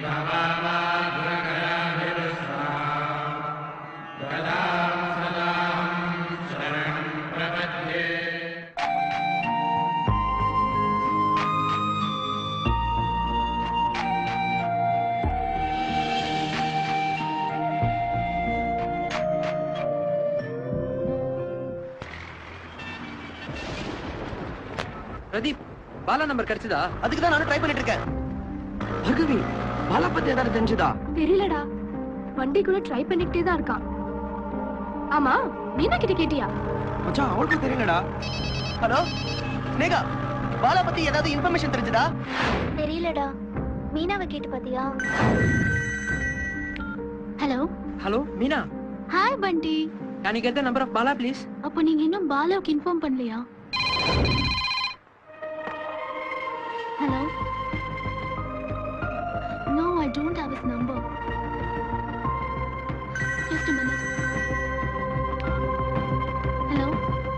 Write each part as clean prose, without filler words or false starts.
Pradeep, Bala number கிடைச்சதா? அதுக்கு தான் நானும் ட்ரை பண்ணிட்டு இருக்கேன். பகவி, பாலா பத்தி ஏதாவது தெரிஞ்சதா? தெரியலடா, வண்டிக்குள்ள ட்ரை பண்ணிக்கிட்டே தான் இருக்கான். ஆமா, மீனா கிட்ட கேட்டியா? மச்சான், அவளுக்கு தெரியலடா. ஹலோ ஸ்னேகா, பாலா பத்தி ஏதாவது இன்ஃபர்மேஷன் தெரிஞ்சதா? தெரியலடா, மீனாவை கேட்டு பாத்தியா? Hello hello Meena, hi Pandi. can you get the number of Bala please? அப்ப நீங்க இன்னும் பாலாவுக்கு இன்ஃபார்ம் பண்ணலையா? Hello? No, I don't have his number. Just a minute. Hello?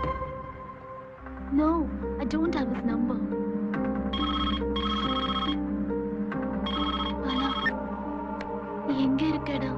No, I don't have his number. Bala, நீ எங்க இருக்கடா?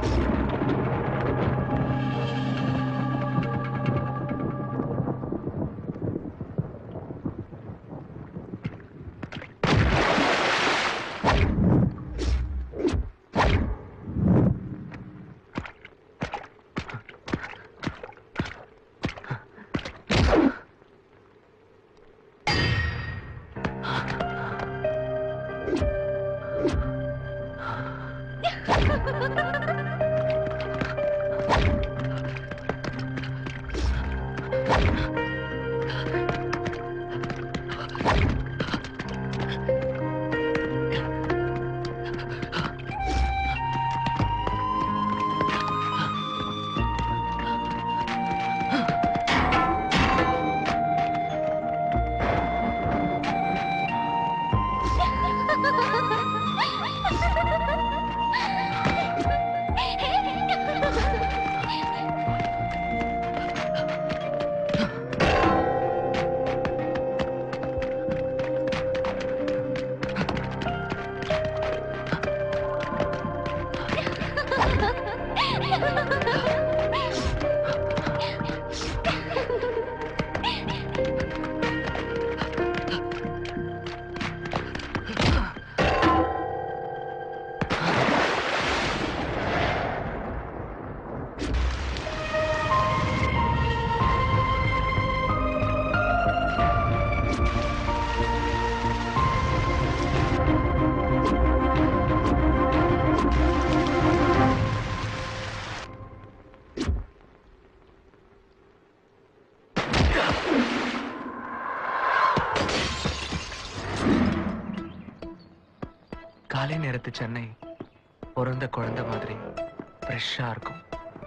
காலை நேரத்து சென்னை பிறந்த குழந்தை மாதிரி ஃப்ரெஷ்ஷா இருக்கும்.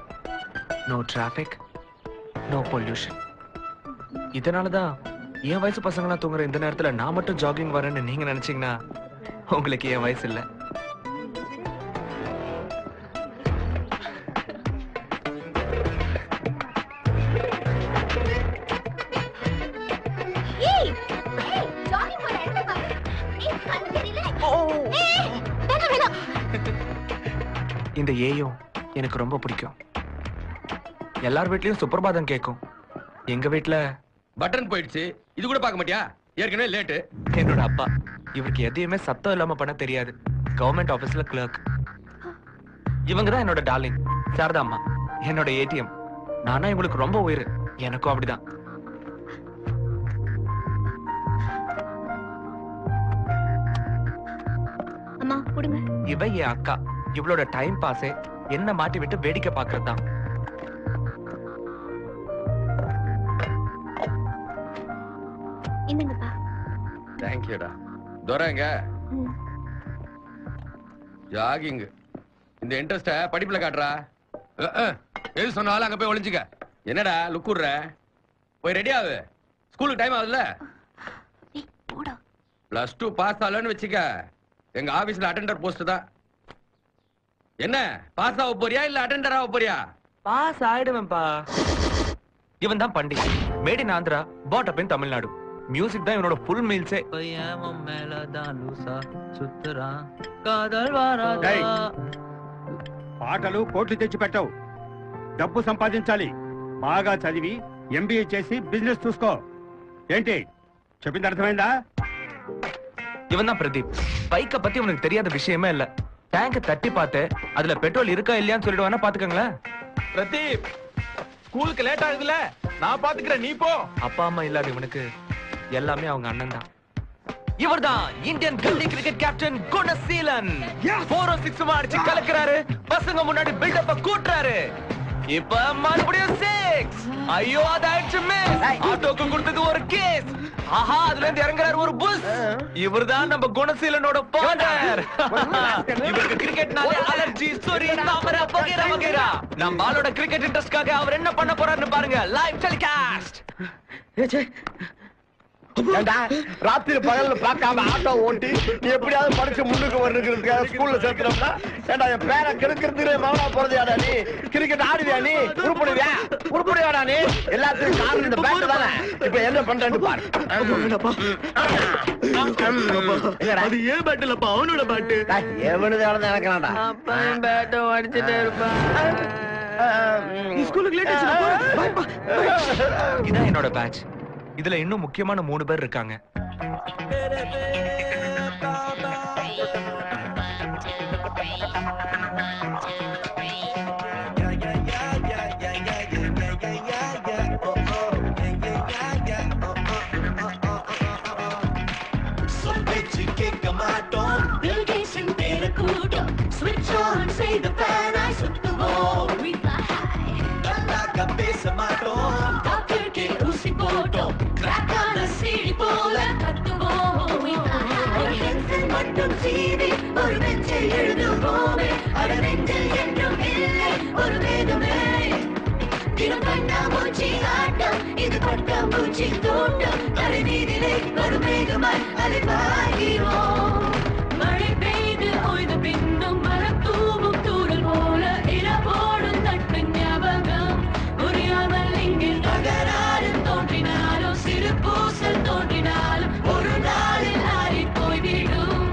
No traffic, no pollution. இதனாலதான் என் வயசு பசங்களாம் தூங்குற இந்த நேரத்துல நான் மட்டும் ஜாகிங் வரேன்னு நீங்க நினைச்சீங்கன்னா உங்களுக்கு என் வயசு இல்ல. இந்த ஏயும் எனக்கு ரொம்ப பிடிக்கும். எல்லார் வீட்லயும் சுப்பிரபாதம் கேட்கும். எங்க வீட்ல பட்டன் போயிடுச்சு. இது கூட பார்க்க மாட்டியா? ஏற்கனவே லேட்டு. என்னோட அப்பா இவருக்கு எதையுமே சத்தம் இல்லாம பண்ண தெரியாது. கவர்மெண்ட் ஆபீஸ்ல கிளர்க். இவங்க தான் என்னோட டார்லிங் சாரதா அம்மா, என்னோட ஏடிஎம். நானா இவங்களுக்கு ரொம்ப உயிர். எனக்கும் அப்படிதான். அம்மா கொடுங்க. இவ என் அக்கா. இவளோட டைம் பாஸே என்ன மாட்டி விட்டு வேடிக்கை பார்க்கறது தான். என்னங்கப்பா? தேங்க்யூடா. துரைங்க ஜாகிங். இந்த இன்ட்ரெஸ்ட படிப்புல காட்டுறா. எது சொன்னாலும் அங்க போய் ஒளிஞ்சுக்க. என்னடா லுக்குற? போய் ரெடி ஆகு. ஸ்கூலுக்கு டைம் ஆகுதுல்ல. +2 பாஸ் ஆகலன்னு வச்சுக்க, எங்க ஆபீஸ்ல அட்டெண்டர் போஸ்ட் தான். என்ன பாஸ் ஆக போறியா இல்ல அட்டெண்டர் ஆக போறியா? பாஸ் ஆயிடுவேன்பா. இவன் தான் bandit. Made in Andhra, put up in Tamil Nadu. Music தான் இவனோட ஃபுல் மீல்ஸே. பையன் மேல தான் லூசா சுத்துறான் காதல் வாராதா. పాటలు కోట్లు తెచ్చి పెట్టవు, డబ్బు సంపాదించాలి. బాగా చదివి ఎంబీఏ చేసి బిజినెస్ చూసుకో. ఏంటి చెప్పింది అర్థమైందా? இவன் தான் பிரதீப். பைக்க பத்தி உனக்கு தெரியாத விஷயமே இல்ல. டேங்க் தட்டி பார்த்து அதுல பெட்ரோல் இருக்கா இல்லையான்னு சொல்லிடுவானா பாத்துக்கங்களேன். பிரதீப், ஸ்கூலுக்கு லேட் ஆகுதுல, நான் பாத்துக்கிறேன், நீ போ. அப்பா அம்மா இல்லாத இவனுக்கு எல்லாமே அவங்க அண்ணன் தான். இவர்தான் Indian gully cricket captain Gunaseelan. 4-6 அடிச்சு கலக்குறாரு. பசங்க முன்னாடி பில்டப்ப கூட்டுறாரு. இப்ப மறுபடியும் 6. ஐயோ, அதாயிடுச்சு மிஸ். ஆட்டோக்கு கொடுத்தது ஒரு கேஸ். ஆஹா, அதுல இருந்து இறங்குறாரு ஒரு புஷ். இவர்தான் நம்ம குணசீலனோட பாண்டர். இவருக்கு கிரிக்கெட்னாலே அலர்ஜி, சொறி, தாமரை, வகைரா வகைரா. நம்ம ஆளோட கிரிக்கெட் இன்ட்ரெஸ்ட்காக அவர் என்ன பண்ண போறாருன்னு பாருங்க. Live telecast. ராத்திரி பகல்ல பார்க்காம ஆட்டோ ஓட்டி நீ எப்படியாவது படிச்சு முன்னுக்கு வரணுங்கிறதுக்காக ஸ்கூல்ல சேர்த்துறோம்னா, ஏண்டா என் பேரை கெடுக்கிறதுக்கு மகனா போறதையாடா நீ? கிரிக்கெட் ஆடுவியா நீ? உருப்படியாடா நீ? எல்லாத்துக்கும் காரணம் இந்த பேட் தானே. இப்ப என்ன பண்றேன்னு பாரு. அது ஏன் பேட் இல்லப்பா, அவனோட பேட். எவனுது நடந்தாடா அப்பன் பேட்டை அடிச்சுட்டே இருப்பான். ஸ்கூலுக்கு லேட் ஆச்சு. இதான் என்னோட பேட்ச். இதுல இன்னும் முக்கியமான 3 பேர் இருக்காங்க. Switch on, say the fan, I took the ball, we fly high. Galaga pesa mato, doctor ke usi photo, crack on the city pole and cut the ball, we fly high. Henson mattum CV, ஒரு வெஞ்சை எழுதுவோமே, அட நெஞ்சில் என்றும் இல்லை ஒரு வேதமே. தினம் கண்ணாமூச்சி ஆட்டம், இது பட்டாம்பூச்சி தோட்டம், தலை நீரிலே ஒரு மேகமாய் அலைபாய்கிறோம். மழை பெய்து ஓய்ந்த பின்னும் மரம் தூவும் தூரல் போல இளவோடும் தட்டு ஞாபகம் புரியாமல் இங்கு தகராறு தோன்றினாலும் சிறு பூசல் தோன்றினாலும் ஒரு நாளில் ஆறி போய்விடும்.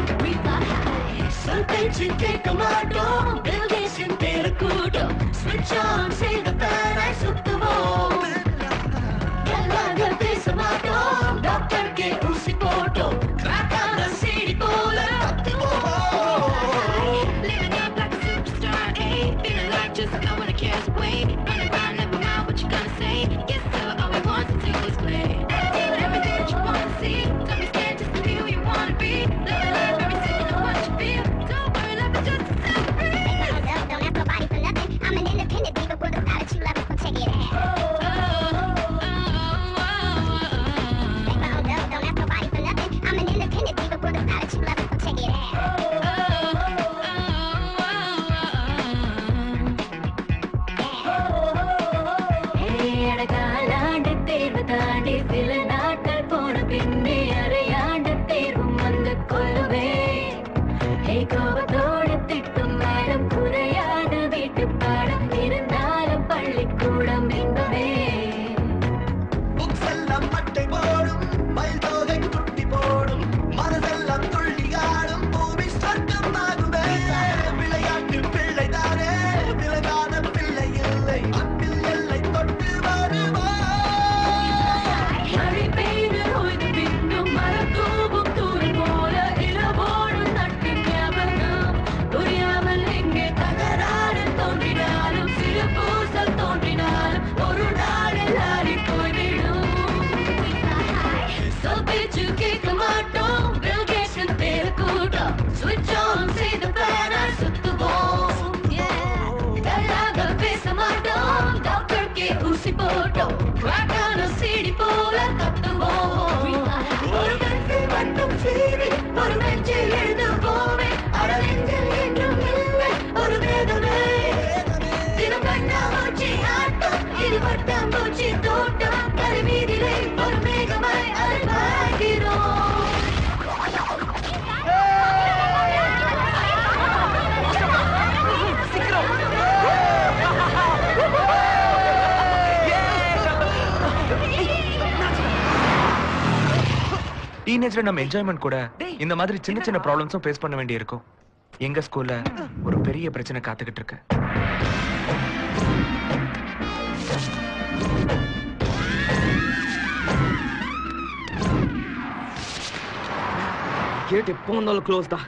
சொல் பேச்சு கேட்க மாட்டோம், பில்கேஷன் பேர கூட்டம். Switch on, say the fan, I சுத்துவோம். எல்லாக பேச மாட்டோம், டாக்டர் கே ஊசி போட்டோம், crack on the city போல கத்துவோம். Living up like a superstar, eh? Feeling like just no one cares away. Running around, never mind what you gonna say. Guess so, all we want to do is play. Doing everything that you wanna see. Don't be scared, just be who you wanna be. Live your life every second of what you feel. Don't worry, life is just டீனேஜ்ல நம்ம enjoyment கூட இந்த மாதிரி சின்ன சின்ன ப்ராப்ளம்ஸும் face பண்ண வேண்டி இருக்கும். எங்க ஸ்கூல்ல ஒரு பெரிய பிரச்சனை காத்துக்கிட்டு இருக்கு. கேட் எப்போ வந்தாலும் க்ளோஸ் தான்.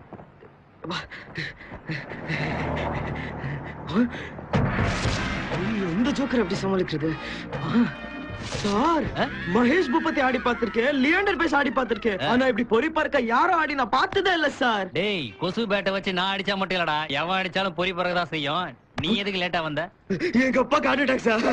எந்த ஜோக்கர் எப்படி சமாளிக்கிறது? சார், மகேஷ் பூபதி ஆடி பார்த்திருக்கேன், லியாண்டர் பேஸ் ஆடி பார்த்திருக்கேன். ஆனா இப்படி பொறி பறக்க யாரும் ஆடி நான் பார்த்ததே இல்ல சார். டேய், கொசு பேட்டை வச்சு நான் அடிச்சா மட்டும் இல்லடா, எவன் அடிச்சாலும் பொறி பறக்கதான் செய்யும். நீ எதுக்கு லேட்டா வந்த? எங்க அப்பா ஹார்ட் அட்டாக் சார்.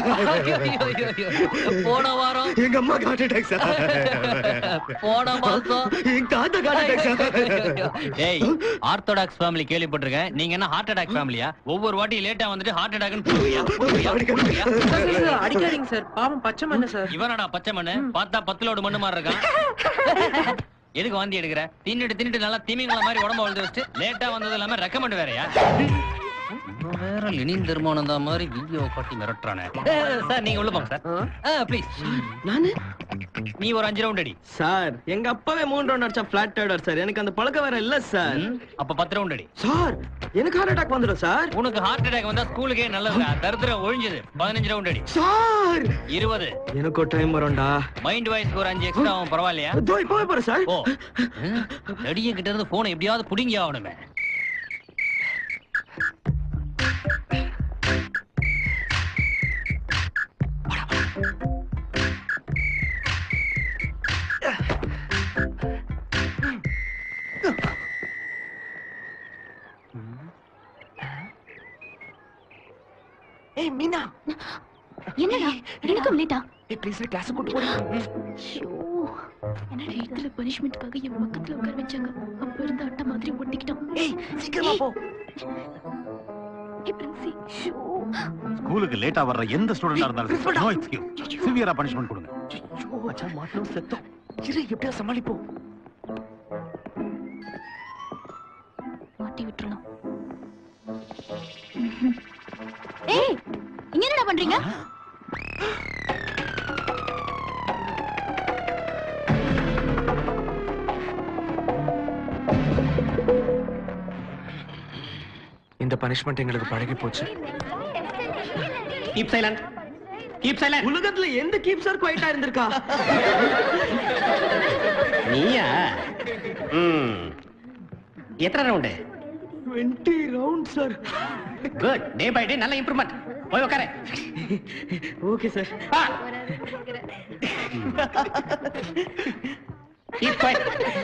போன வாரம் எங்க அம்மா ஹார்ட் அட்டாக் சார். போன மாசம் எங்க தாத்தா ஹார்ட் அட்டாக் சார். டேய், ஆர்த்தோடாக்ஸ் ஃபேமிலி கேள்விப்பட்டிருக்கேன். நீங்க என்ன ஹார்ட் அட்டாக் ஃபேமிலியா? ஒவ்வொரு வாட்டி லேட்டா வந்துட்டு ஹார்ட் அட்டாக்னு அடிக்காதீங்க சார், பாவம் பச்சை மண்ணு சார். இவனடா பச்சை மண்ணு? பார்த்தா 10 லோடு மண்ணு மாதிரி இருக்கான். எதுக்கு வாந்தி எடுக்கிற? தின்னுட்டு நல்லா திமிங்கல மாதிரி உடம்ப வளர்த்து வச்சுட்டு லேட்டா வந்தது இல்லாம ரெக்கமெண்ட் வேறயா? வேற லெனின் தர்மானந்தா மாதிரி வீடியோ காட்டி மிரட்டுறானே. சார் நீங்க உள்ள போங்க சார். ப்ளீஸ். நானு? நீ ஒரு 5 ரவுண்ட் அடி. சார், எங்க அப்பாவே 3 ரவுண்ட் அடிச்சா ஃபிளாட் டயர்டர் சார். எனக்கு அந்த பழக்கம் வேற இல்ல சார். அப்ப 10 ரவுண்ட் அடி. சார், எனக்கு ஹார்ட் அட்டாக் வந்துடும் சார். உனக்கு ஹார்ட் அட்டாக் வந்தா ஸ்கூலுக்கே நல்லதுடா. தரித்திரம் ஒழிஞ்சது. 15 ரவுண்ட் அடி. சார், 20. எனக்கு டைம் வரும்டா. மைண்ட் வாய்ஸ்க்கு ஒரு 5 எக்ஸ்ட்ரா ஆகும், பரவாயில்லையா? இதோ இப்பவே போறேன் சார். ஓ, நடிகை கிட்ட இருந்து போனை எப்படியாவது புடிங்கி ஆகணுமே. ஏய் மீனா, என்னடா எனக்கும் லேட்டா? ஏய் ப்ளீஸ் கிளாஸ் கூட்டி போடி. ஐயோ, என்ன வீட்ல பனிஷ்மென்ட்காக என் பக்கத்துல உட்கார வச்சாங்க. அப்ப இருந்த அட்டை மாதிரி ஒட்டிக்கிட்டோம். ஏய் சீக்கிரமா போ. ஏய் பிரின்சி, ஸ்கூலுக்கு லேட்டா வர்ற எந்த ஸ்டூடெண்டா இருந்தாலும் நோ எக்ஸ்கியூஸ். சிவியரா பனிஷ்மென்ட் கொடுங்க. ஐயோ மச்சான், மாட்டோம் செத்தோம். இரு, எப்படியா சமாளிப்போம். மாட்டி விட்டுறலாம். ஏய், இங்க என்னடா பண்றீங்க? இந்த பனிஷ்மெண்ட் எங்களுக்கு பழகி போச்சு. Keep silent. Keep silent. உலகத்துல எந்த கீப் சார் குவைட்டா இருந்திருக்கா? நீயா? எத்தனை round? 20 round sir. Good. Day by day நல்ல இம்ப்ரூவ்மென்ட். போய் உட்காரு. Okay sir. Keep quiet.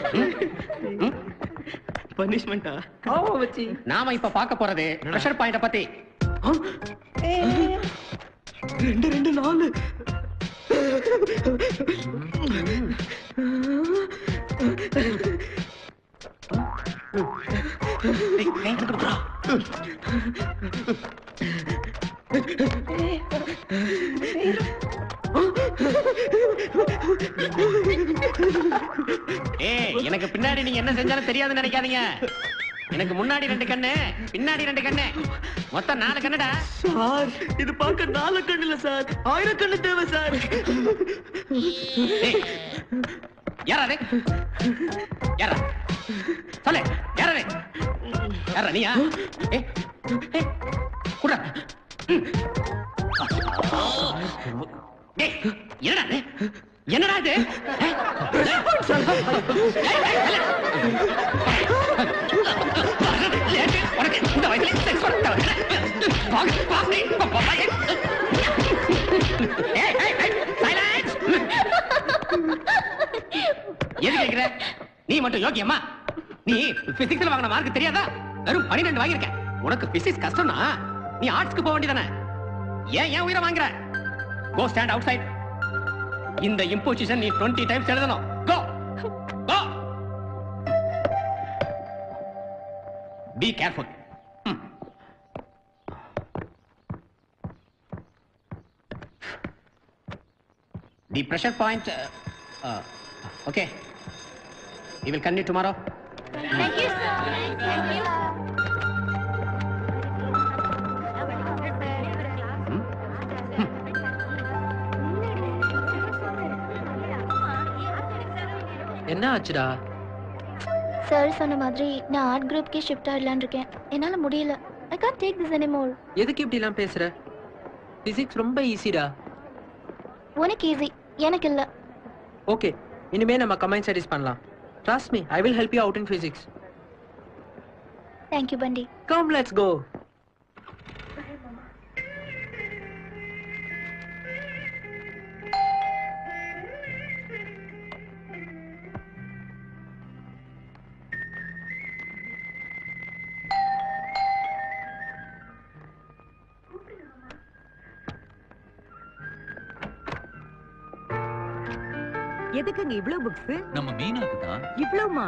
பனிஷ்மென்ட்டா? ஆமா மச்சி. நாம இப்ப பார்க்க போறது பிரஷர் பாயிண்ட பத்தி. 2 4. எனக்கு பின்னாடி நீங்க என்ன செஞ்சாலும் தெரியாதுன்னு நினைக்காதீங்க. எனக்கு முன்னாடி 2 கண்ணு, பின்னாடி 2 கண்ணு, மொத்தம் 4 கண்ணுடா. சார், இது பார்க்க 4 கண்ணு இல்ல சார், 1000 கண்ணு தேவை சார். யாரா யாரா சொல்லு, யாரா யாரா நீயா? குடா. என்னடா என்னடா இது? இந்த வயசுல எது கேக்குற? நீ மட்டும் யோகியம்மா? நீ பிசிக்ஸ்ல வாங்கின மார்க் தெரியாதா? வெறும் 12 வாங்கியிருக்க. உனக்கு பிசிக்ஸ் கஷ்டம்னா நீ ஆர்ட்ஸ்க்கு போக வேண்டியதானே? ஏன் உயிரை வாங்குற? Go stand out side. இந்த இம்போசிஷன் நீ 20 டைம்ஸ் எழுதணும். Go go. Be careful. The pressure point. Okay. We will continue tomorrow. Thank you, sir. Thank you. என்ன என்ன ஆச்சுடா? சார் சொன்ன மாதிரி நான் ஆர்ட் குரூப்க்கே ஷிஃப்ட் ஆயிடலான்னு இருக்கேன். என்னால முடியல. I can't take this anymore. எதுக்கு இப்படி எல்லாம் பேசுற? பிசிக்ஸ் ரொம்ப ஈஸிடா. உனக்கு ஈஸி, எனக்கு இல்ல. ஓகே, இனிமே நம்ம கம்பைன் ஸ்டடீஸ் பண்ணலாம். Trust me, I will help you out in physics. Thank you, Bandi. Come, let's go. எதுக்குங்க இவ்ளோ புக்ஸ்? நம்ம மீனாக்கு தான். இவ்ளோமா?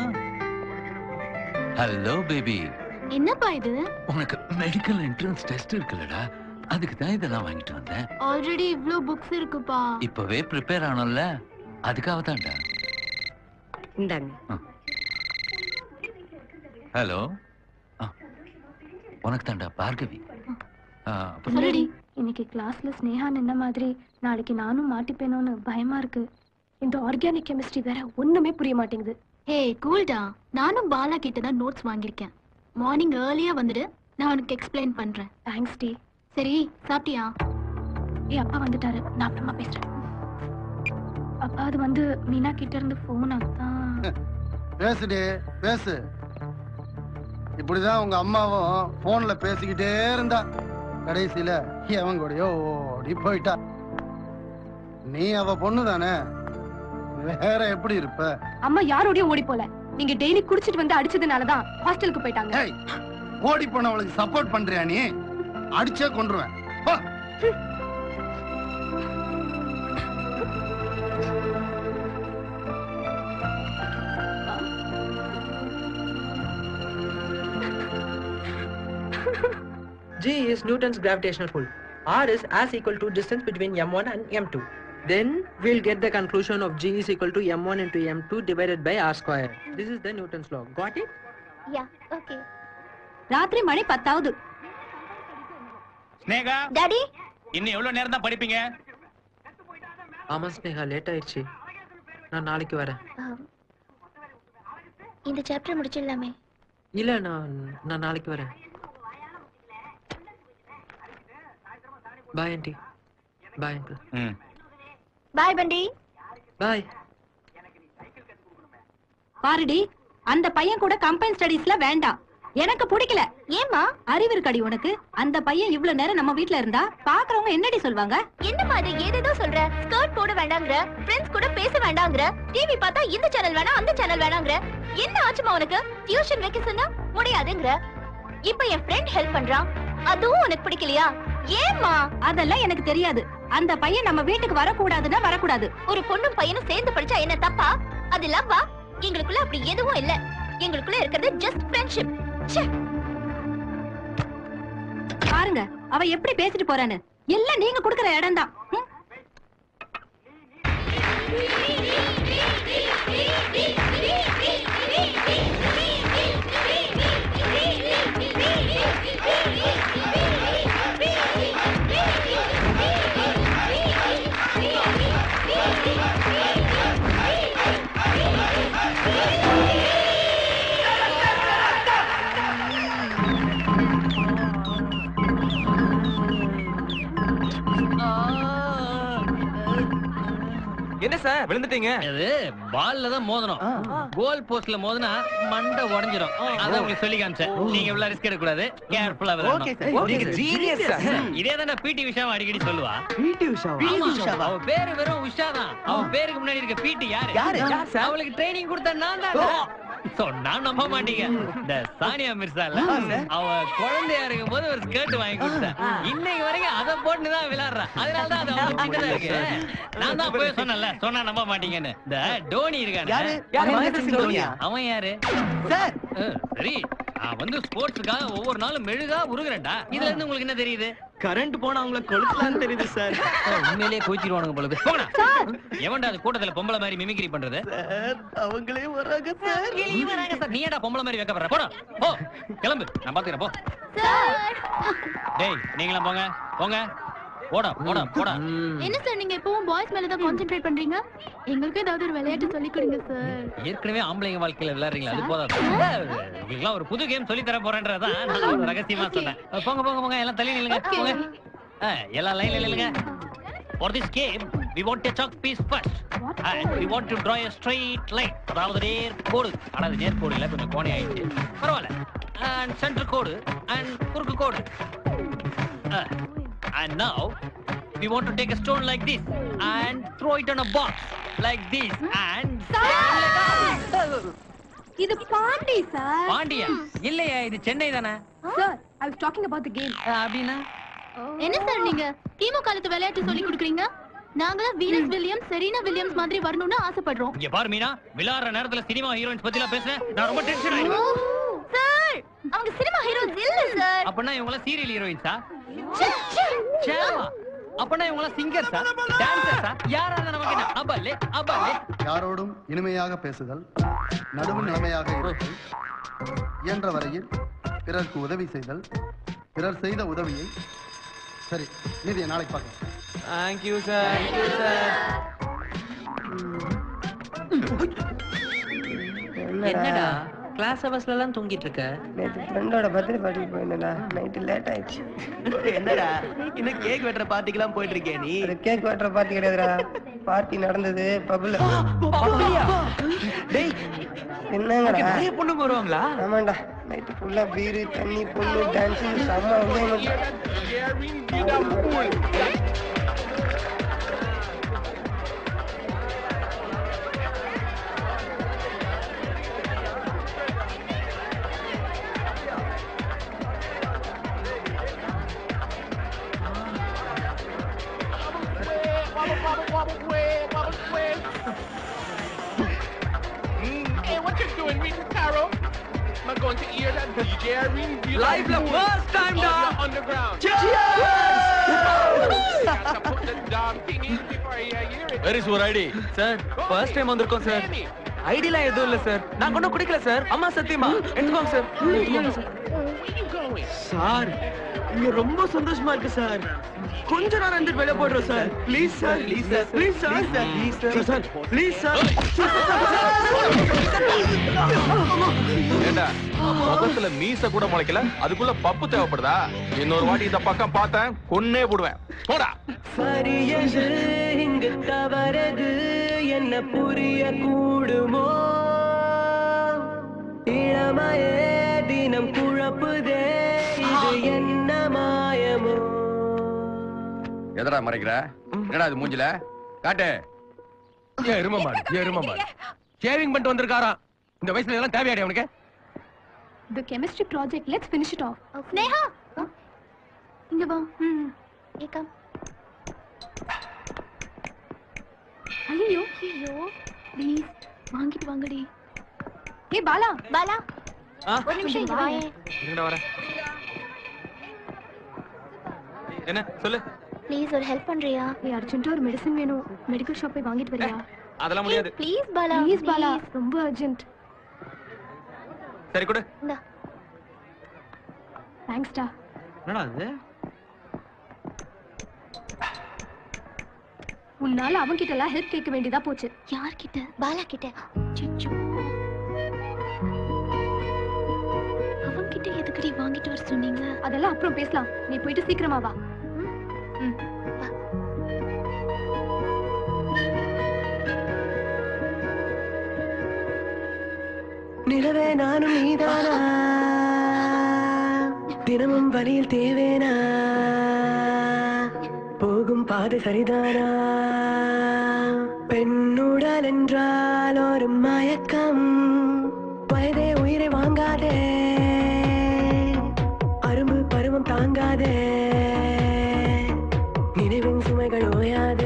Hello baby. என்னப்பா இது? உனக்கு மெடிக்கல் என்ட்ரன்ஸ் டெஸ்ட் இருக்குல்லடா, அதுக்கு தான் இதெல்லாம் வாங்கிட்டு வந்தேன். ஆல்ரெடி இவ்ளோ புக்ஸ் இருக்குப்பா. இப்பவே ப்ரிப்பேர் ஆனோம்ல, அதுக்காக தான்டா. இந்தாங்க. ஹலோ, உனக்கு தான்டா பார்கவி. சொல்லுடி. இன்னைக்கு கிளாஸ்ல ஸ்னேகா நின்ன மாதிரி நாளைக்கு நானும் மாட்டிப்பேனோன்னு பயமா இருக்கு. இந்த ஆர்கானிக் கெமிஸ்ட்ரி வேற ஒண்ணுமே புரிய மாட்டேங்குது. ஹே கூல்டா, நானும் பாலா கிட்ட தான் நோட்ஸ் வாங்கியிருக்கேன். மார்னிங் ஏர்லியா வந்துடு, நான் உனக்கு எக்ஸ்பிளைன் பண்றேன். தேங்க்ஸ் டி. சரி, சாப்பிட்டியா? அப்பா வந்துட்டாரு, நான் அப்புறமா பேசுறேன். அப்பா அது வந்து மீனா கிட்ட இருந்து போன் அதான். பேசுடி பேசு. இப்படிதான் உங்க அம்மாவும் போன்ல பேசிக்கிட்டே இருந்தா, கடைசியில எவன் கூடயோ ஓடி போயிட்டா. நீ அவ பொண்ணு தானே, வேற எப்படி இருப்ப? அம்மா யாரோடயும் ஓடி போல, நீங்க டெய்லி குடிச்சிட்டு வந்து அடிச்சதுனாலதான் ஹாஸ்டலுக்கு போயிட்டாங்க. ஓடி போனவளுக்கு சப்போர்ட் பண்றியா நீ? அடிச்சே கொன்றுவேன். G is Newton's gravitational pull. R is as equal to distance between m1 and m2. Then we'll get the conclusion of G is equal to m1 into m2 divided by r square. This is the Newton's law. Got it? Yeah, okay. ராத்திரி மணி 10 Sneha, daddy, இன்னும் எவ்வளவு நேரம் தான் படிப்பீங்க? ஆமா Sneha, late ஆயிடுச்சு. நான் நாளைக்கு வரேன். இந்த சாப்டர் முடிச்சிடலாமே. இல்ல, நான் நாளைக்கு வரேன். Bye aunty. Bye uncle. பாய் பண்டி. பாய். பாருடி, அந்த பையன் கூட கம்பைன் ஸ்டடீஸ்ல வேண்டாம், எனக்கு பிடிக்கல. ஏமா? அறிவு இருக்கடி உனக்கு? அந்த பையன் இவ்வளவு நேரம் நம்ம வீட்ல இருந்தா பாக்குறவங்க என்னடி சொல்வாங்க? என்னமா அது ஏதேதோ சொல்ற? ஸ்கர்ட் போட வேண்டாங்கற, ஃப்ரெண்ட்ஸ் கூட பேச வேண்டாங்கற, டிவி பார்த்தா இந்த சேனல் வேணா அந்த சேனல் வேணாங்கற. என்ன ஆச்சுமா உனக்கு? டியூஷன் வைக்க சொன்னா முடியாதுங்கற. இப்போ என் ஃப்ரெண்ட் ஹெல்ப் பண்றான், அதுவும் உனக்கு பிடிக்கலையா? ஏமா? அதெல்லாம் எனக்கு தெரியாது. அந்த பையன் நம்ம வீட்டுக்கு வரக்கூடாதுன்னா வரக்கூடாது. ஒரு பொண்ணும் பையனும் சேர்ந்து படிச்சா என்ன தப்பா? அது லவ்வா? எங்களுக்குள்ள அப்படி எதுவும் இல்ல. எங்களுக்குள்ள இருக்கிறது ஜஸ்ட் ஃப்ரெண்ட்ஷிப். பாருங்க அவ எப்படி பேசிட்டு போறான்னு. எல்லாம் நீங்க கொடுக்கிற இடம் தான். என்ன சார் விழுந்துட்டீங்க? அது பால்ல தான் மோதணும். கோல் போஸ்ட்ல மோதுனா மண்டை உடைஞ்சிரும். அத உங்களுக்கு சொல்லி காமிச்சேன். நீங்க இவ்வளவு ரிஸ்க் எடுக்க கூடாது. கேர்ஃபுல்லா விளையாடணும். ஓகே சார், நீங்க ஜீனியஸ் சார். இதே தான் பிடி விஷயம் அடிக்கடி சொல்லுவா. பிடி உஷாவா? அவ பேரு வெறும் உஷா தான். அவ பேருக்கு முன்னாடி இருக்க பிடி யாரு? சார்? அவளுக்கு ட்ரைனிங் கொடுத்த நான் தான். சொன்னா நம்ப மாட்டீங்க. இந்த சானியா மிர்சா இல்ல, அவ குழந்தையா இருக்கும் போது ஒரு ஸ்கர்ட் வாங்கி கொடுத்தேன். இன்னைக்கு வரைக்கும் அதை போட்டு தான் விளையாடுறா. அதனால தான் அது அவளுக்கு சின்னதா இருக்கு. நான் தான் போய் சொன்னல, சொன்னா நம்ப மாட்டீங்கன்னு. இந்த டோனி இருக்கானே, அவன் யாரு சார்? சரி, நான் வந்து ஸ்போர்ட்ஸ்க்காக ஒவ்வொரு நாளும் மெழுகா உருகுறேன்டா. இதுல இருந்து உங்களுக்கு என்ன தெரியுது? கரண்ட் போனா அவங்கள கொளுத்தலாம்னு தெரியுது சார். உண்மையிலேயே கோச்சிடுவானுங்க போல. போடா. எவன்டா அது கூட்டத்துல பொம்பளை மாதிரி மிமிக்ரி பண்றது? அவங்களே வராங்க சார். வராங்க சார். நீ ஏடா பொம்பளை மாதிரி வைக்கப்படுற? போடா, போ, கிளம்பு, நான் பாத்துக்கிறேன், போ. டேய், நீங்களும் போங்க, போங்க, போடா போடா போடா. என்ன சார் நீங்க எப்பவும் பாய்ஸ் மேல தான் கான்சென்ட்ரேட் பண்றீங்க? எங்களுக்கு ஏதாவது ஒரு விளையாட்டு சொல்லி கொடுங்க சார். ஏற்கனவே ஆம்பளைங்க வாழ்க்கையில விளையாடுறீங்களா? அது போதாது. உங்களுக்குலாம் ஒரு புது கேம் சொல்லி தர போறேன்றதான் நான் ஒரு ரகசியமா சொன்னேன். போங்க போங்க போங்க எல்லாம் தள்ளி நில்லுங்க. போங்க. எல்லாம் லைன்ல நில்லுங்க. For this game, we want a chalk piece first. And we want to draw a straight line. அதாவது நேர் கோடு. ஆனா அது நேர் கோடு இல்ல, கொஞ்சம் கோணை ஆயிடுச்சு. பரவாயில்ல. And center கோடு and குறுக்கு கோடு. And now we want to take a stone like this and throw it on a box like this and இது பாண்டி சார். பாண்டியா? இல்லையா, இது சென்னை தானே. Sir, I was talking about the game. அப்படினா என்ன sir நீங்க chemo காலத்து விளையாட்டு சொல்லி கொடுக்குறீங்க? நாங்கள வீனஸ் வில்லியம்ஸ், செரீனா வில்லியம்ஸ் மாதிரி வரணும்னு ஆசைப்படுறோம். இங்க பாரு மீனா, விளையாடுற நேரத்துல சினிமா ஹீரோயின்ஸ் பத்திலாம் பேசுறேன். நான் ரொம்ப டென்ஷன் ஆயிடுவேன். சார், அவங்க சினிமா ஹீரோஸ் இல்ல சார். அப்பனா இவங்க சீரியல் ஹீரோயின்ஸா? சேவா? அப்பனா இவங்க சிங்கர்ஸா? டான்சர்ஸா? யாராவது நமக்கு என்ன? அபல்லே அபல்லே. யாரோடும் இனிமையாக பேசுதல், நடுவு நிலைமையாக இருத்தல், இயன்ற வரையில் பிறருக்கு உதவி செய்தல், பிறர் செய்த உதவியை. சரி, மீதியை நாளைக்கு பார்க்கலாம். Thank you sir. என்னடா கிளாஸ் ஹவர்ஸ்ல எல்லாம் தூங்கிட்டு இருக்க? நேத்து ஃப்ரெண்டோட பர்த்டே பார்ட்டி போயிருந்தா நைட் லேட் ஆயிடுச்சு. என்னடா இன்னும் கேக் வெட்டற பார்ட்டிக்கு போயிட்டு இருக்கே நீ? அது கேக் வெட்டற பார்ட்டி கிடையாதுடா, பார்ட்டி நடந்தது பப்ல. அப்படியா? டேய் என்னங்கடா நிறைய பொண்ணுங்க வருவாங்களா? ஆமாண்டா, நைட் ஃபுல்லா பீர் தண்ணி பொண்ணு டான்ஸ் செம்ம Hey, what you doing, reading tarot? I'm going to hear that DJ reading you. Live the first time, dog. Underground. Cheers! Got to put the damn thing in before you hear it. Where is your ID? Sir, first time வந்திருக்கோம் sir. ஐடிலாம் எதுவும் இல்ல sir. நான் கொண்டு குடிக்கல sir. அம்மா சத்தியமா. எடுத்துக்கோங்க சார். சார், இங்க ரொம்ப சந்தோஷமா இருக்கு சார். கொஞ்ச நேரம் இருந்துட்டு வெளிய போறோம் sir. Please sir. Please sir. Please sir. Please sir. Please sir. ஏண்டா முகத்துல மீச கூட முளைக்கல, அதுக்குள்ள பப்பு தேவைப்படுதா? இன்னொரு வாட்டி இந்த பக்கம் பார்த்தேன் கொன்னே போடுவேன். போடா. சரியது இங்கு தவறது என்ன புரிய கூடுமோ? இளமையே தினம் குழப்புதே, இது என்ன மாயமோ? எதடா மறைக்கிற? என்னடா இது மூஞ்சில? காட்டு. எரும மாடு. ஷேவிங் பண்ணிட்டு வந்திருக்காராம். இந்த வயசுல இதெல்லாம் தேவையாடி அவனுக்கு? The chemistry project, let's finish it off. Sneha, இங்க வா. ஏகம். ஐயோ, ப்ளீஸ் வாங்கிட்டு வாங்கடி. ஏய் பாலா, ஒரு நிமிஷம் இங்க வாயே. என்னடா வர? என்ன சொல்லு? ப்ளீஸ் ஒரு ஹெல்ப் பண்றியா? ஏய் அர்ஜென்ட்டா ஒரு மெடிசன் வேணும். மெடிக்கல் ஷாப் போய் வாங்கிட்டு வரியா? அதெல்லாம் முடியாது. ப்ளீஸ் பாலா, ரொம்ப அர்ஜென்ட். சரி கொடு. இந்தா. தேங்க்ஸ் டா. என்னடா இது? உன்னால அவன் கிட்ட எல்லாம் ஹெல்ப் கேட்க வேண்டியதா போச்சு. யார் கிட்ட? பாலா கிட்ட. சிச்சு. அவன் கிட்ட எதுக்குடி வாங்கிட்டு வர சொன்னீங்க? அதெல்லாம் அப்புறம் பேசலாம். நீ போயிட்டு சீக்கிரமா வா. நிலவே நானும் நீதானா, தினமும் வழியில் தேவேனா, போகும் பாதை சரிதானா? பெண்ணுடல் என்றால் ஒரு மயக்கம், வயதே உயிரை வாங்காதே, அரும்பு பருவம் தாங்காதே, நினைவின் சுமைகள் ஓயாதே.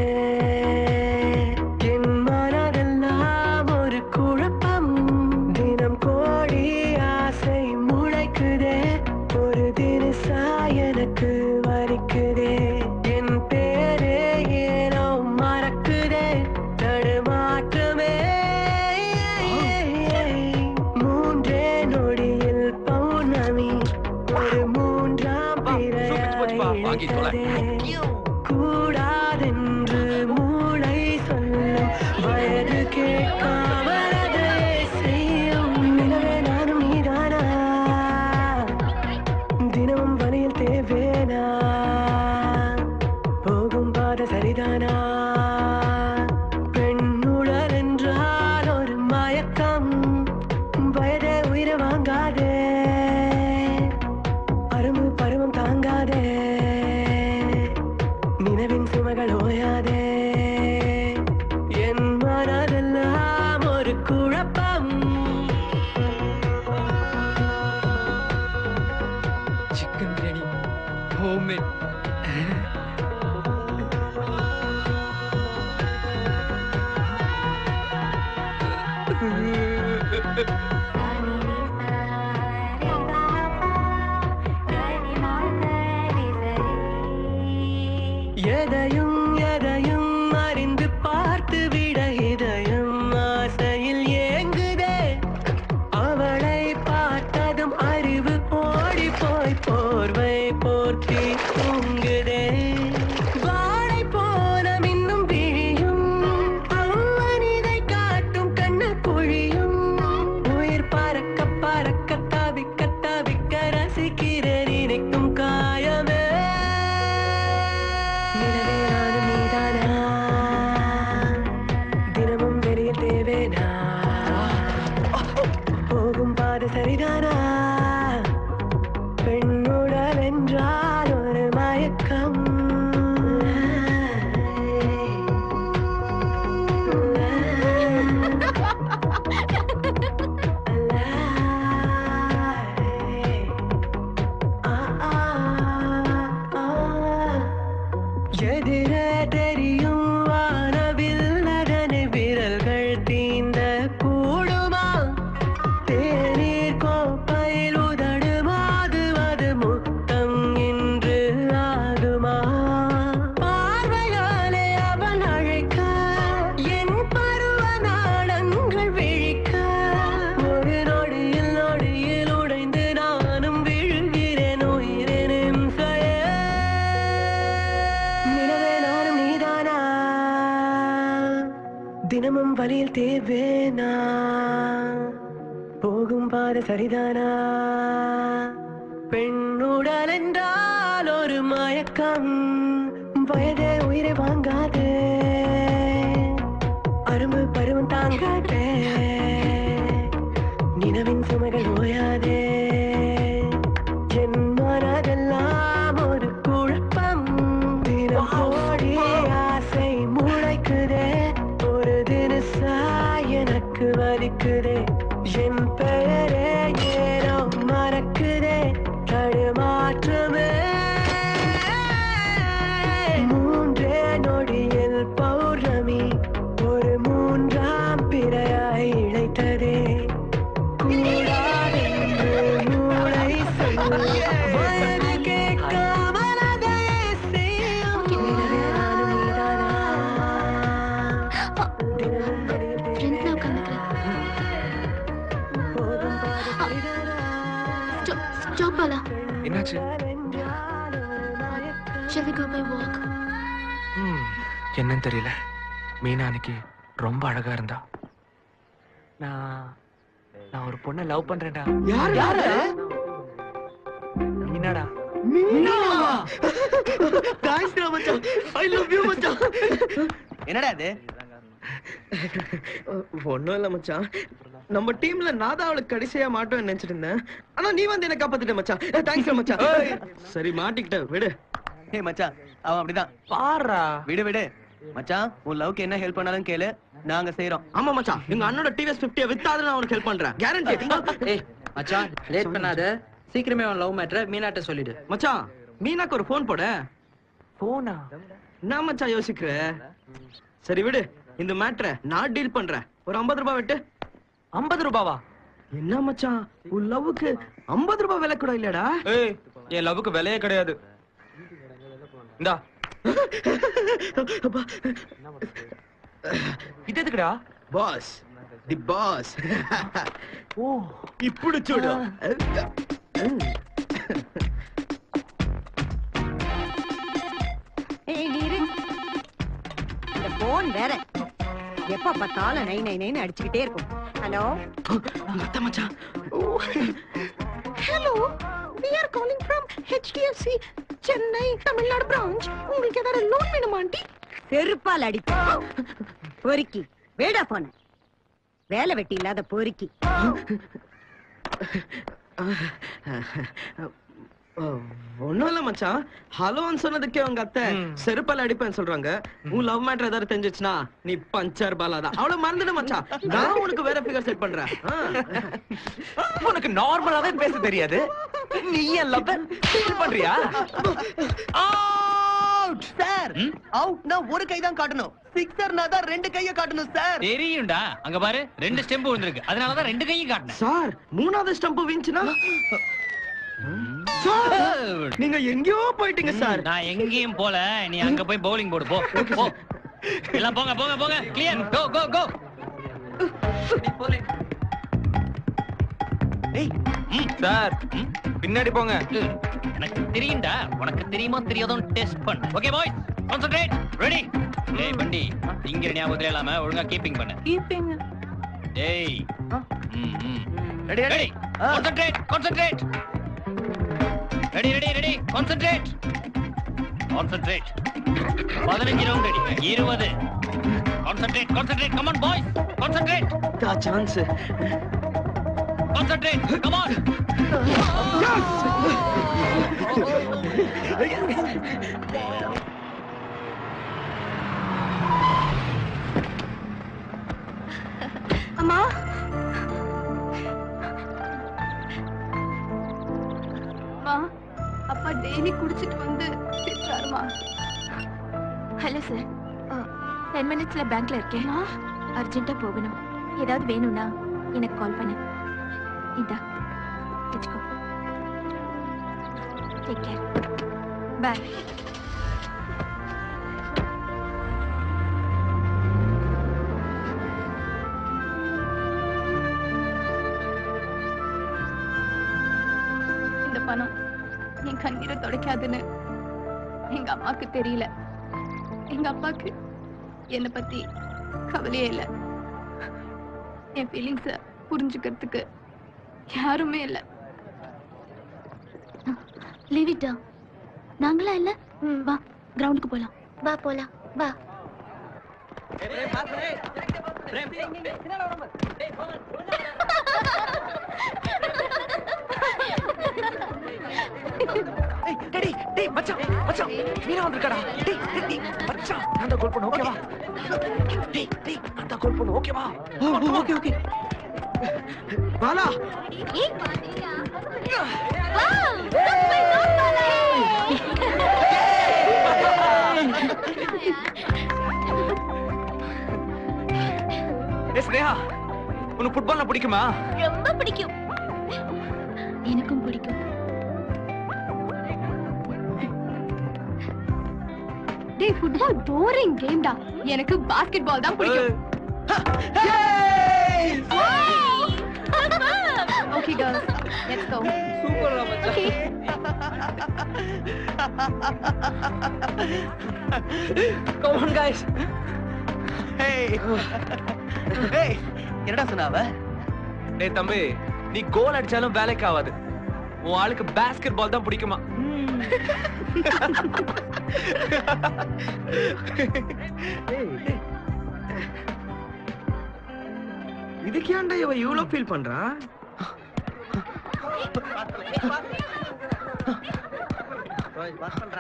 சரிதானா பெண்ணுடல் என்றால் ஒரு மயக்கம் எதிரே தெரியும் வானவில் நடன விரல்கள் தீந்த கூடுமா தேநீர் கோப்பையில் உதடுமாது அது முத்தம் இன்று ஆகுமா பார்வையாலே அவன் அழைக்க என் பருவ நாடங்கள் விழிக்க ஒரு நொடியில் நொடியில் உடைந்து நானும் விழுகிறேன் உயிரினும் நிலவே நானும் நீதானா தினமும் வழியில் தேவேனா போகும் பாதை சரிதானா பெண்ணுடல் என்றால் ஒரு மயக்கம் வயதே உயிரை வாங்காதே அரும்பு பருவம் தாங்காதே நிலவின் சுமைகள் ஓயாதே என் மனதெல்லாம் ஒரு குழப்பம் தினம் கோடி ஆசை முளைக்குதே ஒரு தினசா எனக்கு வலிக்குதே என் பெயரே ஏனோ மறக்குதே தடுமாற்றமே மூன்றே நொடியில் பௌர்ணமி ஒரு மூன்றாம் பிறையாய் இழைத்ததே கூடாதென்று மூளை சொல்ல வயது கேட்காமல் அதை செய்யும் நிலவே நானும் நீதானா ஃப்ரெண்ட்ல உட்காந்துக்கிறேன். Stop, Bala. என்னாச்சு? Shall we go by walk? என்னன்னு தெரியல. மீனா அன்னைக்கு ரொம்ப அழகா இருந்தா. நான் ஒரு பொண்ணை லவ் பண்றேன்டா. யாரு? மீனாடா. மீனாவா? Thanks டா மச்சான். I love you மச்சான். என்னடா இது? ஒண்ணும் இல்ல மச்சான். நம்ம டீம்ல நான் தான் அவளுக்கு கடைசியா மாட்டோம்னு நினைச்சிட்டு இருந்தேன். ஆனா நீ வந்து என்ன காப்பாத்திட்ட மச்சான். தேங்க்ஸ் மச்சான். சரி மாட்டிக்கிட்ட விடு. ஏய் மச்சான் அவன் அப்படிதான் பாறா. விடு மச்சான் உன் லவ்க்கு என்ன ஹெல்ப் பண்ணாலும் கேளு நாங்க செய்றோம். ஆமா மச்சான் எங்க அண்ணனோட டிவிஎஸ் 50 வித்தாத நான் உனக்கு ஹெல்ப் பண்றேன் கேரண்டி. ஏய் மச்சான் லேட் பண்ணாத சீக்கிரமே அவன் லவ் மேட்டரை மீனாட்ட சொல்லிடு. மச்சான் மீனாக்கு ஒரு ஃபோன் போடு. போனா என்ன மச்சான் யோசிக்கிற? சரி விடு இந்த மேட்டரை நான் டீல் பண்றேன். ஒரு 50 ரூபாய் வெட்டு. 50 ரூபாவா? என்ன மச்சான் உன் லவ்வுக்கு 50 ரூபாய் விலை கூட இல்லடா. ஏய் என் லவ்வுக்கு விலையே கிடையாது. இந்தா இது எதுக்குடா? பாஸ் தி பாஸ். ஓ ఇప్పుడు చూడు. ஏய் நீரு இந்த போன் வேற எப்ப பார்த்தாலும் நை நை நைன்னு அடிச்சுக்கிட்டே இருக்கும். ஹலோ மத்த மச்சான். Hello we are calling from HDFC Chennai Tamil Nadu branch. உங்களுக்கு ஏதாவது லோன் வேணுமா ஆண்டி? செருப்பால் அடிப்பா பொறுக்கி வேடா போன வேலை வெட்டி இல்லாத பொறுக்கி. ஒண்ணும் இல்ல மச்சான். ஹலோன்னு சொன்னதுக்கே உங்க அத்தை செருப்பால அடிப்பேன்னு சொல்றாங்க. உன் லவ் மேட்டர் ஏதாவது தெரிஞ்சிச்சுனா நீ பஞ்சர் பாலாதான். அவ்வளவு மறந்துடு மச்சான். நான் உனக்கு வேற ஃபிகர் செட் பண்றேன். உனக்கு நார்மலாவே பேச தெரியாது. நீ என் லவ் ஃபீல் பண்றியா? Out sir. அவுட்னா ஒரு கை தான் காட்டணும். சிக்ஸர்னா தான் ரெண்டு கைய காட்டணும் சார். தெரியும்டா. அங்க பாரு ரெண்டு ஸ்டெம்ப் விழுந்திருக்கு. அதனால தான் ரெண்டு கையும் காட்டணும். சார் மூணாவது ஸ்டம்ப் விஞ்சினா நீங்க எங்கேயோ போயிட்டீங்க சார். நான் எங்கேயும் போல. நீ அங்க போய் பவுலிங் போடு போ. போ எல்லாம் போங்க போங்க போங்க. கிளியர். Go go go. ஏய் சார் பின்னாடி போங்க. எனக்கு தெரியும்டா. உனக்கு தெரியுமா தெரியாதோன்னு டெஸ்ட் பண்ணு. Okay boys concentrate. ரெடி? ஏய் பண்டி இங்க ஞாபகத்துல இல்லாம ஒழுங்கா கீப்பிங் பண்ணு. கீப்பிங். ஏய் ready ready. Concentrate concentrate. Ready ready ready. Concentrate concentrate. 15 round ready. 20. Concentrate concentrate. Come on boys concentrate. Chance. Concentrate. Come on. அம்மா அப்பா டெய்லி குடிச்சிட்டு வந்து திட்டுறாருமா. ஹலோ சார், 10 மினிட்ஸ்ல பேங்க்ல இருக்கேன். அர்ஜென்ட்டா போகணும். ஏதாவது வேணும்னா எனக்கு கால் பண்ணு. இதா வச்சுக்கோ. Take care. பாய். இந்த பணம் என் கண்ணீரை துடைக்காதுன்னு எங்க அம்மாக்கு தெரியல. எங்க அப்பாக்கு என்னை பத்தி கவலையே இல்லை. என் ஃபீலிங்ஸ புரிஞ்சுக்கிறதுக்கு யாருமே இல்லை. Leave it. நாங்களா இல்ல, வா கிரவுண்டுக்கு போலாம். வா போலாம், வா. டேய் டேய் மச்சான் மச்சான் மீனா வந்திருக்கடா. டேய் டேய் மச்சான் நான் தான் கால் பண்ண. ஓகேவா? டேய் டேய் நான் தான் கால் பண்ண. ஓகேவா? Okay okay. பாலா ஸ்னேகா, உனக்கு ஃபுட்பால்னா பிடிக்குமா? ரொம்ப பிடிக்கும். எனக்கும் பிடிக்கும். டேய் ஃபுட்பால் போரிங் கேம்டா. எனக்கு பாஸ்கெட் பால் தான் பிடிக்கும். Okay girls, let's go. Super மச்சான். Okay. Come on guys. Hey. Hey, என்னடா சொன்னாவ? டேய் தம்பி, நீ கோல் அடிச்சாலும் வேலைக்கு ஆகாது. உன் ஆளுக்கு பாஸ்கெட் பால் தான் பிடிக்குமா? இதுக்கு ஏன்டா இவ இவ்வளவு ஃபீல் பண்றா? பாஸ் பண்றா.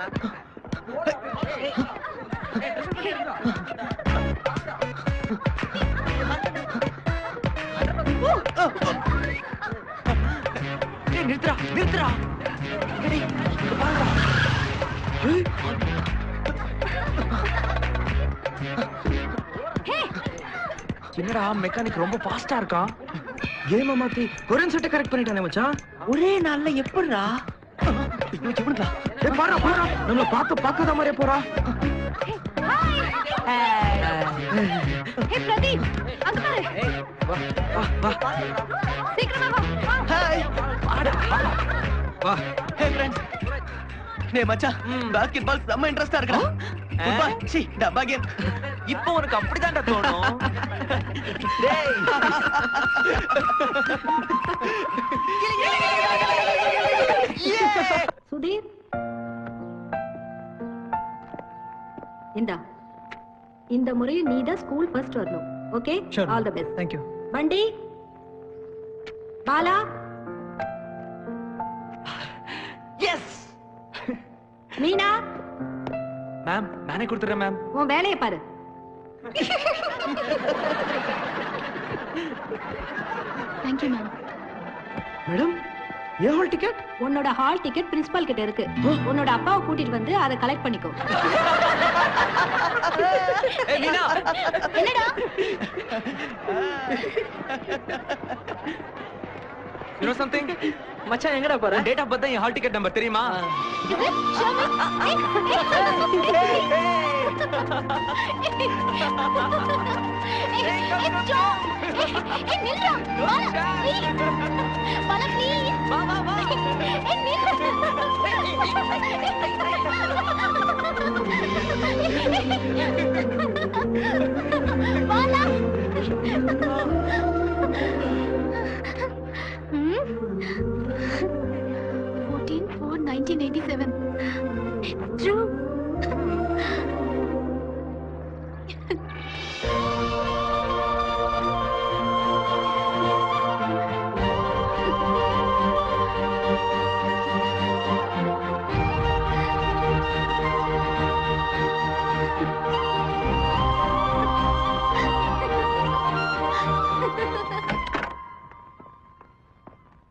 டேய் நிறுத்துடா நிறுத்துடா. டேய் பாருடா. என்னடா மெக்கானிக் ரொம்ப ஃபாஸ்டா இருக்கான். கேம் மாத்தி கொரியன் செட்டை கரெக்ட் பண்ணிட்டானே மச்சான். ஒரே நாள்ல எப்படிடா? எப்படிடா? டேய் பாரு பாரு, நம்மள பாக்க மாதிரியே போறா. ஹே பிரதீப், அங்க பாரு. வா சீக்கிரமா வா. ஹாய். வாடா வா. Hey friends. டேய் மச்சான், பாஸ்கெட் பால் செம்ம இன்ட்ரஸ்டா இருக்குடா. ஃபுட்பால் சி டப்பா கேம். இப்போ உனக்கு அப்படிதான்டா தோணும். டேய் சுதீர் இந்த முறையும் நீ தான் ஸ்கூல் ஃபர்ஸ்ட் வரணும். Okay, all the best. Thank you. பண்டி, பாலா, எஸ் மீனா. மேம் நானே கொடுத்துறேன் மேம். உன் வேலையை பாரு. Thank you ma'am. மேடம், ஏன் ஹால் டிக்கெட்? உன்னோட ஹால் டிக்கெட் பிரின்சிபால் கிட்ட இருக்கு. உன்னோட அப்பாவை கூட்டிட்டு வந்து அதை கலெக்ட் பண்ணிக்கோ. ஏய் மீனா, என்னடா? you know something? மச்சான் எங்கடா போற? டேட் ஆஃப் பர்த் என் ஹால் டிக்கெட் நம்பர் தெரியுமா? Is it? Show me. True.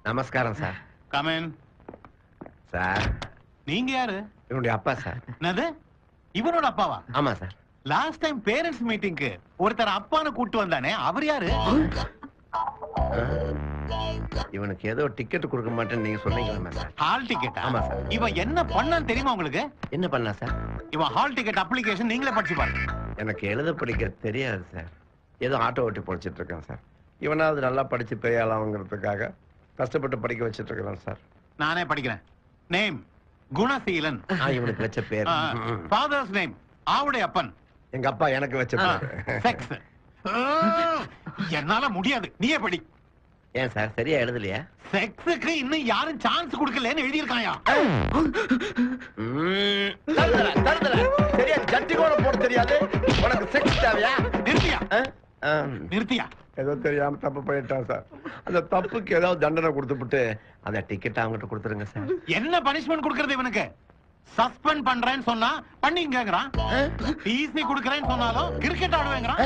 நமஸ்காரம் சார். Come in. சார் நீங்க யாரு? இவனுடைய அப்பா சார். என்னது? இவனோட அப்பாவா? ஆமா சார். லாஸ்ட் டைம் பேரண்ட்ஸ் மீட்டிங்க்கு ஒருத்தர் அப்பான்னு கூட்டு வந்தானே, அவர் யாரு? இவனுக்கு ஏதோ டிக்கெட் கொடுக்க மாட்டேன்னு நீங்க சொன்னீங்களா சார்? Hall ticket? ஆமா சார். இவன் என்ன பண்ணான்னு தெரியுமா உங்களுக்கு? என்ன பண்ணா சார்? இவன் ஹால் டிக்கெட் அப்ளிகேஷன் நீங்களே படிச்சு பாருங்க. எனக்கு எழுத படிக்க தெரியாது சார். ஏதோ ஆட்டோ ஓட்டி படிச்சிட்டு இருக்கேன் சார். இவனாவது நல்லா படிச்சு பெரிய ஆளாங்கிறதுக்காக கஷ்டப்பட்டு படிக்க வச்சிட்டு இருக்கிறேன் சார். நானே படிக்கிறேன். நேம் குணசீலன். இவனுக்கு வச்ச பேர். ஃபாதர்ஸ் நேம் ஆவுடைய அப்பன். எங்க அப்பா எனக்கு வச்ச பேர். செக்ஸ். என்னால முடியாது, நீயே படி. ஏன் சார் சரியா எழுதலையா? செக்ஸுக்கு இன்னும் யாரும் சான்ஸ் கொடுக்கலன்னு எழுதியிருக்காயா? சரியா ஜட்டி கூட போட தெரியாது உனக்கு செக்ஸ் தேவையா? நிறுத்தியா நிறுத்தியா? ஏதோ தெரியாம தப்பு பண்ணிட்டான் சார். அந்த தப்புக்கு ஏதாவது தண்டனை கொடுத்துட்டு அந்த டிக்கெட் அவங்ககிட்ட கொடுத்துருங்க சார். என்ன பனிஷ்மெண்ட் கொடுக்கறது இவனுக்கு? சஸ்பெண்ட் பண்றேன்னு சொன்னா பண்ணிங்கங்கறான். டிசி குடுக்கறேன்னு சொன்னாலும் கிரிக்கெட் ஆடுவேங்கறான்.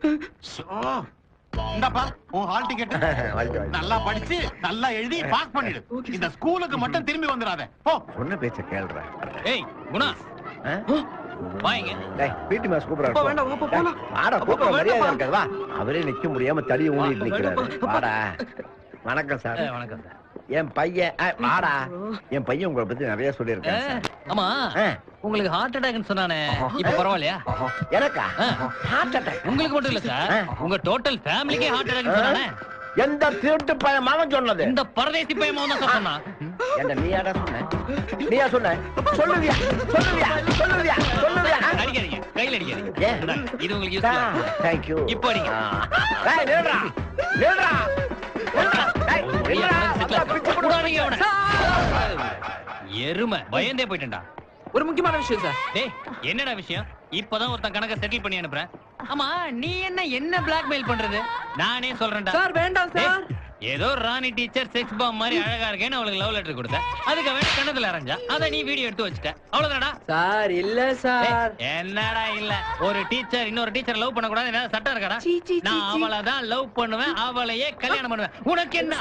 இந்தப்பா உன் ஹால் டிக்கெட். நல்லா படிச்சு நல்லா எழுதி பாஸ் பண்ணிடு. இந்த ஸ்கூலுக்கு மட்டும் திரும்பி வந்துடாத. போ. சொன்ன பேச்ச கேளுடா. ஏய் குணா. வாங்க. டேய் பிடி மாஸ் கூப்பிடுறாரு. அப்பா வேண்டாம் அப்பா போலாம். வாடா கூப்பிட மரியாதை இருக்காது வா. அவரே நிக்க முடியாம தடி ஊனிட்டு நிக்கிறாரு. வாடா. வணக்கம் சார். வணக்கம் சார். என் பையன் வாடா. என் பையன் உங்களை பத்தி நிறைய சொல்லியிருக்கேன். ஆமா உங்களுக்கு ஹார்ட் அட்டாக்னு சொன்னானே, இப்ப பரவாயில்லையா? எனக்கா ஹார்ட் அட்டாக்? உங்களுக்கு மட்டும் இல்ல சார், உங்க டோட்டல் ஃபேமிலிக்கே ஹார்ட் அட்டாக்னு சொன்னானே. எந்த திருட்டு பையன் மகன் சொன்னது? இந்த பரதேசி பையன் மகன் தான் சொன்னான். என்ன நீயாடா சொன்ன? நீயா சொன்ன? சொல்லுவியா சொல்லுவியா சொல்லுவியா சொல்லுவியா? அடிக்காதீங்க, கையில அடிக்காதீங்க. இது உங்களுக்கு யூஸ்ஃபுல். Thank you. இப்போ அடிங்க. டேய் நில்றா நில்றா நில்றா. டேய் நில்றா. பிச்சு போடுவானீங்க அவன. எருமை பயந்தே போய்ட்டேன்டா. ஒரு முக்கியமான விஷயம் சார். டேய் என்னடா விஷயம்? இப்பதான் ஒருத்தன் கணக்க செட்டில் பண்ணி அனுப்புறேன். ஆமா நீ என்ன பிளாக்மெயில் பண்றது? நானே சொல்றேன்டா. சார் வேண்டாம் சார். ஏதோ ராணி டீச்சர் செக்ஸ் பாம் மாதிரி அழகா இருக்கேன்னு அவளுக்கு லவ் லெட்டர் கொடுத்த. அதுக்கு வேணா கண்ணத்துல அரைஞ்சா அத நீ வீடியோ எடுத்து வச்சுட்ட. அவ்வளவுதானடா? சார் இல்ல சார். என்னடா இல்ல? ஒரு டீச்சர் இன்னொரு டீச்சர் லவ் பண்ண கூடாது என்ன சட்டம் இருக்காடா? நான் அவளை தான் லவ் பண்ணுவேன், அவளையே கல்யாணம் பண்ணுவேன். உனக்கு என்ன?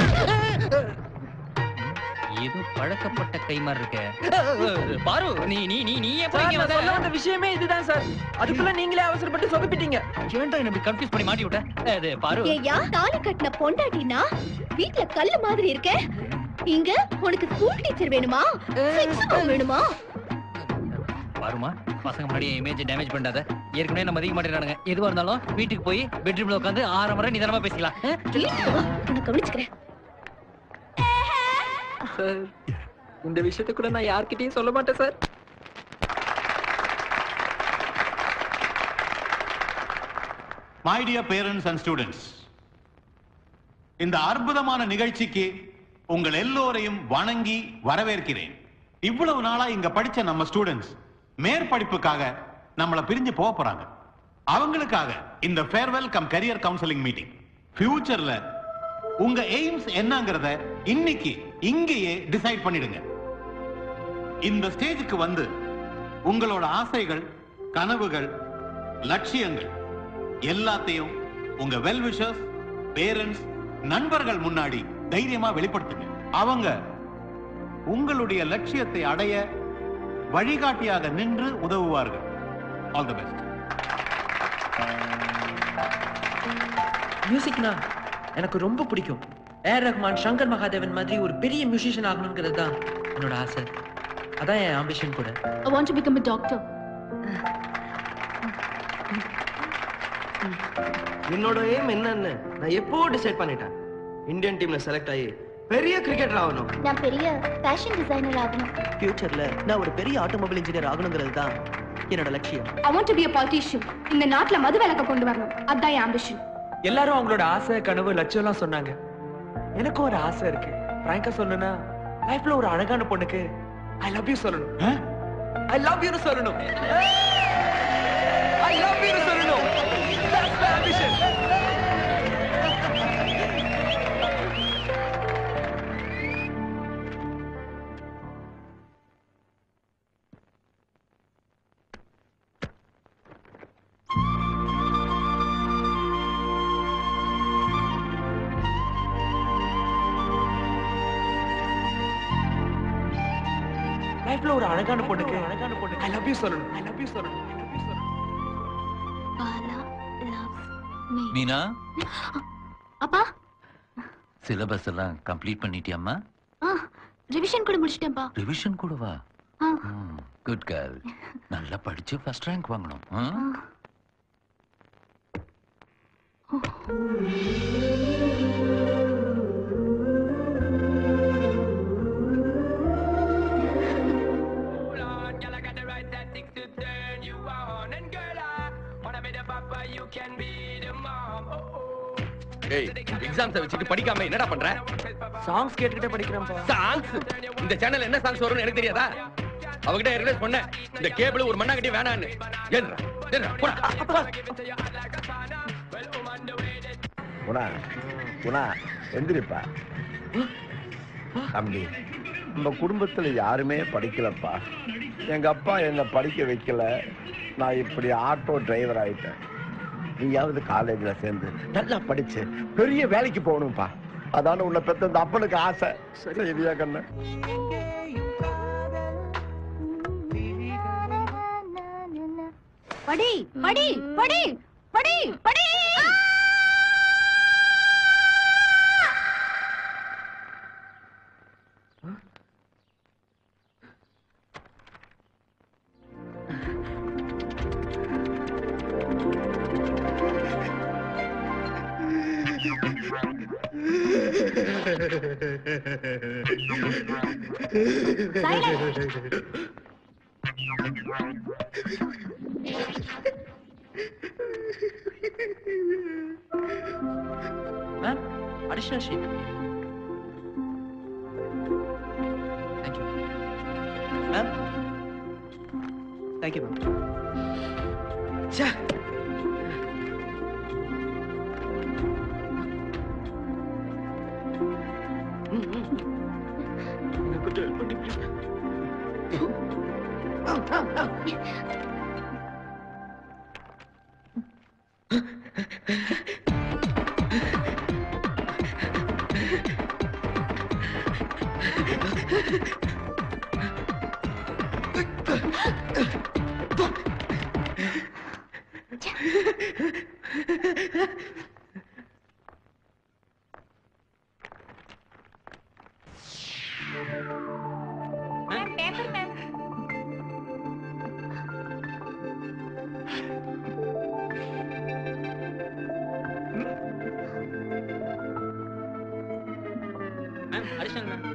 இது பழக்கப்பட்ட கை மாதிரி இருக்க பாரு. நீ நீ நீ நீ எப்படி வந்த விஷயமே இதுதான் சார். அதுக்குள்ள நீங்களே அவசரப்பட்டு சொதப்பிட்டீங்க. ஏன்டா என்ன இப்படி கன்ஃபியூஸ் பண்ணி மாட்டி விட்ட? அது பாரு. ஏயா தாலி கட்டின பொண்டாட்டினா வீட்ல கல்லு மாதிரி இருக்க. இங்க உனக்கு ஸ்கூல் டீச்சர் வேணுமா? செக்ஸ் பாம் வேணுமா? பாருமா பசங்க முன்னாடி இமேஜ் டேமேஜ் பண்ணாத. ஏற்கனவே நம்ம அதிக மாட்டேறானுங்க. எதுவா இருந்தாலும் வீட்டுக்கு போய் பெட்ரூம்ல உட்காந்து 6 மணி நிதானமா பேசிக்கலாம். நான் கவனிச்சுக்கிறேன். சார் இந்த விஷயத்தை கூட நான் யார்கிட்டயும் சொல்ல மாட்டேன் sir. My dear parents and students, இந்த அற்புதமான நிகழ்ச்சிக்கு உங்கள் எல்லோரையும் வணங்கி வரவேற்கிறேன். இவ்வளவு நாளா இங்க படிச்ச நம்ம ஸ்டூடெண்ட்ஸ் மேற்படிப்புக்காக நம்மள பிரிஞ்சு போக போறாங்க. அவங்களுக்காக இந்த farewell cum career counselling meeting. ஃபியூச்சர்ல உங்க எய்ம்ஸ் என்னங்கறத இன்னைக்கு இங்கேயே டிசைட் பண்ணிடுங்க. இந்த ஸ்டேஜுக்கு வந்து உங்களோட ஆசைகள், கனவுகள், லட்சியங்கள் எல்லாத்தையும் உங்க வெல் விஷர்ஸ், பேரண்ட்ஸ், நண்பர்கள் முன்னாடி தைரியமா வெளிப்படுத்துங்க. அவங்க உங்களுடைய லட்சியத்தை அடைய வழிகாட்டியாக நின்று உதவுவார்கள். All the best. மியூசிக்னா எனக்கு ரொம்ப பிடிக்கும். ஏஆர் ரஹ்மான், சங்கர் மகாதேவன் மாதிரி ஒரு பெரிய மியூசிஷியன் ஆகணுங்கிறது தான் என்னோட ஆசை. அதான் என் ஆம்பிஷன் கூட. I want to become a doctor. என்னோட எய்ம் என்னன்னு நான் எப்போ டிசைட் பண்ணிட்டேன். இந்தியன் டீம்ல செலக்ட் ஆகி பெரிய கிரிக்கெட்டர் ஆகணும். நான் பெரிய ஃபேஷன் டிசைனர் ஆகணும். ஃபியூச்சர்ல நான் ஒரு பெரிய ஆட்டோமொபைல் இன்ஜினியர் ஆகணுங்கிறது தான் என்னோட லட்சியம். I want to be a politician. இந்த நாட்டுல மது விலக்க கொண்டு வரணும். அதான் என் ஆம்பிஷன். எல்லாரும் அவங்களோட ஆசை, கனவு, லட்சியம்லாம் சொன்னாங்க. எனக்கும் ஒரு ஆசை இருக்கு. பிராங்கா சொல்லணும்னா லைஃப்ல ஒரு அழகான பொண்ணுக்கு ஐ லவ் யூ சொல்லணும். ஐ லவ் யூ சொல்லணும். ஐ லவ் யூ சொல்லணும். That's my ambition. லைஃப்ல ஒரு அழகான பொண்ணுக்கு ஐ லவ் யூ சொல்லணும். Bala loves me. மீனா அப்பா சிலபஸ் எல்லாம் கம்ப்ளீட் பண்ணிட்டியாம்மா? ரிவிஷன் கூட முடிச்சிட்டேன்ப்பா. ரிவிஷன் கூடவா? Good girl. நல்லா படிச்சு ஃபர்ஸ்ட் ரேங்க் வாங்கணும். ஏய் எக்ஸாம்ஸ் வச்சிட்டு படிக்காம என்னடா பண்ற? சாங்ஸ் கேட்டுக்கிட்டே படிக்கிறேன்ப்பா. சாங்ஸ்? இந்த சேனல்ல என்ன சாங்ஸ் வரும்னு எனக்கு தெரியாதா? அவகிட்ட ரிலீஸ் பண்ண இந்த கேபிள் ஒரு மண்ணாங்கட்டி வேணான்னு. ஏன்றா போடா. குணா எந்திரிப்பா. தம்பி நம்ம குடும்பத்துல யாருமே படிக்கலப்பா. எங்க அப்பா என்ன படிக்க வைக்கல. நான் இப்படி ஆட்டோ டிரைவர் ஆயிட்டேன். நீயாவது காலேஜ்ல சேர்ந்து நல்லா படிச்சு பெரிய வேலைக்கு போகணும்பா. அதான உன்னை பெத்த இந்த அப்பனுக்கு ஆசை. சரியா கண்ணு? படி படி படி படி படி. Ma'am, additional sheet. Thank you. Ma'am. Thank you, ma'am. Cha. Additional, ma'am.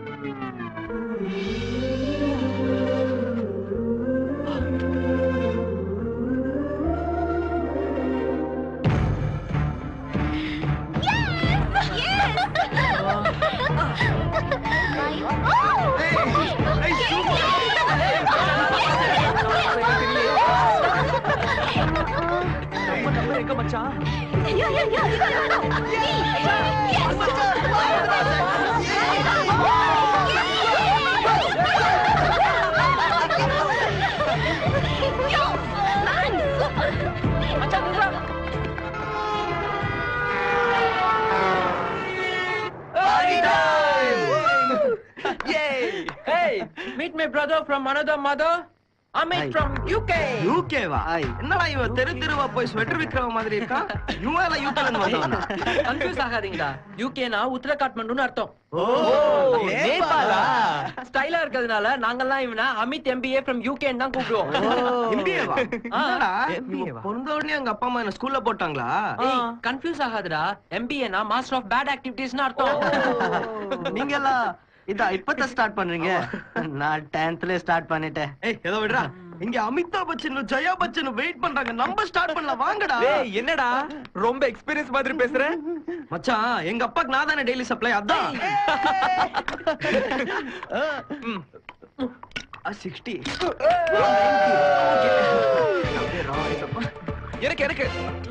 Meet my brother from another mother. Amit from UK. UK வா? என்னடா இவ தெருவா போய் ஸ்வெட்டர் விக்கிறவ மாதிரி இருக்கா? இவன் யூகேல இருந்து வந்தவனா? கன்ஃபியூஸ் ஆகாதீங்கடா. யூகேனா உத்தர காட்மண்டுன்னு அர்த்தம். ஓ நேபாளா? ஸ்டைலா இருக்கிறதுனால நாங்கெல்லாம் இவனா அமித் MBA from UK ன்னு தான் கூப்பிடுவோம். MBA வா? என்னடா? பொறந்த உடனே எங்க அப்பா அம்மா என்ன ஸ்கூல்ல போட்டாங்களா? கன்ஃபியூஸ் ஆகாதடா. MBA னா மாஸ்டர் ஆஃப் பேட் ஆக்டிவிட்டீஸ்னு அர்த்தம். நீங்க எல்லாம் இதா இப்பதான் ஸ்டார்ட் பண்றீங்க? நான் 10thல ஸ்டார்ட் பண்ணிட்டேன். ஏய் ஏதோ விடுடா. இங்க அமிதாப் பச்சன் ஜெயா பச்சன் வெயிட் பண்றாங்க. நம்ம ஸ்டார்ட் பண்ணலாம் வாங்கடா. ஏய் என்னடா ரொம்ப எக்ஸ்பீரியன்ஸ் மாதிரி பேசுற? மச்சான் எங்க அப்பாக்கு நான் தானே டெய்லி சப்ளை. அதான் 60 எனக்கு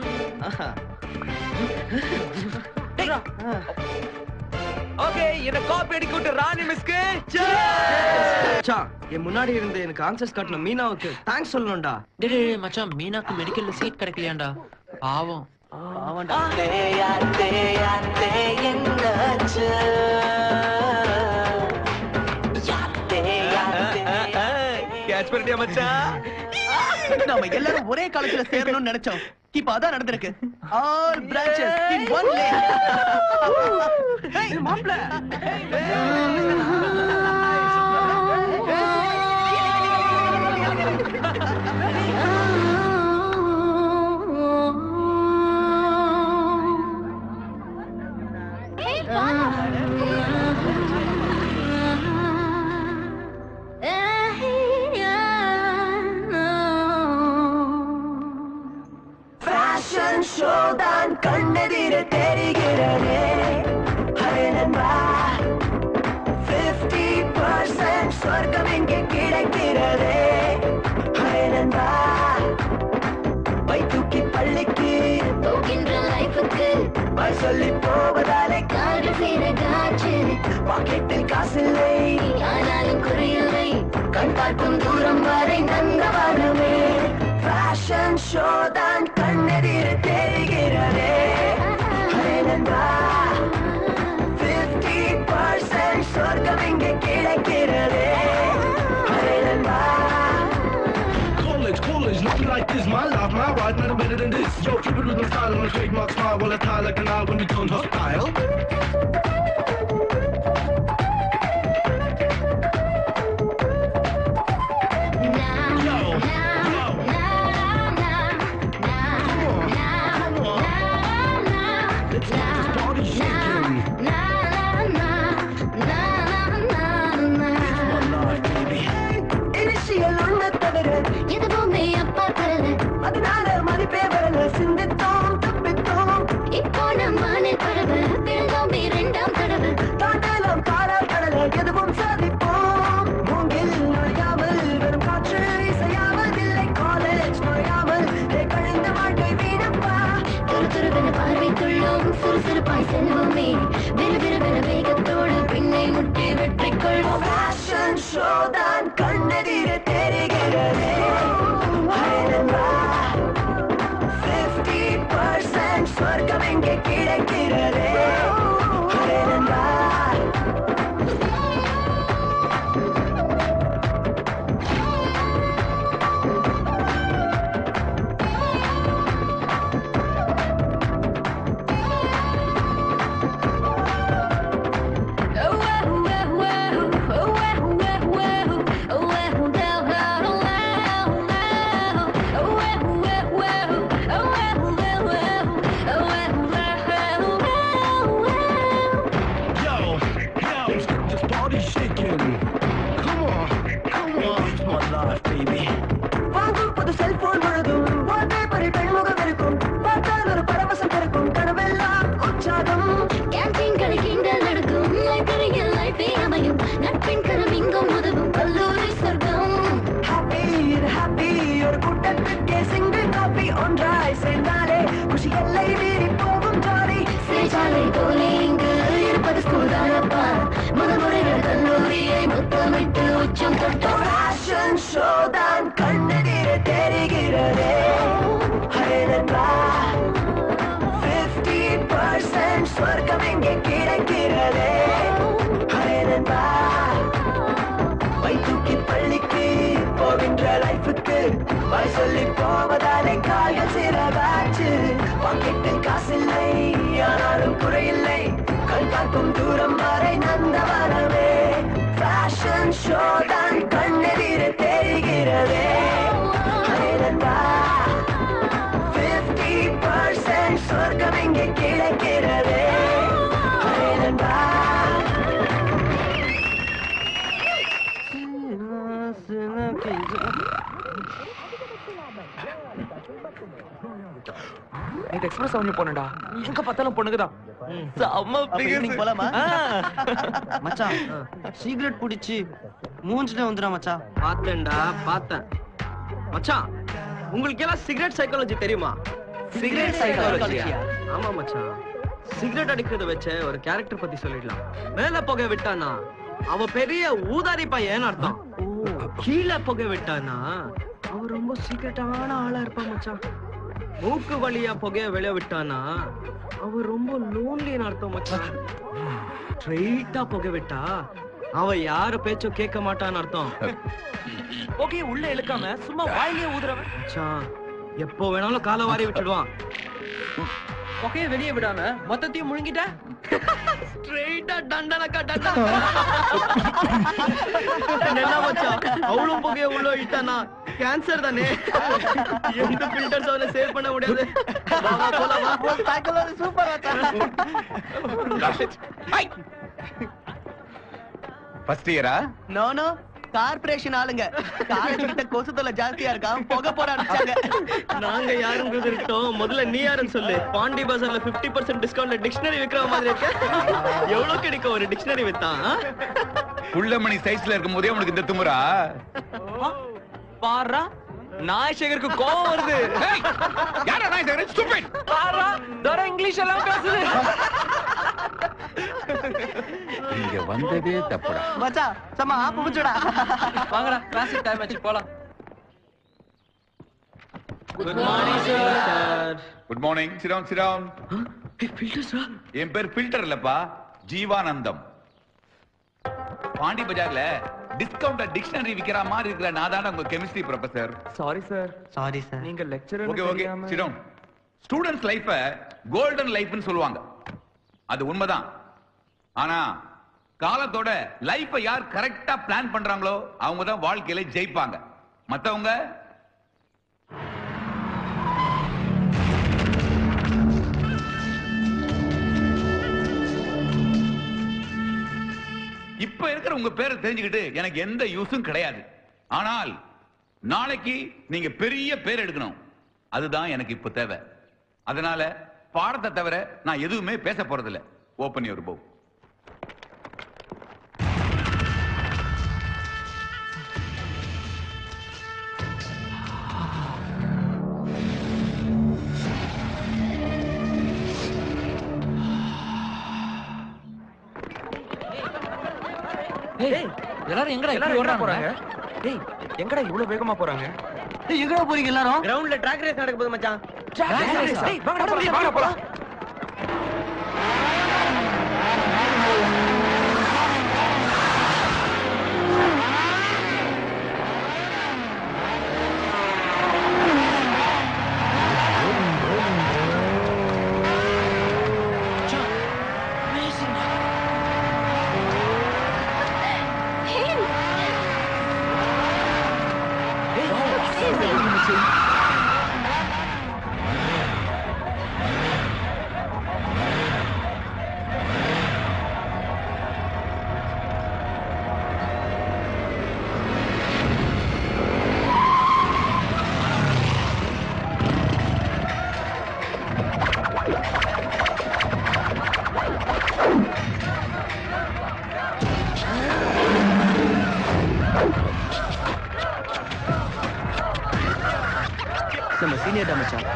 ஓகே என்ன காப்பி அடிக்க விட்டு ராணி மிஸ்க்கு மச்சான் என் முன்னாடி இருந்து எனக்கு ஆன்சர்ஸ் காட்டின மீனாவுக்கு தேங்க்ஸ் சொல்லணும்டா. டேய் மச்சான் மீனாக்கு மெடிக்கல்ல சீட் கிடைக்கலையாண்டா. பாவம். பாவம்டா. என்னாச்சு மச்சான். நாம எல்லாரும் ஒரே காலேஜ்ல சேரணும்னு நினைச்சோம். இப்ப அதான் நடந்திருக்கு. All branches in one lane. Hey, மாப்ள. ஃபேஷன் ஷோ தான் கண்ணெதிர தெரிகிறதே. ஹரே நண்பா 50% சொர்க்கம் எங்கே கிடைக்கிறதே. ஹரே நண்பா பை தூக்கி பள்ளிக்கு போகின்ற லைஃபுக்கு பாய் சொல்லி போவதாலே காடு சீரகாச்சு. பாக்கெட்டில் காசில்லை ஆனாலும் குறையில்லை. கண் பார்க்கும் தூரம் வரை நந்தவனமே. ஃபேஷன் ஷோ தான் கண்ணெதிர தெரிகிறதே. ஹரே நண்பா 50% சொர்க்கம் எங்கே கிடைக்கிறதே. ஹரே நண்பா College, nothing like this. My life, my ride, nothing better than this. Yo, keep it with my style, I'm a trademark smile. While I tie like an eye when we turn hostile. எதுவுமே அப்பா தரல, அதனால மதிப்பே வரல. சிந்தித்தோம் தப்பித்தோம், இப்போ நம்மானே பரவ பிறந்தோம் இரண்டாம் தடவை. தாண்டலாம் காலால் கடல, எதுவும் சாதிப்போம். மூங்கில் நுழையாமல் வெறும் காற்று இசையாவதில்லை. காலேஜ் நுழையாமல் கழிந்த வாழ்க்கை வீணப்பா. துருதுருவென பார்வைக்குள்ளோம், சுறுசுறுப்பாய் செல்வோமே. விறுவிறுவென வேகத்தோடு பின்னை முட்டி வெற்றி கொள்வோம். ஃபேஷன் ஷோ தான் கண்ணெதிர தெரிகிறதே. 50% சொர்க்கம் எங்கே கிடைக்கிறதே. ஹரே நண்பா செல்போன் முழுதும் வால்பேப்பரில் பெண்முகம் இருக்கும். பார்த்தால் ஒரு பரவசம் இருக்கும். கனவெல்லாம் உற்சாகம். கேம்பீன்களில் கிண்டல் நடக்கும். லைப்ரரியில் லைஃபே அமையும். நட்பின் கரம் இங்கும் உதவும். கல்லூரி சொர்க்கம். ஹாப்பி இது ஹாப்பி. ஒரு கூட்டத்துக்கே சிங்கிள் காப்பி. ஒன்றாய் சேர்ந்தாலே குஷி எல்லை மீறி போகும் ஜாலி. சிறைச்சாலை போலே இங்கு இருப்பது ஸ்கூல் தானப்பா. முதல் முறைகள் கல்லூரியை முத்தமிட்டு உச்சம் தொட்டோம். ஃபேஷன் ஷோ தான் கண்ணெதிர தெரிகிறதே. ஹரே நண்பா 50% சொர்க்கம் எங்கே கிடைக்கிறதே. ஹரே நண்பா பை தூக்கி பள்ளிக்கு போகின்ற லைஃபுக்கு பாய் சொல்லி போவதாலே கால்கள் சிறகாச்சு. பாக்கெட்டில் காசில்லை ஆனாலும் குறையில்லை. கண் பார்க்கும் தூரம் வரை நந்தவனமே. ஃபேஷன் ஷோ தான் கண்ணெதிர தெரிகிறதே. ஹரே நண்பா 50% சொர்க்கம் எங்கே கிடைக்கிறதே. ஹரே நண்பா நைட் எக்ஸ்பிரஸ் அவனி போனடா. எங்க பார்த்தாலும் பொண்ணுங்கதான். போலாமா? மச்சான் சிகரெட் குடிச்சு மூஞ்சில வந்துடா மச்சான். பார்த்தேன்டா பார்த்தேன். மச்சான் உங்களுக்கு எல்லாம் சிகரெட் சைக்காலஜி தெரியுமா? சிகரெட் சைக்காலஜியா? ஆமா மச்சான். சிகரெட் அடிக்கிறத வச்ச ஒரு கேரக்டர் பத்தி சொல்லிடலாம். மேல புகை விட்டானா அவ பெரிய ஊதாரி பையன் அர்த்தம். கீழே புகை விட்டானா அவ ரொம்ப சீக்கிரட்டான ஆளா இருப்பான் மச்சான். மூக்கு வழியா புகைய வெளிய விட்டானா அவ ரொம்ப லோன்லின்னு அர்த்தம் மச்சான். ஸ்ட்ரெயிட்டா புகை விட்டா அவன் யார பேச்சோ கேட்க மாட்டான்னு அர்த்தம். ஓகே, உள்ள இழுக்காம சும்மா வாயிலே ஊதுறவன். மச்சான், எப்போ வேணாலும் காலை வாரி விட்டுடுவான். ஓகே, வெளியே விடாம மொத்தத்தையும் முழுங்கிட்ட. ஸ்ட்ரைட்டா டண்டனக்கா டண்டனக்கா. என்ன மச்சான், அவ்வளவு புகைய உள்ள விட்டானா கேன்சர் தானே. எந்த ஃபில்டர்ஸ் அவனை சேவ் பண்ண முடியாது. வா வா போலாம் வா. சைக்கிள் சூப்பர் ஃபர்ஸ்ட் இயரா? நோ நோ, கார்ப்பரேஷன் ஆளுங்க. காலேஜ் கிட்ட கொசு தொல்லை ஜாஸ்தியா இருக்கான், புகை போட அடிச்சாங்க. நாங்க யாருங்கிறது இருக்கட்டும், முதல்ல நீ யாருன்னு சொல்லு. பாண்டி பஜார்ல 50% டிஸ்கவுண்ட்ல டிக்ஷனரி விக்கிற மாதிரி இருக்க. எவ்வளவு கிடைக்கும் ஒரு டிக்ஷனரி வித்தான்? புள்ளமணி சைஸ்ல இருக்கும் போதே உனக்கு இந்த திமுறா? பாரா, நாயசேகருக்கு கோவம் வருது. யாரா நாயசேகர்? ஸ்டூபிட். பாரா, தர இங்கிலீஷ் எல்லாம் பேசுது. இங்க வந்ததே தப்புடா. மச்சான், சம ஆப்பு புடிச்சுடா. வாங்கடா, கிளாஸ் டைம் ஆச்சு, போலாம். Good morning sir. Good morning. Sit down, sit down. ஃபில்டர்ஸ்ரா? என் பேர் ஃபில்டர் இல்லப்பா, ஜீவானந்தம். பாண்டி பஜார்ல டிஸ்கவுண்ட் டிக்ஷனரி விக்கிற மாதிரி இருக்கிற நான் தான் உங்க chemistry professor. Sorry sir. Sorry sir. நீங்க lecturer. Okay okay, sit down. Students லைஃப கோல்டன் லைஃப்னு சொல்லுவாங்க. அது உண்மைதான். ஆனா காலத்தோட லைஃப யார் கரெக்டா பிளான் பண்றாங்களோ அவங்க தான் வாழ்க்கையில ஜெயிப்பாங்க. மத்தவங்க இப்ப இருக்கிற உங்க பேரை தெரிஞ்சுக்கிட்டு எனக்கு எந்த யூஸும் கிடையாது. ஆனால் நாளைக்கு நீங்க பெரிய பேர் எடுக்கணும், அதுதான் எனக்கு இப்ப தேவை. அதனால பாடத்தை தவிர நான் எதுவுமே பேச போறதில்லை. Open your book. ஏய், எல்லாரும் எங்கடா இப்படி ஓடுறாங்க? டேய், எங்கடா இவ்வளவு வேகமா போறாங்க? டேய், எங்கடா போறீங்க எல்லாரும்? கிரவுண்ட்ல ட்ராக் ரேஸ் நடக்க போகுது மச்சான். டேய், வாங்கடா போலாம். நம்ம சீனியர் தான் மச்சான்.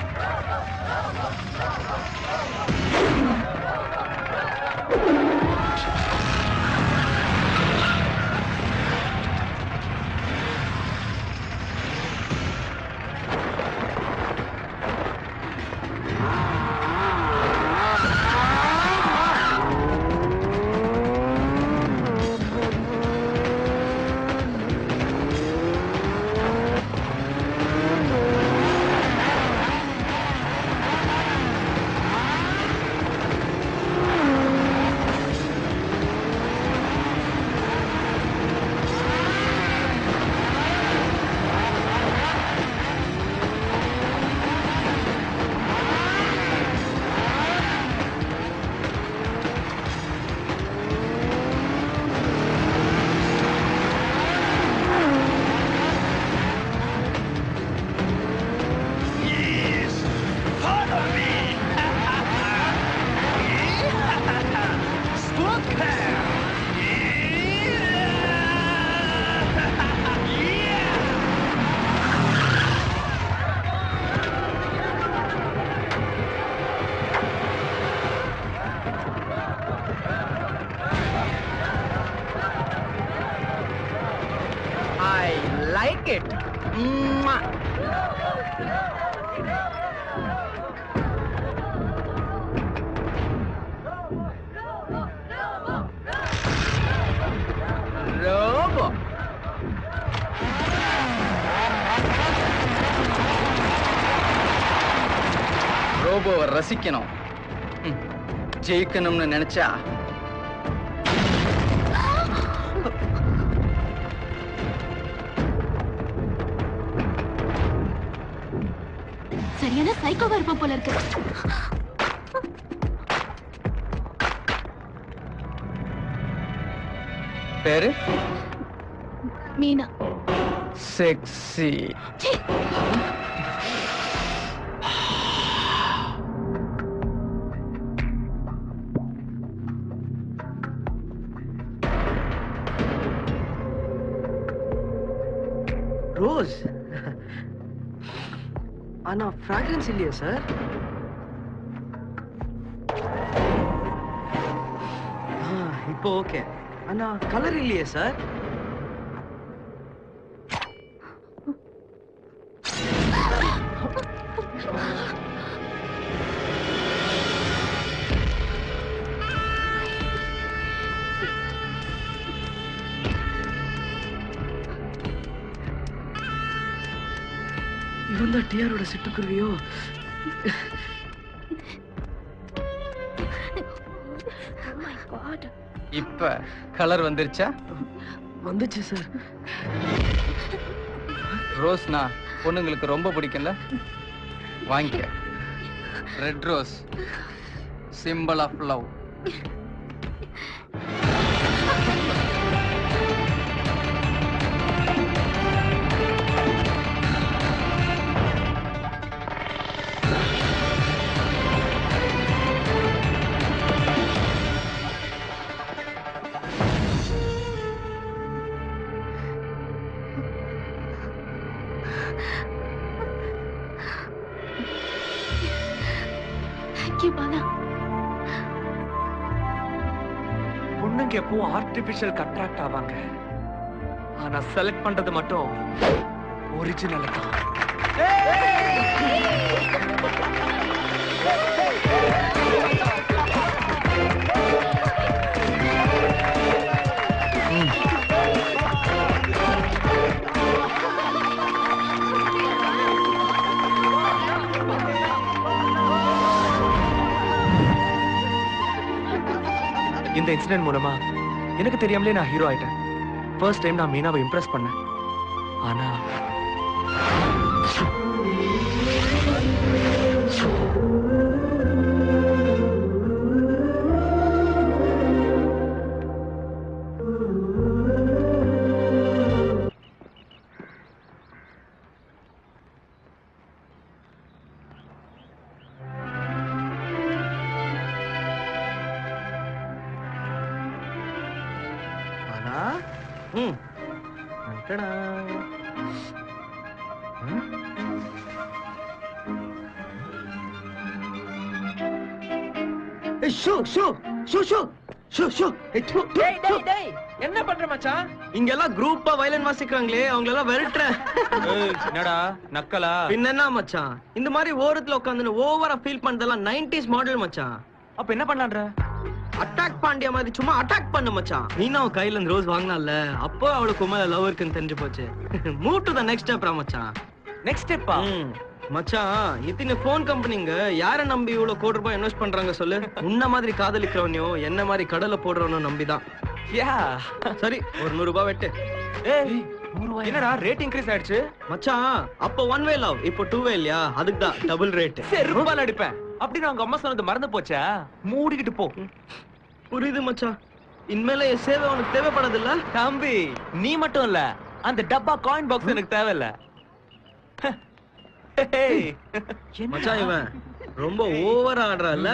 like it. ரோபோவை ரசிக்கணும். ஜெயிக்கணும்னு நினைச்சா சரியான சைக்கோவா இருப்ப போல இருக்கு. பேரு மீனா. செக்ஸி. ரோஸ். ஆனா ஃப்ராக்ரன்ஸ் இல்லையா சார்? இப்போ ஓகே. ஆனா கலர் இல்லையே சார்? இவன் தான் டிஆரோட சிட்டுக்குருவியோ? இப்ப கலர் வந்துருச்சா? வந்துச்சு சார். ரோஸ்னா பொண்ணுங்களுக்கு ரொம்ப பிடிக்கும்ல, வாங்கிக்க. Red rose, simple of love. பொண்ணுங்க எப்பவும் ஆர்டிபிஷியல் அட்ராக்ட் ஆவாங்க, ஆனா செலக்ட் பண்றது மட்டும் ஒரிஜினல் தான். இந்த இன்சிடென்ட் மூலமா எனக்கு தெரியாமலே நான் ஹீரோ ஆயிட்டேன். ஃபர்ஸ்ட் டைம் நான் மீனாவை இம்ப்ரெஸ் பண்ணேன். ஆனா என்ன பண்ற மச்சான்? இங்க எல்லாம் குரூப்பா வயலின் வாசிக்கிறாங்களே, அவங்க எல்லாம் விரட்டுறேன். என்னடா நக்கலா? பின்ன மச்சான், இந்த மாதிரி ஓரத்துல உட்கார்ந்து ஓவரா ஃபீல் பண்றதெல்லாம் 90s மாடல் மச்சான். அப்ப என்ன பண்ணலான்ற? அட்டாக் பாண்டியா மாதிரி சும்மா அட்டாக் பண்ணு மச்சான். மீனாவ கையில இருந்து ரோஸ் வாங்கினால, அப்போ அவளுக்கு மேல லவ் இருக்குன்னு தெரிஞ்சு போச்சு. Move to the next step மச்சான். நெக்ஸ்ட் ஸ்டெப்பா? மச்சான், இத்தனை போன் கம்பெனிங்க யார நம்பி இவ்வளவு கோடி ரூபாய் இன்வெஸ்ட் பண்றாங்க சொல்லு? உன்ன மாதிரி காதலிக்கிறவனையும் என்ன மாதிரி கடலை போடுறவனும் நம்பிதான். சரி, ஒரு 100 ரூபாய் வெட்டு. என்னடா ரேட் இன்க்ரீஸ் ஆயிடுச்சு மச்சான்? அப்போ ஒன் வே லவ், இப்போ டூ வே இல்லையா? அதுக்கு தான் டபுள் ரேட். ரூபாய் அடிப்பேன். அப்படின்னு அவங்க அம்மா சொன்னது மறந்து போச்சா? மூடிக்கிட்டு போ. புரியுது மச்சான், இனிமேல என் சேவை உனக்கு தேவைப்படாது இல்ல? தம்பி, நீ மட்டும் இல்ல, அந்த டப்பா காயின் பாக்ஸ் எனக்கு தேவையில்ல. மச்சான், இவன் ரொம்ப ஓவர் ஆடுறான்ல.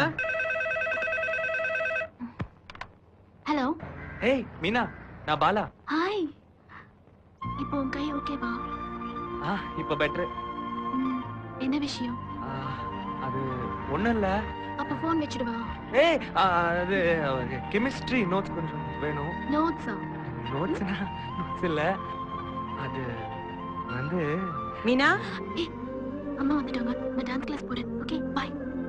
ஹலோ. ஏய் மீனா, நான் பாலா. ஹாய். இப்போ உன் கை ஓகேவா? இப்போ பெட்டர். என்ன விஷயம்? அது ஒண்ணும் இல்ல. அப்ப போன் வெச்சிடுவா. ஏய், அது கெமிஸ்ட்ரி நோட்ஸ் கொஞ்சம் வேணும். நோட்ஸா? நோட்ஸ்னா நோட்ஸ் இல்ல, அது வந்து மீனா. அம்மா வந்துட்டாங்க, நான் டான்ஸ் கிளாஸ் போறேன். Okay, bye.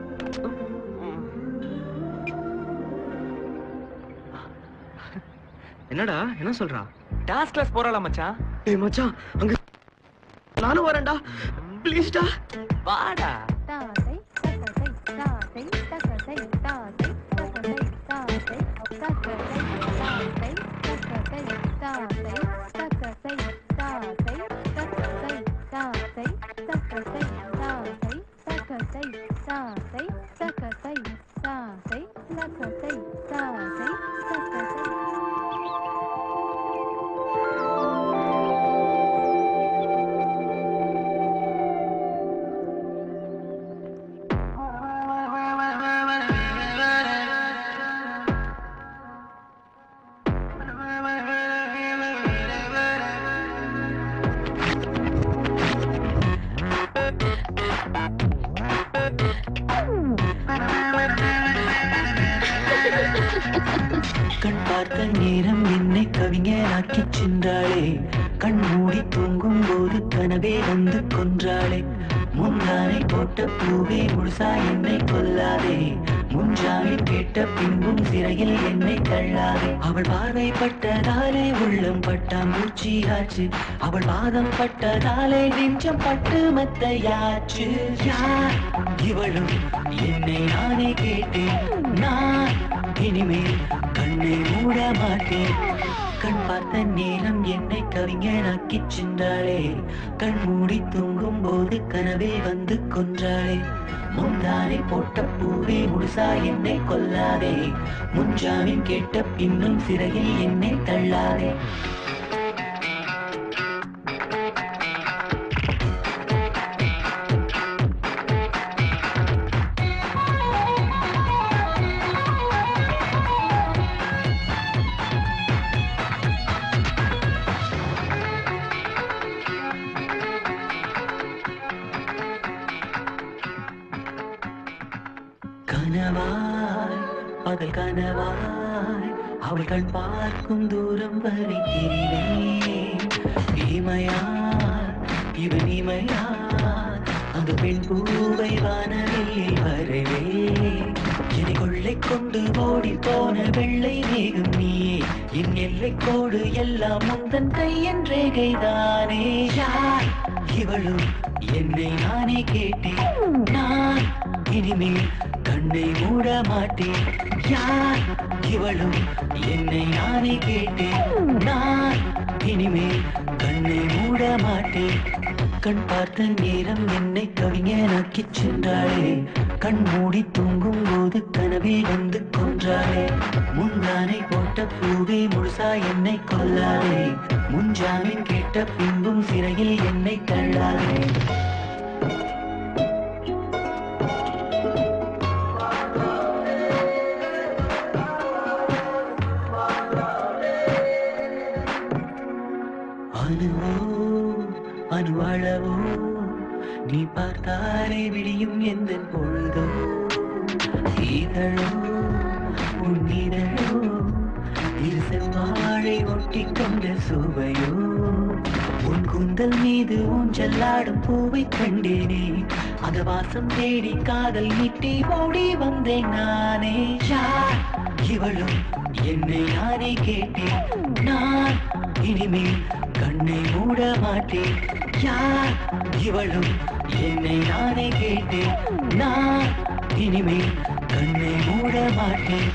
என்னடா, என்ன சொல்றா? டான்ஸ் கிளாஸ் போறல மச்சான். ஏய் மச்சான், அங்க நானும் வரேன்டா. ப்ளீஸ் டா, வாடா. கண் பார்த்த நேரம் என்னை கவிஞராக்கி சென்றாளே, கண் மூடி தூங்கும் போது கனவே வந்து கொன்றாளே, முந்தானை போட்ட பூவே முழுசா என்னை கொல்லாதே, முன்ஜாமீன் கேட்ட பின்பும் சிறையில் என்னை தள்ளாதே. அவள் பார்வை பட்டதாலே உள்ளம் பட்டாம்பூச்சி ஆச்சு, அவள் பாதம் பட்டதாலே நெஞ்சம் பட்டு மெத்தையாச்சு. யார் இவளும் என்னை நானே கேட்டேன், நான் இனிமேல் கண்ணை மூட மாட்டேன். கண் பார்த்த நேரம் என்னை கவிஞனாக்கி சென்றாளே, கண் மூடி தூங்கும் போது கனவே வந்து கொன்றாளே, முந்தானை போட்ட பூவே முழுசா என்னை கொல்லாதே, முன்ஜாமீன் கேட்ட பின்னும் சிறையில் என்னை தள்ளாதே. கனவாய் பகல் கனவாய் அவள் கண் பார்க்கும் தூரம் வரை தெரிவேன், இமையார் இவன் இமையார் அந்த பெண் பூவை வானவில் வரவே, என்னை கொள்ளை கொண்டு ஓடி போன வெள்ளை மேகம் நீயே, என் எல்லைக்கோடு எல்லாம் முந்தன் கையன் ரேகைதானே. யார் இவளும் என்னை நானே கேட்டேன், நான் இனிமேல் கண்ணை மூட மாட்டேன். யார் இவளும் என்னை நானே கேட்டேன், நான் இனிமேல் கண்ணை மூட மாட்டேன். கண் பார்த்த நேரம் என்னை கவிஞனாக்கி சென்றாளே, கண் மூடி தூங்கும் போது கனவே வந்து கொன்றாளே, முந்தானை போட்ட பூவே முழுசா என்னை கொல்லாதே, முன்ஜாமீன் கேட்ட பின்பும் சிறையில் என்னை தள்ளாதே. அணுவளவோ நீ பார்த்தாலே விடியும் எந்த பொழுதோ, இதழோ உன்னிதழோ இரு செவ்வாழை ஒட்டி கொண்ட சுவையோ, உன் குந்தல் மீது ஊஞ்சலாடும் பூவை கண்டேனே, அந்த வாசம் தேடி காதல் நீட்டி ஓடி வந்தேன் நானே. யார் இவளும் என்னை நானே கேட்டேன், நான் இனிமேல் கண்ணை மூட மாட்டேன். யார் இவளும் என்னை நானே கேட்டேன், நான் இனிமேல் கண்ணை மூட மாட்டேன்.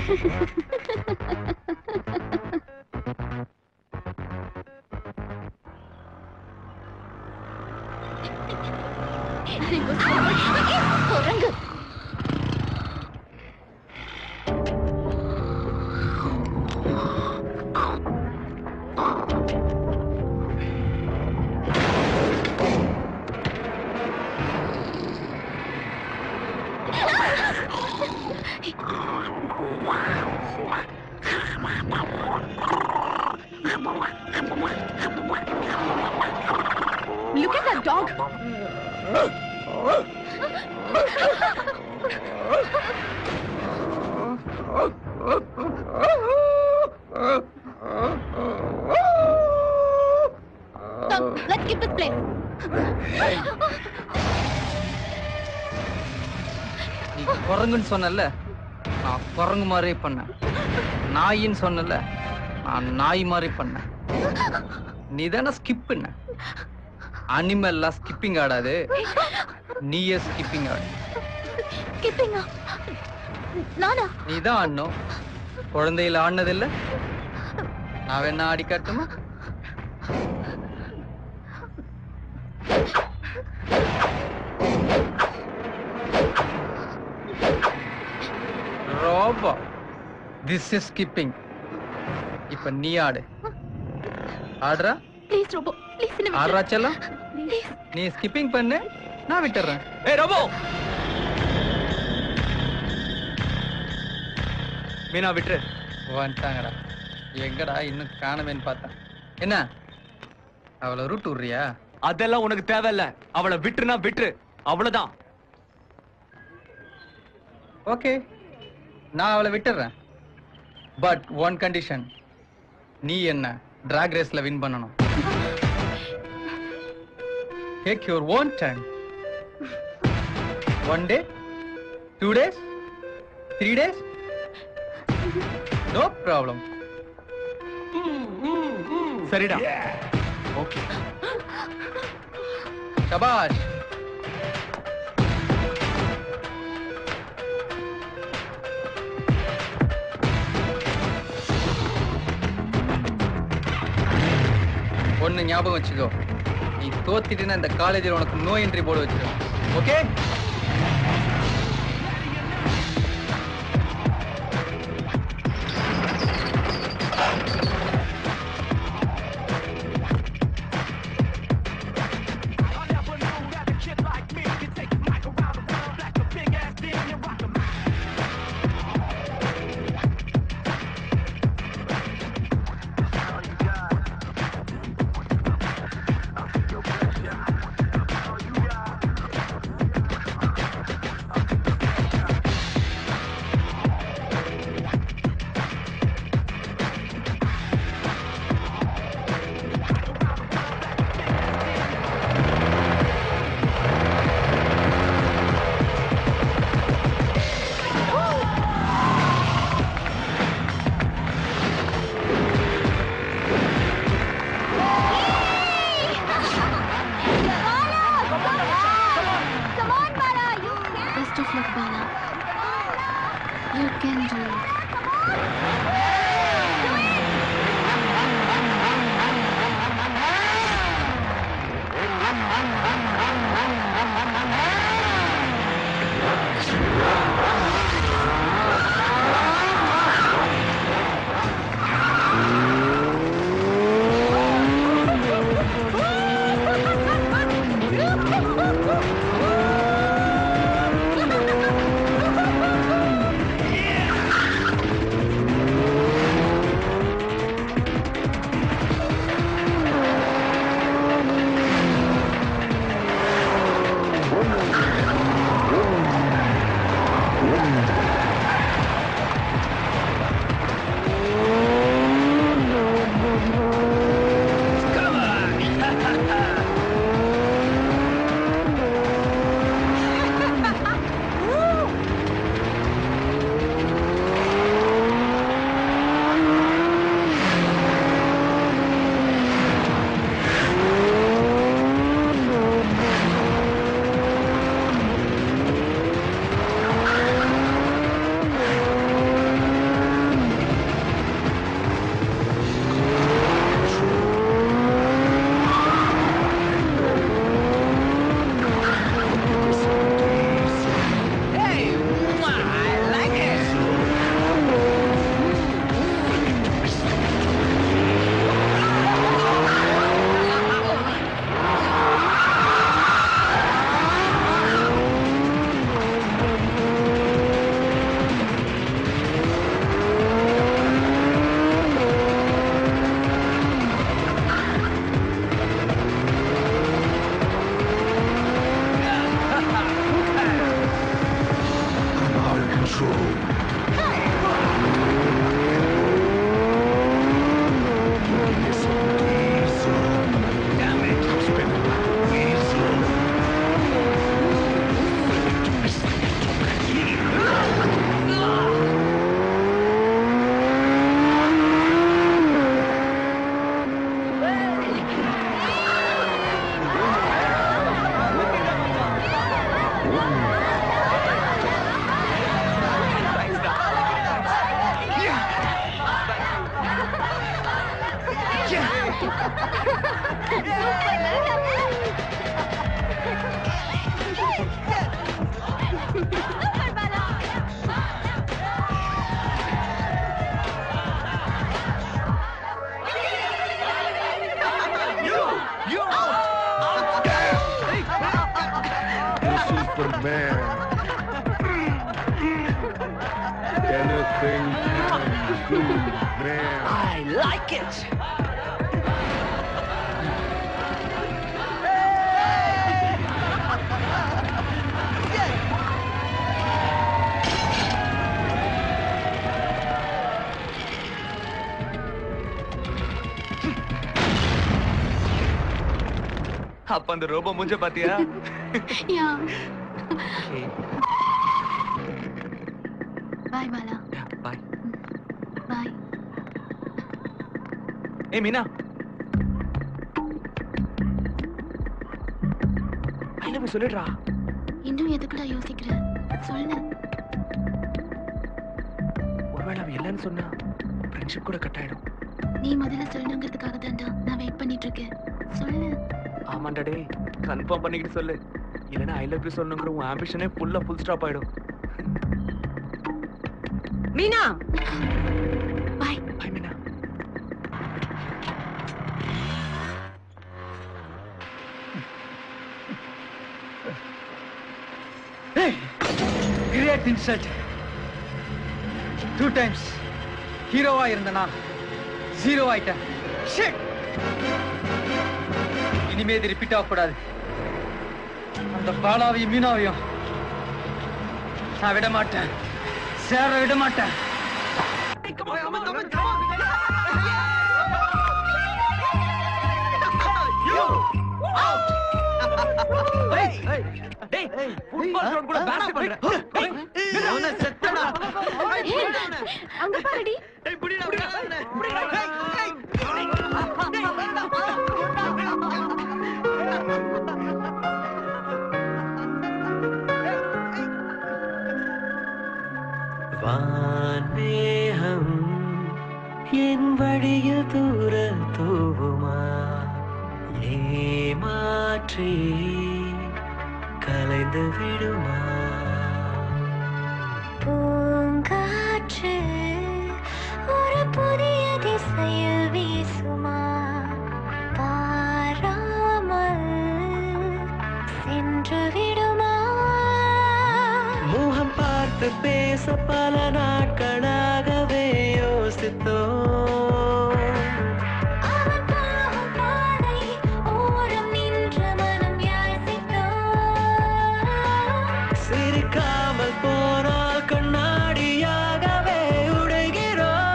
Look at that dog. Come, let's keep this place. நீ குரங்குன்னு சொன்னல, நான் குரங்கு மாதிரி பண்ணேன். நாயின்னு சொன்னல, நான் நாய் மாதிரி பண்ணேன். நீ தானே ஸ்கிப் பண்ண. அனிமல்லாம் ஸ்கிப்பிங் ஆடாது, நீயே ஸ்கிப்பிங் ஆடு. ஸ்கிப்பிங்கா? நானா? நீதான் ஆடணும். குழந்தையில ஆடினதில்ல. நான் வேணா ஆடி காட்டுமா? Robo, this is skipping. இப்ப நீ ஆடு. ஆடுறா? ப்ளீஸ் ரோபோ, ப்ளீஸ் என்ன ஆடுறா செல்லம். நீ ஸ்கிப்பிங் பண்ணு, நான் விட்டுறேன். ஏய் ரோபோ, மீனா விட்டுரு. வந்துட்டாங்கடா. எங்கடா இன்னும் காணவேன்னு பார்த்தேன். என்ன அவளை ரூட் விடுறியா? அதெல்லாம் உனக்கு தேவையில்ல. அவளை விட்டுருனா விட்டுரு, அவ்வளவுதான். ஓகே, நான் அவளை விட்டுறேன். பட் ஒன் கண்டிஷன், நீ என்ன டிராக் ரேஸ்ல வின் பண்ணணும். Take your own time. 1 day, 2 days, 3 days, no problem. சரிடா. ஓகே. சபாஷ். ஒன்னு ஞாபகம் வச்சுக்கோ, நீ தோத்திட்டுனா இந்த காலேஜில் உனக்கு நோ என்ட்ரி போர்டு வச்சிருக்கோம். Okay? Superman. Anything can do, man. I like it. அப்ப அந்த ரோபோ மூஞ்ச பாத்தியா? யா. Bye Bala. Yeah, bye. Bye. Hey Meena. I love you சொல்லுடா. இன்னும் எதுக்குடா யோசிக்கிற? சொல்லு. ஒருவேளை அவ இல்லைன்னு சொன்னா ஃப்ரெண்ட்ஷிப் கூட கட் ஆயிடும். நீ முதல்ல சொல்லணுங்கிறதுக்காக தான்டா நான் வெயிட் பண்ணிட்டு இருக்கேன். சொல்லு. ஆமாண்டா டேய், கன்ஃபார்ம் பண்ணிக்கிட்டு சொல்லு. இல்லைன்னா ஐ லவ் யூ சொல்லணுங்கிற உன் ஆம்பிஷனே ஃபுல் ஸ்டாப் ஆயிடும். Meena. Bye. Bye Meena. Hey! Great insult. 2 times. ஹீரோவா இருந்தனா 0 ஆயிட்டேன். Shit! இனிமே இது ரிப்பீட் ஆகக்கூடாது. அந்த பாலாவையும் மீனாவையும் நான் விட மாட்டேன். சேர விட மாட்டேன். அங்க பாருடி. வானேகம் என் வழியில் தூர தூவுமா ஏமாற்றி கலைந்து விடுமா பூங்காற்று ஒரு புதிய திசையில் வீசுமா பாராமல் சென்று விடுமா முகம் பார்த்து பேச பல நாட்களாகவே யோசித்தோம் அவன் போகும் பாதை ஓரம் நின்று மனம் யாசித்தோம் சிரிக்காமல் போனால் கண்ணாடியாகவே உடைகிறோம்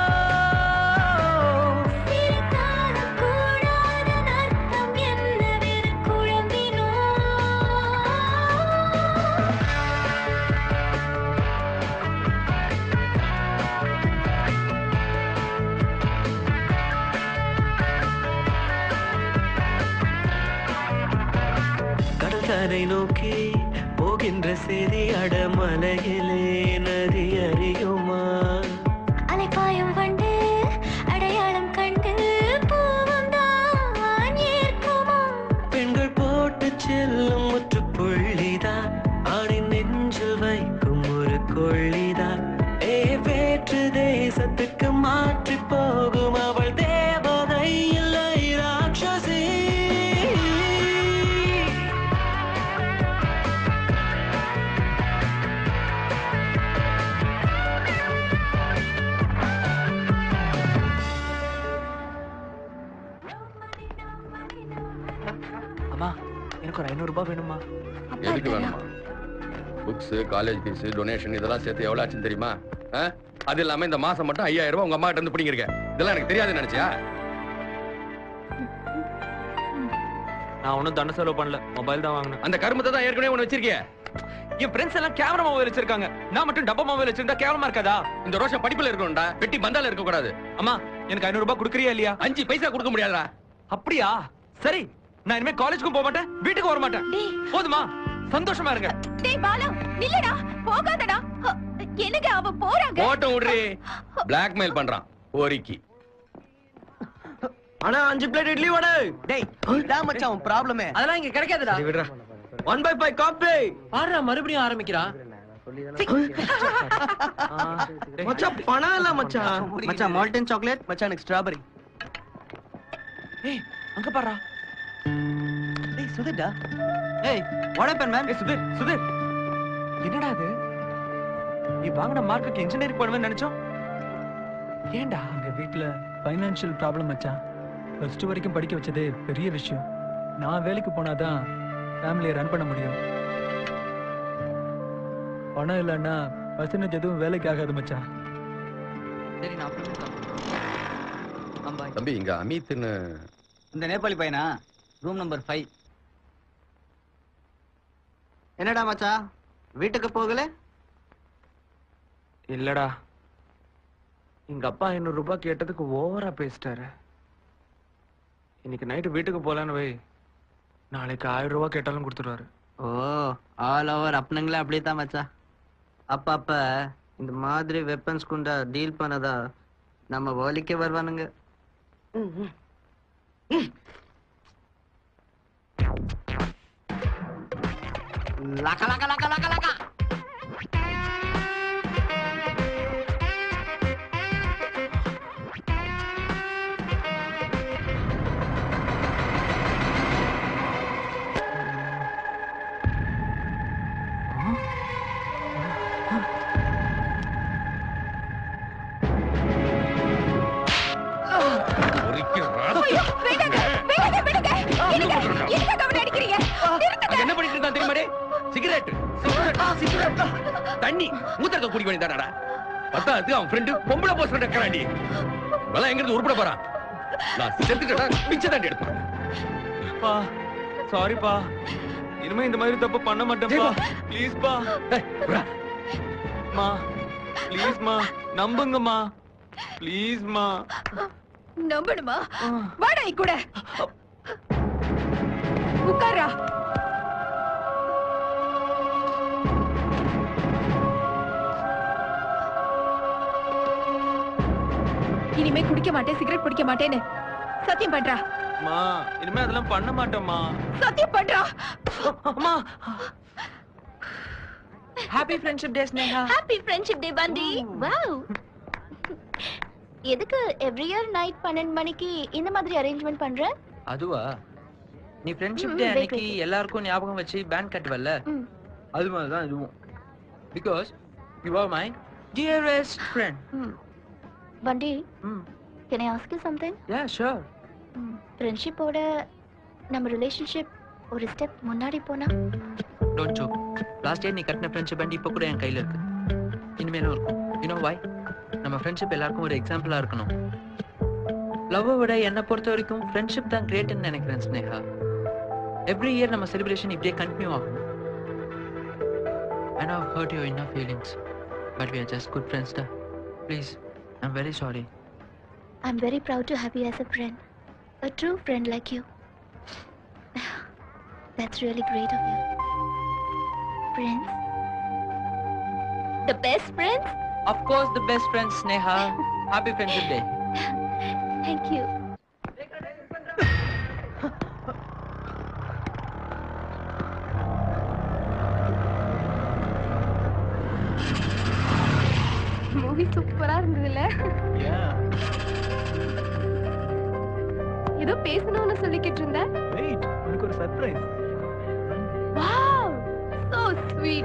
சிரித்தாலும் கூடாத அர்த்தம் என்னவென குழம்பினோம் கடற்கரை நோக்கி போகின்ற செய்தி அடமலையிலே நதி அறியுமா அலைப்பாயும் வண்டு அடையாளம் கண்டு பூவும் தான் ஏற்குமா பெண்கள் போட்டு செல்லும் முற்றுப்புள்ளிதான் ஆணின் நெஞ்சில் வைக்கும் ஒரு கொள்ளிதான் வேற்று தேசத்துக்கு மாற்றி போகும் அவள் தேவதை இல்லை ராட்சசி அம்மா எனக்கு ஒரு 500 ரூபாய் வேணுமா? எதுக்கு வேணுமா? புக்ஸ், காலேஜ் ஃபீஸ், டொனேஷன் இதெல்லாம் சேர்த்து எவ்வளவு ஆச்சுன்னு தெரியுமா? அது இல்லாம இந்த மாசம் மட்டும் 5000 ரூபாய் உங்க அம்மா கிட்ட இருந்து பிடிங்கிருக்க. இதெல்லாம் எனக்கு தெரியாதுன்னு நினைச்சியா? நான் ஒன்னும் தண்ண செலவு பண்ணல, மொபைல் தான் வாங்கினேன். அந்த கருமத்தை தான் ஏற்கனவே ஒண்ணு வச்சிருக்கிய. என் ஃப்ரெண்ட்ஸ் எல்லாம் கேமரா மொபைல் வச்சிருக்காங்க, நான் மட்டும் டப்பா மொபைல் வச்சிருந்தா கேவலமா இருக்காதா? இந்த ரோஷம் படிப்புல இருக்கணும்டா, பெட்டி பந்தால இருக்க கூடாது. அம்மா எனக்கு 500 ரூபாய் கொடுக்குறியா இல்லையா? 5 பைசா கொடுக்க முடியாதா? அப்படியா? சரி, நான் இனிமே காலேஜுக்கும் போக மாட்டேன், வீட்டுக்கு வர மாட்டேன். போதுமா? சந்தோஷமா இருங்க. டேய் பாலா நில்லுடா, போகாதடா. எனக்கு அவ போறாங்க. போட்டோ விடுறி. பிளாக்மெயில் பண்றான் ஓரிக்கி. அண்ணா 5 பிளேட் இட்லி வடை. டேய் இதான் மச்சான் உன் ப்ராப்ளமே. அதெல்லாம் இங்க கிடைக்காதுடா. விடுறா. 1/5 காபி. ஆறா மறுபடியும் ஆரம்பிக்கிறான். மச்சான் பணம் இல்ல மச்சான். மச்சான் மால்டன் சாக்லேட், மச்சான் எனக்கு ஸ்ட்ராபெரி. ஏய் அங்க பாருடா. டேய் சுதர்டா. ஏய் வாட் ஹேப்பன் மேன்? ஏய் சுதர், சுதர். என்னடா அது? நீ வாங்கின மார்க்குக்கு இன்ஜினியரிங் பண்ணுவேன்னு நினைச்சோம். ஏண்டா? எங்க வீட்டுல ஃபைனான்சியல் ப்ராப்ளம் மச்சான். +2 வரைக்கும் படிக்க வச்சதே பெரிய விஷயம். நான் வேலைக்கு போனாதான் ஃபேமிலியை ரன் பண்ண முடியும். பணம் இல்லைன்னா பர்சன்டேஜ் எதுவும் வேலைக்கு ஆகாது மச்சான். சரி நான் அப்புறம் தம்பி இங்க அமித்னு இந்த நேபாளி பையனா? Room number 5. என்னடா மச்சா வீட்டுக்கு போகல? இல்லடா, எங்க அப்பா 500 ரூபாய் கேட்டதுக்கு ஓவரா பேசிட்டாரு. இன்னைக்கு நைட்டு வீட்டுக்கு போலான்னு வை, நாளைக்கு 1000 ரூபாய் கேட்டாலும் கொடுத்துருவாரு. ஓ, ஆல் ஓவர் அப்பனுங்களே அப்படித்தான் மச்சா. அப்ப இந்த மாதிரி வெப்பன்ஸ் குண்டா டீல் பண்ணதா நம்ம வேலைக்கே வருவானுங்க. லக்க லக்க லக்க லக்க லக்க. என்ன பண்ணிட்டு இருக்கான் தெரியுமாடே? சிகரெட் தண்ணி மூத்தரக்க குடி வேண்டியதானடா. பத்தாது அவன் ஃப்ரெண்டு பொம்பளை போஸ் நடக்கறாண்டி. வல எங்க இருந்து உருப்பட போறான்? நான் செத்துட்டடா, பிச்சை தாண்டி எடுப்பேன். பா சாரி பா, இனிமே இந்த மாதிரி தப்பு பண்ண மாட்டேன்ப்பா. ப்ளீஸ் பா. மா ப்ளீஸ் மா, நம்புங்கம்மா ப்ளீஸ் மா. நம்பணுமா? வாடா கூட உட்காரா. இனிமே குடிக்க மாட்டேன், சிகரெட் பிடிக்க மாட்டேன்னு சத்தியம் பண்றா? மா இனிமே அதெல்லாம் பண்ண மாட்டேம்மா. சத்தியம் பண்றா? அம்மா happy friendship day Sneha. Happy friendship day Bunty. Wow. எதுக்கு எவ்ரி இயர் நைட் 12 மணிக்கு இந்த மாதிரி அரேஞ்ச்மென்ட் பண்ற? அதுவா, நீ ஃப்ரெண்ட்ஷிப் டே அன்னைக்கு எல்லாருக்கும் ஞாபகம் வச்சு பேண்ட் கட்டுவல்ல, அது மாதிரி தான் இதுவும். Because you are my dearest friend. Bunty, can I ask you something? Yeah, sure. ஃப்ரெண்ட்ஷிப்போட நம்ம ரிலேஷன்ஷிப் ஒரு ஸ்டெப் முன்னாடி போனா? Don't joke. லாஸ்ட் இயர் நீ கட்டின ஃப்ரெண்ட்ஷிப் பேண்ட் இப்போ கூட என் கையில இருக்கு, இனிமேலும் இருக்கும். You know why? நம்ம ஃப்ரெண்ட்ஷிப் எல்லாருக்கும் ஒரு எக்ஸாம்பிளா இருக்கணும். லவ்வை விட என்னை பொறுத்த வரைக்கும் ஃப்ரெண்ட்ஷிப் தான் கிரேட்னு நினைக்கிறேன் ஸ்னேகா. எவ்ரி இயர் நம்ம செலிப்ரேஷன் இப்படியே கண்டினியூ ஆகும். I know I've hurt your inner feelings, but we are just good friends, da. Please, I'm very sorry. I'm very proud to have you as a friend. A true friend like you. That's really great of you. Friends? The best friends? Of course, the best friends, Sneha. Happy Friendship Day. Thank you. Movie சூப்பரா இருந்ததுல? ஏதோ பேசணும்னு சொல்லிக்கிட்டு இருந்த. Wait, உனக்கு ஒரு surprise. Wow, so sweet.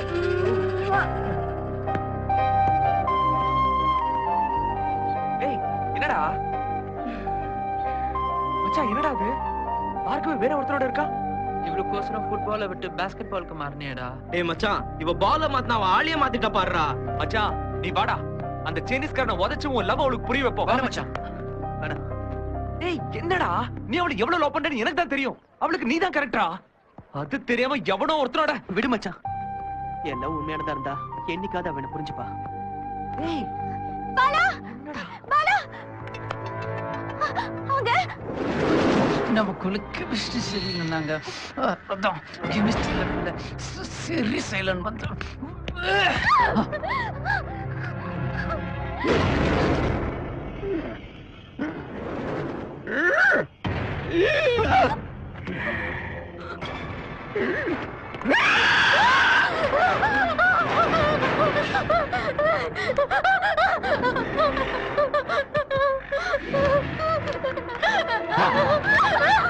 ஏய் என்னடா மச்சான், என்னடா அது? பார்க்கவே வேற ஒருத்தரோட இருக்கா. இவ்வளவு கோசரம் ஃபுட்பாலை விட்டு பாஸ்கெட் பாலுக்கு மாறினேடா. ஏய் மச்சான், இவ பால மாத்தினா அவ ஆளிய மாத்திட்டா பாருடா. மச்சான் நீ வாடா, அந்த சைனீஸ்காரனை உதைச்சு உன் லவ் அவளுக்கு புரிய வைப்போம். வா மச்சான். ஏய் என்னடா, நீ அவளை எவ்வளவு லவ் பண்றேன்னு எனக்கு தான் தெரியும். அவளுக்கு நீ தான் கரெக்டா? அது தெரியாம எவனோ ஒருத்தனோட. விடு மச்சான், என் லவ் உண்மையானதா இருந்தா என்னைக்காவது அவனை புரிஞ்சுப்பா. ஏய் பாலா, பாலா, அங்க நமக்குள்ள கெமிஸ்ட்ரி சரியில்லைன்னாங்க. அதான் கெமிஸ்ட்ரி லெவல்ல சரி சைலண்ட் வந்து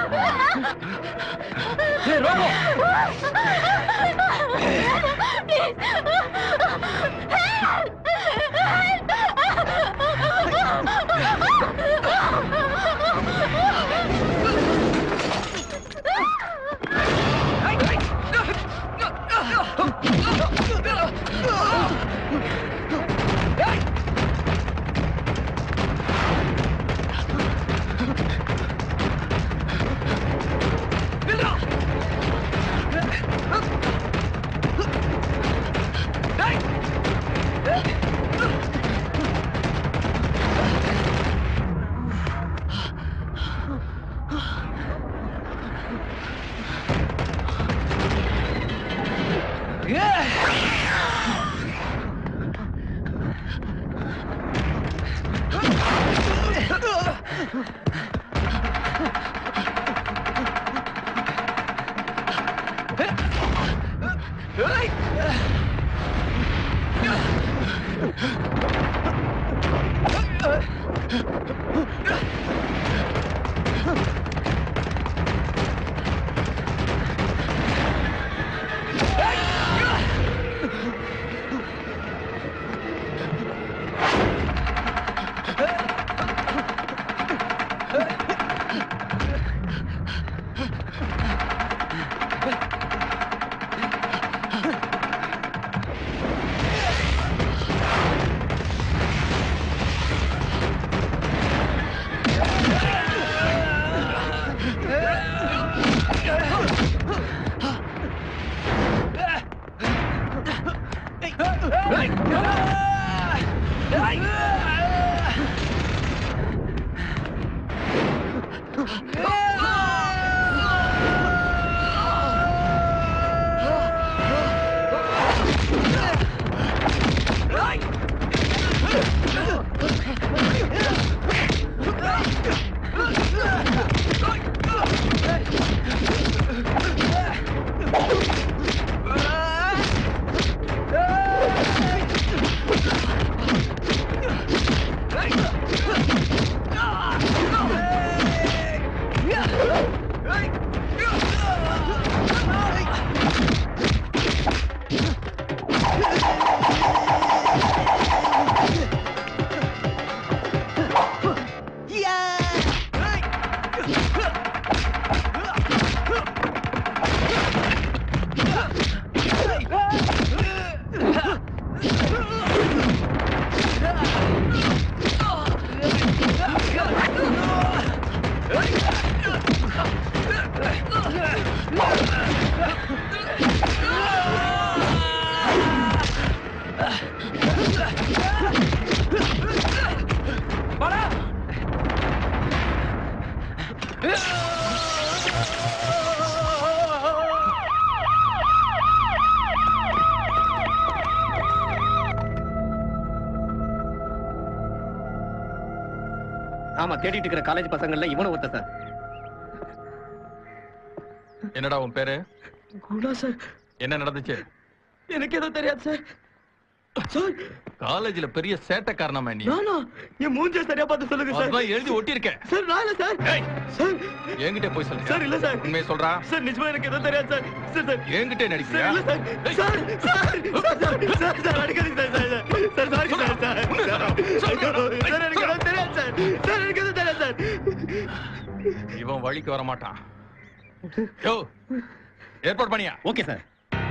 Please, ஆமா, தேடிட்டு இருக்கிற காலேஜ் பசங்கள்ல இவனும் ஒருத்த சார். என்னடா உன் பேரு? குணா சார். என்ன நடந்துச்சு? எனக்கு எதுவும் தெரியாது சார். சார், காலேஜ்ல பெரிய சேட்டைக்காரனாமா நீ? நானா? என் மூஞ்ச சரியா பார்த்து சொல்லுங்க சார். அதான் எழுதி ஒட்டி இருக்கேன். சார், நான் இல்ல சார். சார், என்கிட்ட போய் சொல்லு. சார், இல்ல சார். உண்மையை சொல்றா? சார், நிஜமா எனக்கு எதுவும் தெரியாது சார். சார், என்கிட்ட நடிக்கிறியா? இல்ல சார். சார், சார், சார், அடிக்காதீங்க sir. Sir, sorry sir. Sir, எனக்கு எதுவும் தெரியாது சார். சார், எனக்கு எதுவும் தெரியாது சார். இவன் வழிக்கு வர மாட்டான். யோ, ஏற்பாடு பண்ணியா? Okay sir.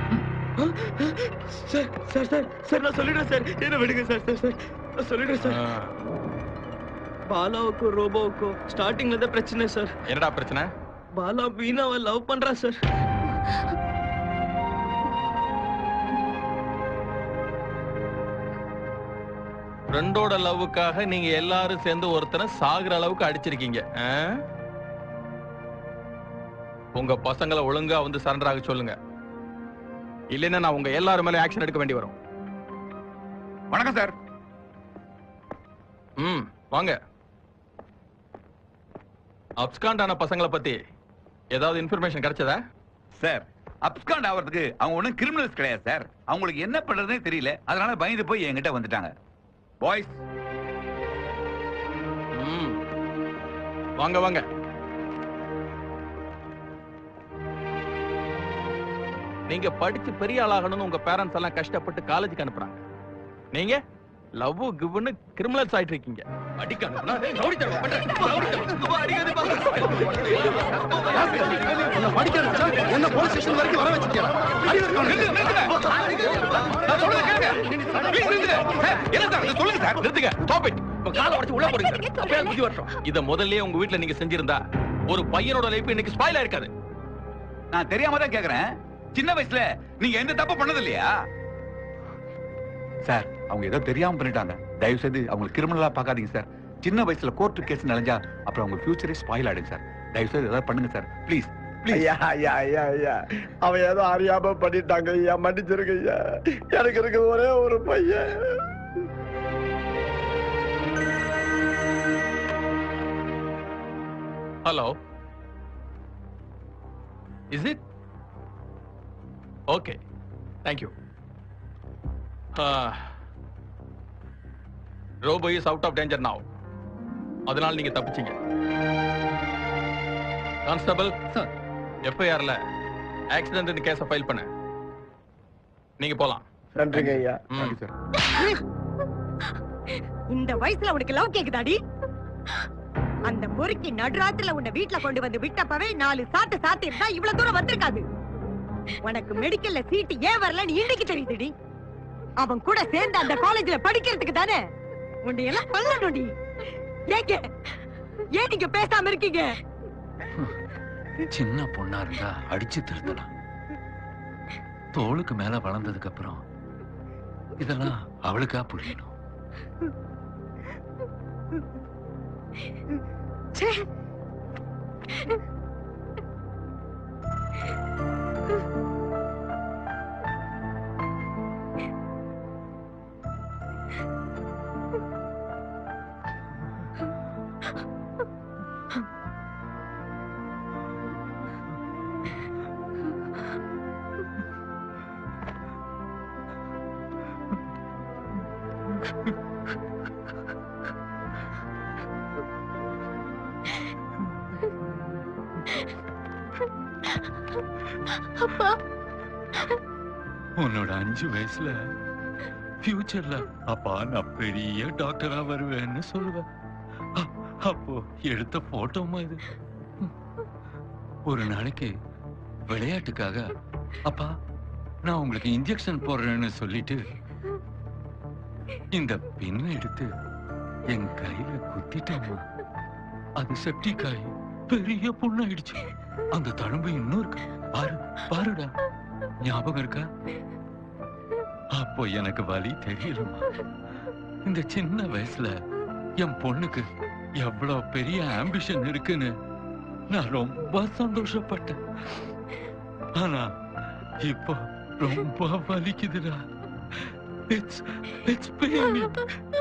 Sir, sir, sir, sir, நான் சொல்லிடுறேன் சார். என்ன விடுங்க சார். சார், சார், நான் சொல்லிடுறேன் சார். பாலாவுக்கும் ரோபோவுக்கும் ஸ்டார்டிங்ல தான் பிரச்சனை சார். என்னடா பிரச்சனை? பாலா வீணாவை லவ் பண்றா சார். ஃப்ரெண்டோட லவ்வுக்காக நீங்க எல்லாரும் சேர்ந்து ஒருத்தனை சாகுற அளவுக்கு அடிச்சிருக்கீங்க. உங்க பசங்களை ஒழுங்கா வந்து சரண்டர் ஆக சொல்லுங்க. இல்லைன்னா நான் உங்க எல்லாரும் மேல ஆக்ஷன் எடுக்க வேண்டி வரும். வணக்கம் சார். வாங்க. அப்ஸ்காண்ட் ஆன பசங்களை பத்தி ஏதாவது இன்ஃபர்மேஷன் கிடைச்சதா? சார், அப்ஸ்காண்ட் ஆகிறதுக்கு அவங்க ஒன்றும் கிரிமினல்ஸ் கிடையாது சார். அவங்களுக்கு என்ன பண்றதுனே தெரியல. அதனால பயந்து போய் என்கிட்ட வந்துட்டாங்க. பாய்ஸ், வாங்க வாங்க. நீங்க படிச்சு பெரிய ஆளாகணும்னு உங்க பேரண்ட்ஸ் எல்லாம் கஷ்டப்பட்டு காலேஜுக்கு அனுப்புறாங்க. நீங்க லவ் கிவ்னு கிரிமினல்ஸ் ஆயிட்டு இருக்கீங்க. அடிக்க அனுப்புனா ரவுடி தரமா பண்ற. என்ன போலீஸ் ஸ்டேஷன் வரைக்கும் வர வச்சிட்டீங்களா? இத முதல்லயே உங்க வீட்டுல நீங்க செஞ்சிருந்தா ஒரு பையனோட லைஃப் இன்னைக்கு ஸ்பாயில் ஆயிருக்காது. நான் தெரியாம தான் கேக்குறேன். சின்ன வயசுல நீங்க எந்த தப்பு பண்ணது இல்லையா சார்? அவங்க ஏதோ தெரியாம பண்ணிட்டாங்க. தயவு செய்து அவங்க கிரிமினலா பார்க்காதீங்க சார். சின்ன வயசுல கோர்ட் கேஸ் நிலைஞ்சா அப்புறம் அவங்க ஃபியூச்சரே ஸ்பாயில் ஆயிடும் சார். தயவு செய்து ஏதாவது பண்ணுங்க சார். ப்ளீஸ் ஐயா ஐயா ஐயா ஐயா அவன் ஏதோ அறியாம பண்ணிட்டாங்க ஐயா, மன்னிச்சிருங்க ஐயா. எனக்கு இருக்கு ஒரே ஒரு பையன். Hello, is it okay? Thank you. Robo is out of danger now. அதனால நீங்க தப்பிச்சீங்க. கான்ஸ்டபிள் சார், எஃப்ஐஆர்ல ஆக்சிடென்ட் கேஸ ஃபைல் பண்ண. நீங்க போலாம். நன்றிங்க ஐயா. சார். இந்த வயசுல உனக்கு லவ் கேக்குதாடி? அந்த பொறுக்கி நடுராத்திரில உன்னை வீட்டுல கொண்டு வந்து விட்டப்பவே 4 சாத்து இருந்தா இவ்வளவு தூரம் வந்திருக்காது. உனக்கு மெடிக்கல்ல சீட்டு ஏன் வரல நீ இன்னைக்கு தெரியுதுடி. அவன் கூட சேர்ந்து அந்த காலேஜ்ல படிக்கிறதுக்கு தானே. உன்னை எல்லாம் கொல்லணும்டி. ஏங்க ஏன் நீங்க பேசாம இருக்கீங்க? சின்ன பொண்ணா இருந்தா அடிச்சு திருத்தலாம். தோளுக்கு மேல வளர்ந்ததுக்கு அப்புறம் இதெல்லாம் அவளுக்கா புரியணும். அப்பா, உன்னோட 5 வயசுல ஃபியூச்சர்ல அப்பா நான் பெரிய டாக்டரா வருவேன்னு சொல்லுவேன். அப்போ எடுத்த போட்டோமா இது. ஒரு நாளைக்கு விளையாட்டுக்காக அப்பா நான் உங்களுக்கு இன்ஜெக்ஷன் போடுறேன்னு சொல்லிட்டு இந்த பின்ன எடுத்து என் கையில குத்திட்டோமா. அது செப்டிக் ஆகி பெரிய புண்ணாயிடுச்சு. அந்த தழும்பு இன்னும் இருக்கு. பாருடா, ஞாபகம் இருக்கா? அப்போ எனக்கு வலி தெரியலமா. இந்த சின்ன வயசுல என் பொண்ணுக்கு எவ்வளவு பெரிய ஆம்பிஷன் இருக்குன்னு நான் ரொம்ப சந்தோஷப்பட்டேன். ஆனா இப்போ ரொம்ப வலிக்குதுடா. It's paining.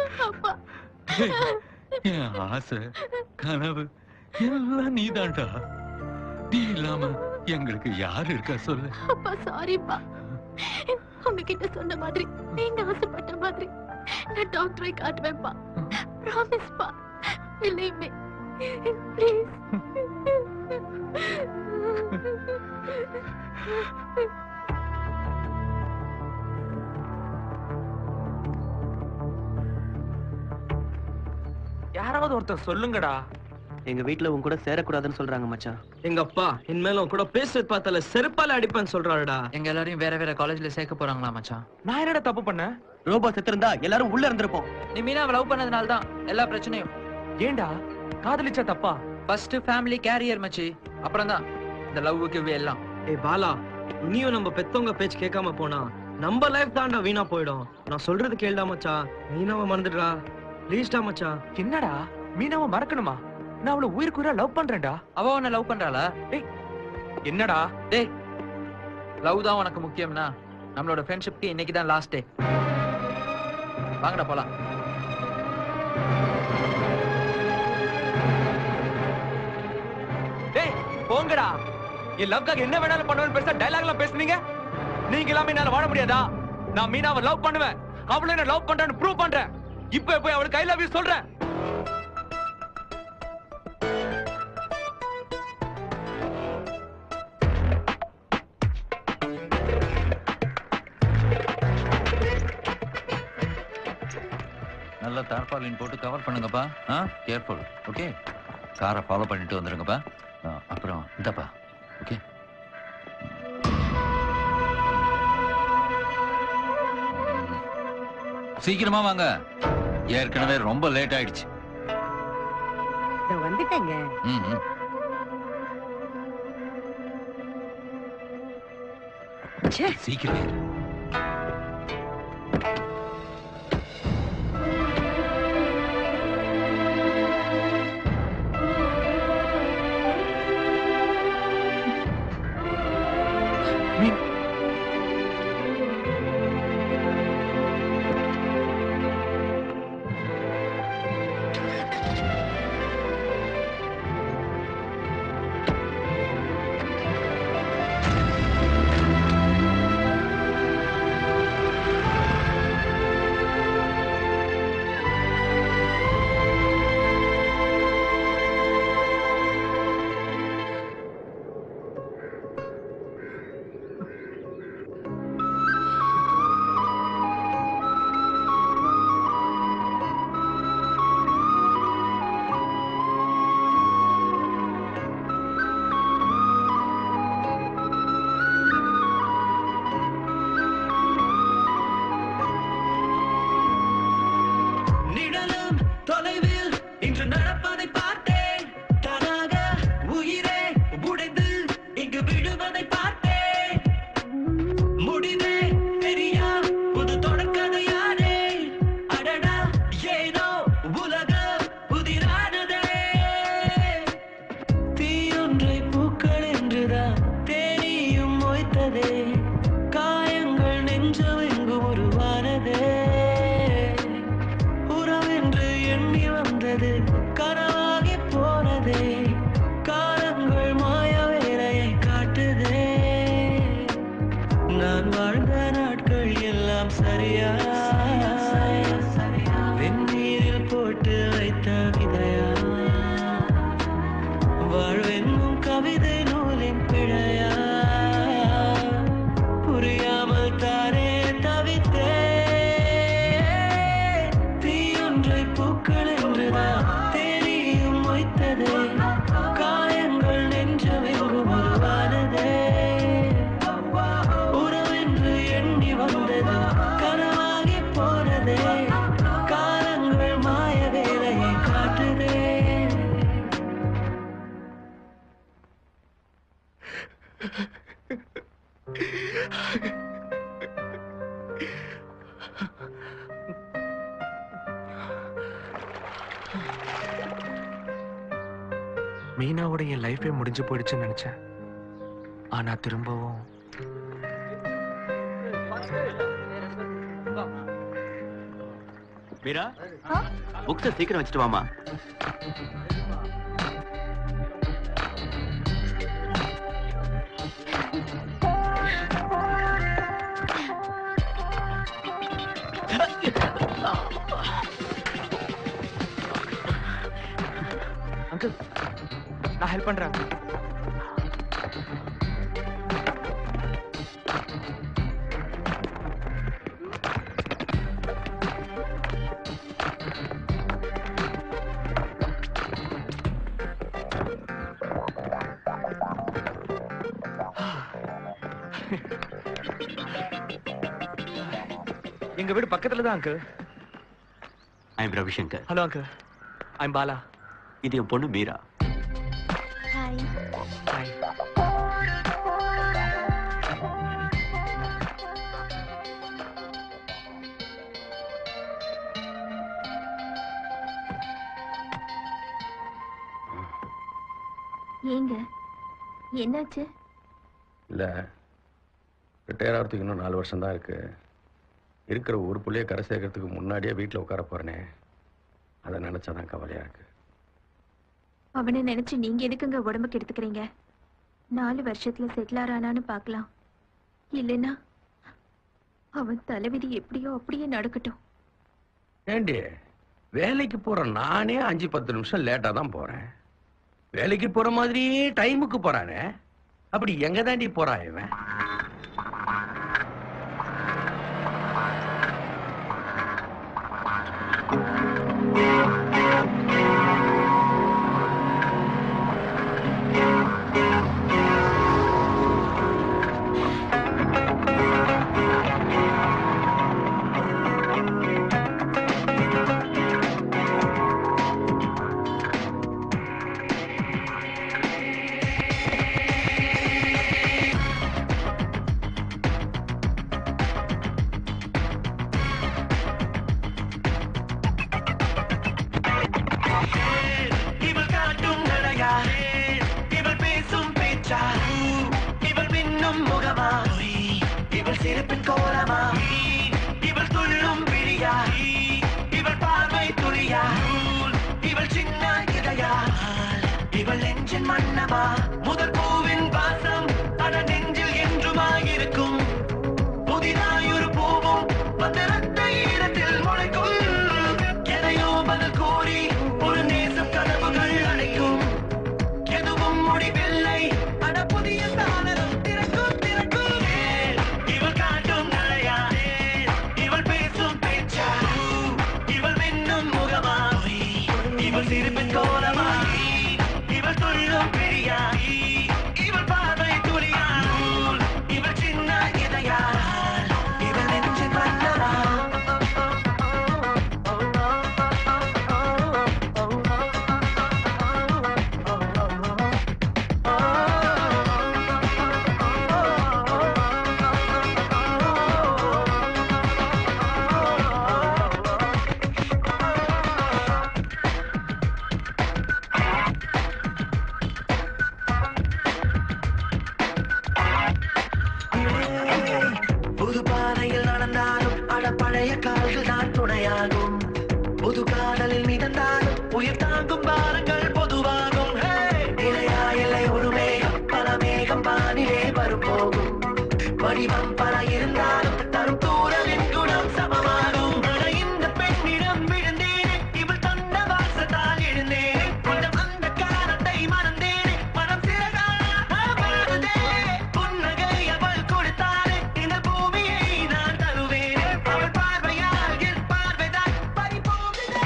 என் ஆசை கனவு எல்லாம் நீதான்டா. நீ இல்லாம எங்களுக்கு யாரு இருக்கா சொல்லு. அப்பா சாரிப்பா. உங்ககிட்ட சொன்ன மாதிரி நீங்க ஆசைப்பட்ட மாதிரி நான் டாக்டரை காட்டுவேன்ப்பா. ப்ராமிஸ் பா. Believe me. Please. யாராவது ஒருத்தர் சொல்லுங்கடா. எங்க வீட்ல உன் கூட சேரக்கூடாதுன்னு சொல்றாங்க மச்சான். எங்க அப்பா இனிமேல உன் கூட பேசுறது பார்த்தால செருப்பால அடிப்பேன்னு சொல்றாருடா. எங்க எல்லாரையும் வேற வேற காலேஜ்ல சேர்க்க போறாங்களா மச்சான்? நான் என்னடா தப்பு பண்ணேன்? ரோபோ செத்திருந்தா எல்லாரும் உள்ள இருந்திருப்போம். நீ மீனாவை லவ் பண்ணதுனால தான் எல்லா பிரச்சனையும். ஏண்டா காதலிச்சா தப்பா? ஃபர்ஸ்ட் ஃபேமிலி கேரியர் மச்சி, அப்புறம் தான் இந்த லவ்வுக்கு எல்லாம். ஏய் பாலா, இனியும் நம்ம பெத்தவங்க பேச்சு கேட்காம போனா நம்ம லைஃப் தான்டா வீணா போயிடும். நான் சொல்றது கேளுடா மச்சான். மீனாவை மறந்துடுறா ப்ளீஸ்டா மச்சான். என்னடா மீனாவை மறக்கணுமா? நான் அவளை உயிருக்குயிரா லவ் பண்றேன்டா. அவ உன்னை லவ் பண்றாளா? டேய் என்னடா? டேய் லவ் தான் உனக்கு முக்கியம்னா நம்மளோட ஃப்ரெண்ட்ஷிப்க்கு இன்னைக்கு தான் லாஸ்ட் டே. வாங்கடா போலாம். டேய் போங்கடா. என் லவ்க்காக என்ன வேணாலும் பண்ணுவேன்னு பெருசா டயலாக் எல்லாம் பேசுனீங்க. நீங்க எல்லாமே என்னால வாழ முடியாதா? நான் மீனாவை லவ் பண்ணுவேன். அவளை என்ன லவ் பண்றேன்னு ப்ரூவ் பண்றேன். இப்ப போய் அவளுக்கு ஐ லவ் யூ சொல்றேன். நல்ல தார்பாலின் போட்டு கவர் பண்ணுங்கப்பா. கேர்ஃபுல். ஓகே, காரை ஃபாலோ பண்ணிட்டு வந்துருங்கப்பா. அப்புறம் இந்தப்பா. ஓகே, சீக்கிரமா வாங்க. ஏற்கனவே ரொம்ப லேட் ஆயிடுச்சு. வந்துட்டேங்க. சீக்கிரம். காட்டுதே காலங்கள் மாய வேலையை காட்டுதே நான் வாழ்ந்த நாட்கள் எல்லாம் சரியா வெந்நீரில் போட்டு வைத்த விதையா வாழ்வென்னும் கவிதை நூலின் பிழையா புரியாமல் தானே தவித்தே தீயொன்றை பூக்கள் என்றுதான் தெரியும் வைத்ததே காயங்கள் நெஞ்சமெங்கும் உருவானதே உறவென்று எண்ணி வந்தது கனவாகி போனதே காலங்கள் மாய வேலையை காட்டுதே. மீனாவோட என் லைஃபே முடிஞ்சு போயிடுச்சுன்னு நினைச்சேன். ஆனா திரும்பவும் மீரா புக்ஸ சீக்கிரம் வச்சுட்டு வாமா. அங்கிள் நான் ஹெல்ப் பண்றேன். எங்க வீடு பக்கத்துல தான் uncle. I am Ravishankar. Hello uncle, I am Bala. இது என் பொண்ணு மீரா. ஹாய். ஹாய். ஏங்க என்னாச்சு? இல்ல ரிட்டையர் ஆகிறதுக்கு இன்னும் 4 வருஷம் தான் இருக்கு. இருக்கிற ஒரு புள்ளைய கரை சேர்க்கறதுக்கு முன்னாடியே வீட்டில் உட்கார போறேனே, அதை நினைச்சாதான் கவலையா இருக்கு. அவனை நினைச்சு நீங்க எதுக்குங்க உடம்புக்கு எடுத்துக்கிறீங்க? 4 வருஷத்துல செட்டில் ஆறானான்னு பார்க்கலாம். இல்லைன்னா அவன் தலைவிதி எப்படியோ அப்படியே நடக்கட்டும். ஏண்டி வேலைக்கு போற நானே 5-10 நிமிஷம் லேட்டா தான் போறேன். வேலைக்கு போற மாதிரியே டைமுக்கு போறானே, அப்படி எங்க தாண்டி போறான் இவன்? முதல் பூவின் வாசம் அட நெஞ்சில் என்றுமாயிருக்கும். புதிதாயொரு பூவும் பத்திரத்தை இடத்தில் முளைக்கும். எதையோ பதில் கூறி ஒரு நேசம் கனவுகள் அடைக்கும். எதுவும் முடிவில்லை அட புதிய சாளரம் திறக்கும் திறக்கும். இவள் காட்டும் நடையா, இவள் பேசும் பேச்சா, இவள் மின்னும் முகமா, இவள் சிரிப்பின் கோலமா, இவள் துள்ளும் பிரியா, இவள் பார்வை துளியா, இவள் சின்ன இதயா, இவள் நெஞ்சின் வண்ணமா. புது பாதையில் நடந்தாலும் அட பழைய கால்கள் தான் துணையாகும். புது காதலில் மிதந்தாலும் உயிர் தாங்கும் பாரங்கள் பொதுவாகும். வடிவம் பல இருந்தாலும் தரும் தூரலின் குணம் சமமாகும் இந்த பெண்ணிடம் விழுந்தேனே இவள் தந்த வாசத்தால் எழுந்தேனே கொஞ்சம் அந்த காலத்தை மறந்தேனே மனம் சிறகாக மாறுதே புன்னகை அவள் கொடுத்தாலே இந்த பூமியை நான் தருவேனே அவள் பார்வையால் என் பார்வைதான் பறிபோகுதே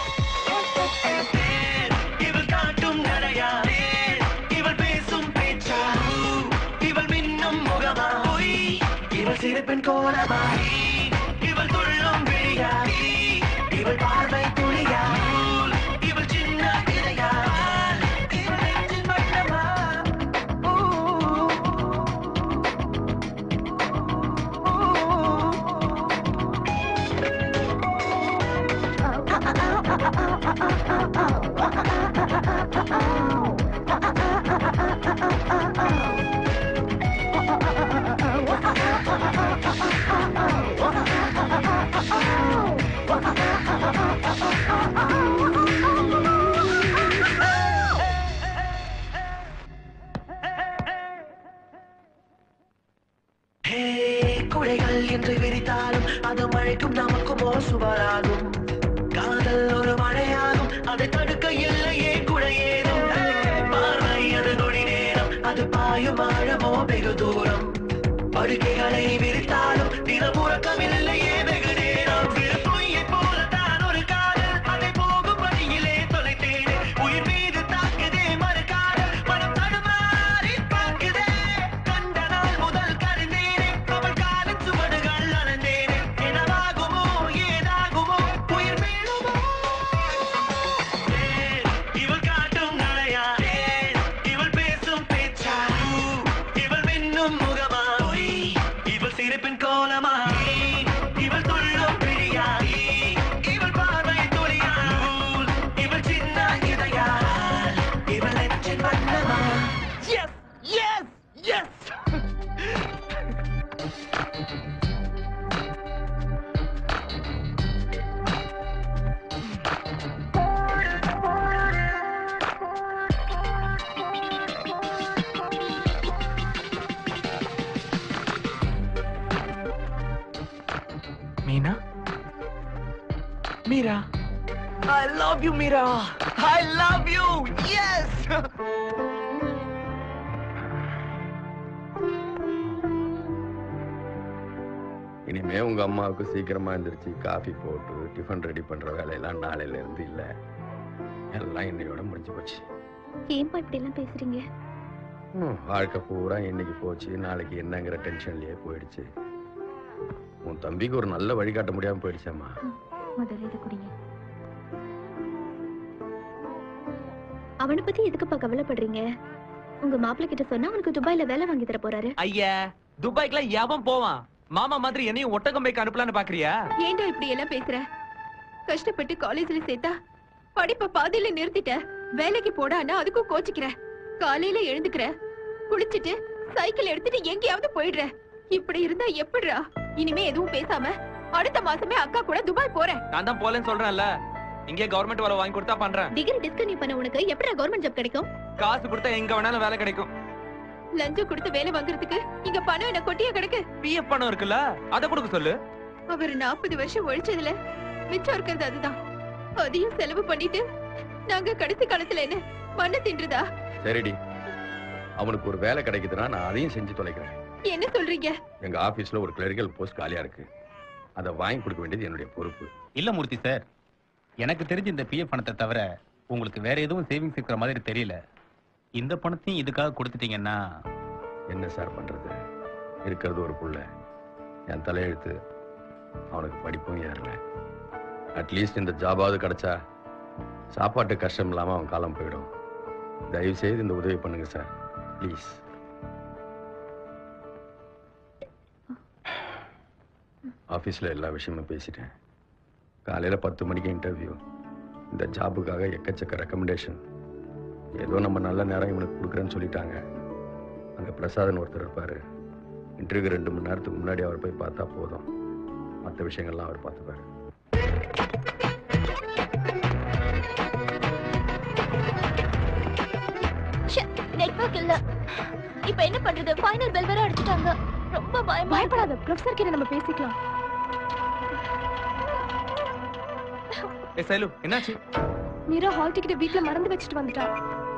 இவள் காட்டும் நடையா இவள் பேசும் பேச்சா இவள் மின்னும் முகமா இவள் சிரிப்பின் கோலமா இவள் துள்ளும் விழியா இவள் பார்வை துளியா இவள் சின்ன இடையா இவள் நெஞ்சின் வண்ணமா குடைகள் என்று விரித்தாலும் அது மழைக்கும் நமக்கும் சுவராகும் காதல் ஒரு மழையாகும் அதை தடுக்க இல்லையே குடையேதும் பார்வை அது நொடி நேரம் அது பாயும் ஆழமோ வெகு தூரம் படுக்கைகளை விரித்தாலும் தினம் உறக்கமில்லையே வெகு நேரம் பொய்யை போலத்தான் ஒரு காதல் அதை போகும் வழியிலே தொலைத்தேனே உயிர் மீது தாக்குதே மறு காதல் மனம் தடுமாறி பார்க்குதே கண்ட நாள் முதல் கருந்தேனே அவள் காலின் சுவடுகள் அறந்தேனே என்னவாகுமோ ஏதாகுமோ உயிர் மீளுமோ இவள் காட்டும் நடையா இவள் பேசும் பேச்சா இவள் மின்னும் முகமா இவள் சிரிப்பின் கோலமா இவள் துள்ளும் பிரியா இவள் பார்வை துளியா இவள் சின்ன இதயா இவள் நெஞ்சின் வண்ணமா yes yes yes Meena Meera I love you, Mira. I love you. Yes. இனிமே உங்க அம்மாவுக்கு சீக்கிரமா எந்திரிச்சு காஃபி போட்டு டிஃபன் ரெடி பண்ற வேலையெல்லாம் நாளையில இருந்து இல்ல. எல்லாம் இன்னையோட முடிஞ்சு போச்சு. ஏன்பா இப்படி எல்லாம் பேசுறீங்க? வாழ்க்கை பூரா இன்னைக்கு போச்சு, நாளைக்கு என்னங்கிற டென்ஷன்லயே போயிடுச்சு. உன் தம்பிக்கு ஒரு நல்ல வழிகாட்ட முடியாம போயிடுச்சேம்மா. முதல்ல இதை குடிங்க. அவனை பத்தி எதுக்குப்பா கவலைப்படுறீங்க? உங்க மாப்பிள்ளை கிட்ட சொன்னா அவனுக்கு துபாயில வேலை வாங்கி தர போறாரு. ஐயா, துபாய்க்குலாம் எவன் போவான்? மாமா மாதிரி என்னையும் ஒட்டகம் பைக்கு அனுப்பலான்னு பாக்குறியா? ஏன்டா இப்படி எல்லாம் பேசுற? கஷ்டப்பட்டு காலேஜ்ல சேர்த்தா படிப்ப பாதியில நிறுத்திட்ட. வேலைக்கு போடான்னா அதுக்கும் கோச்சிக்கிற. காலையில எழுந்துக்கிற, குளிச்சிட்டு சைக்கிள் எடுத்துட்டு எங்கேயாவது போயிடுற. இப்படி இருந்தா எப்படிடா? இனிமே எதுவும் பேசாம அடுத்த மாசமே அக்கா கூட துபாய் போறேன். நான் தான் போலன்னு சொல்றேன்ல. இங்கே கவர்மெண்ட் வேலை வாங்கி கொடுத்தா பண்றேன். டிகிரி டிஸ்கன்டினியூ பண்ண உனக்கு எப்படிடா கவர்மெண்ட் ஜாப் கிடைக்கும்? காசு கொடுத்தா எங்க வேணாலும் வேலை கிடைக்கும். லஞ்சம் கொடுத்து வேலை வாங்குறதுக்கு இங்க பணம் என்ன கொட்டியா கிடக்கு? பிஎஃப் பணம் இருக்குல்ல, அத கொடுக்க சொல்லு. அவர் 40 வருஷம் ஒழிச்சதுல மிச்சம் இருக்கிறது அதுதான். அதையும் செலவு பண்ணிட்டு நாங்க கடைசி காலத்துல என்ன மண்ணை தின்றதா? சரிடி, அவனுக்கு ஒரு வேலை கிடைக்குதுன்னா நான் அதையும் செஞ்சு தொலைக்கிறேன். என்ன சொல்றீங்க? எங்க ஆபீஸ்ல ஒரு கிளரிக்கல் போஸ்ட் காலியா இருக்கு. அதை வாங்கி கொடுக்க வேண்டியது என்னுடைய பொறுப்பு. இல்ல மூர்த்தி சார், எனக்கு தெரிஞ்ச இந்த பிஎஃப் பணத்தை தவிர உங்களுக்கு வேற எதுவும் சேவிங்ஸ் இருக்கிற மாதிரி தெரியல. இந்த பணத்தையும் இதுக்காக கொடுத்துட்டீங்கன்னா என்ன சார் பண்றது? இருக்கிறது ஒரு புள்ள, என் தலையெழுத்து. அவனுக்கு படிப்பும் ஏறல. அட்லீஸ்ட் இந்த ஜாபாவது கிடைச்சா சாப்பாட்டு கஷ்டம் இல்லாம அவன் காலம் போயிடும். தயவு செய்து இந்த உதவி பண்ணுங்க சார், ப்ளீஸ். ஆஃபீஸில் எல்லா விஷயமும் பேசிட்டேன். காலையில் 10 மணிக்கு இன்டர்வியூ. இந்த ஜாபுக்காக எக்கச்சக்க ரெக்கமெண்டேஷன். ஏதோ நம்ம நல்ல நேரம் இவனுக்கு கொடுக்குறேன்னு சொல்லிட்டாங்க. அங்கே பிரசாதன் ஒருத்தர் இருப்பார். இன்டர்வியூ 2 மணி நேரத்துக்கு முன்னாடி அவர் போய் பார்த்தா போதும். மற்ற விஷயங்கள்லாம் அவர் பார்த்துப்பார். நெட்வொர்க் இல்ல. இப்ப என்ன பண்றது? ஃபைனல் பெல் வேற அடிச்சிட்டாங்க. ரொம்ப பயப்படாத, ப்ரொஃபசர் கிட்ட நம்ம பேசிக்கலாம். சைலு என்னாச்சு? மீரா ஹால் டிக்கெட் வீட்ல மறந்து வச்சுட்டு வந்துட்டா.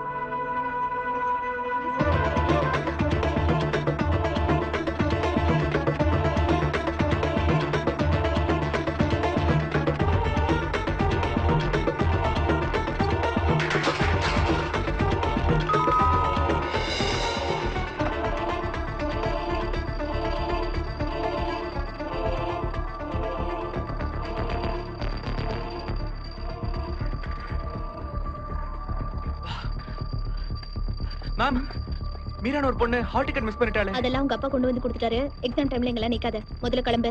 மேம், மீரான ஒரு பொண்ணு ஹால் டிக்கெட் மிஸ் பண்ணிட்டாளே. அதெல்லாம் உங்க அப்பா கொண்டு வந்து கொடுத்துட்டாரு. எக்ஸாம் டைம்ல எங்கெல்லாம் நிக்காத, முதல்ல கிளம்பு.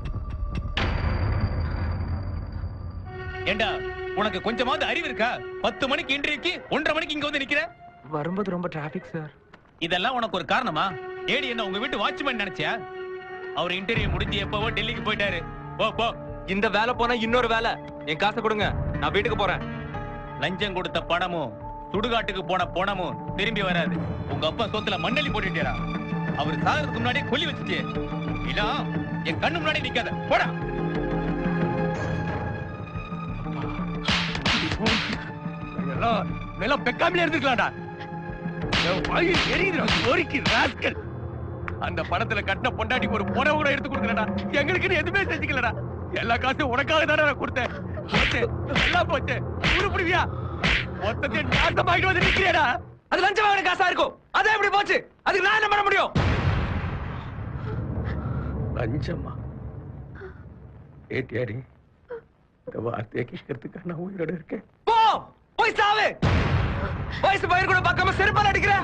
ஏண்டா உனக்கு கொஞ்சமாவது அறிவு இருக்கா? 10 மணிக்கு இன்டர்வியூக்கு 1:30 மணிக்கு இங்க வந்து நிக்கிற. வரும்போது ரொம்ப டிராபிக் சார். இதெல்லாம் உனக்கு ஒரு காரணமா? ஏடி என்ன உங்க வீட்டு வாட்ச்மேன் நினைச்சியா? அவர் இன்டர்வியூ முடிஞ்சு எப்பவோ டெல்லிக்கு போயிட்டாரு. போ போ. இந்த வேலை போனா இன்னொரு வேலை. என் காசை கொடுங்க, நான் வீட்டுக்கு போறேன். லஞ்சம் கொடுத்த பணமும் சுடுகாட்டுக்கு போன பணமும் திரும்பி வராது. உங்க அப்பா சொத்துல மண்ணெலி போட்டுட்டா. அவர் சாகிறதுக்கு முன்னாடியே கொல்லி வச்சுட்டே. இல்ல என் கண்ணு முன்னாடி நிக்காத, போடா. எல்லாம் பெக்காமலே இருந்துக்கலாம்டா. அந்த படத்துல கட்டின பொண்டாட்டிக்கு ஒரு புடவை கூட எடுத்து கொடுக்கலடா. எங்களுக்கு எதுவுமே செஞ்சுக்கலடா. எல்லா காசும் உனக்காக தானே நான் கொடுத்தேன். போச்சு, எல்லாம் போச்சு. உருப்பிடுவியா? மொத்தத்தை நாசமாயிட்டு வந்து நிக்கிறேடா. அது லஞ்சம் வாங்கின காசா இருக்கும். அதான் எப்படி போச்சு? அதுக்கு நான் என்ன பண்ண முடியும்? லஞ்சமா? ஏட்டியாடி, இந்த வார்த்தையை கேட்கறதுக்கு நான் உயிரோட இருக்கேன். போ, போய் சாவு. வயசு பயிர் கூட பார்க்காம செருப்பால் அடிக்கிறேன்.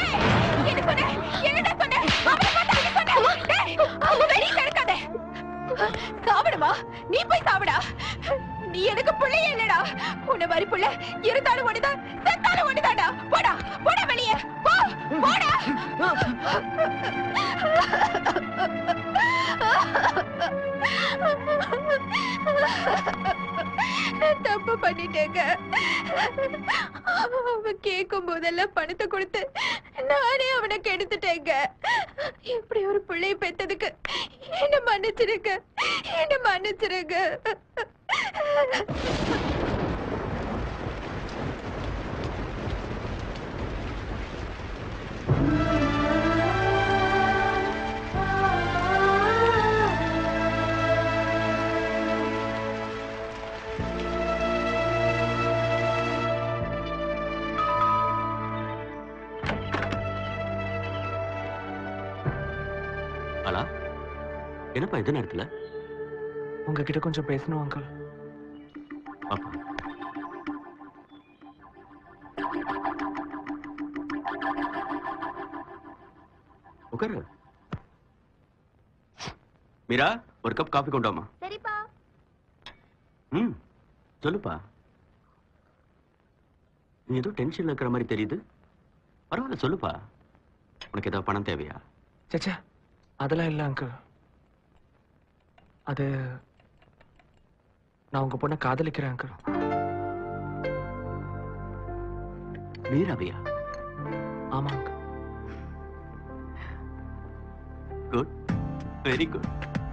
சாவடுமா? நீ போய் சாவடா. நீ எனக்கு பிள்ளையே இல்லடா. உன்னை மாதிரி பிள்ளை இருந்தாலும் ஒண்ணுதான், செத்தாலும் ஒண்ணுதான்டா. போடா போடா வெளியே போ, போடா. தப்பு பண்ணிட்டேங்க. அவன் கேட்கும் போதெல்லாம் பணத்தை கொடுத்து நானே அவனை கெடுத்துட்டேங்க. இப்படி ஒரு பிள்ளையை பெத்ததுக்கு என்ன மன்னிச்சிருங்க, என்ன மன்னிச்சிருங்க. என்னப்பா இது நேரத்துல? உங்ககிட்ட கொஞ்சம் பேசணும் அங்கிள். உட்காரு. மீரா, ஒரு கப் காபி கொண்டு வாமா. சரிப்பா. சொல்லுப்பா. நீ ஏதோ டென்ஷன்ல இருக்கிற மாதிரி தெரியுது. பரவாயில்ல, சொல்லுப்பா. உனக்கு ஏதாவது பணம் தேவையா? சச்சா, அதெல்லாம் இல்ல அங்கிள். அது நான் உங்க பொண்ணை காதலிக்கிறேன் அங்கிள். மீராவையா? ஆமா uncle. Good, very good.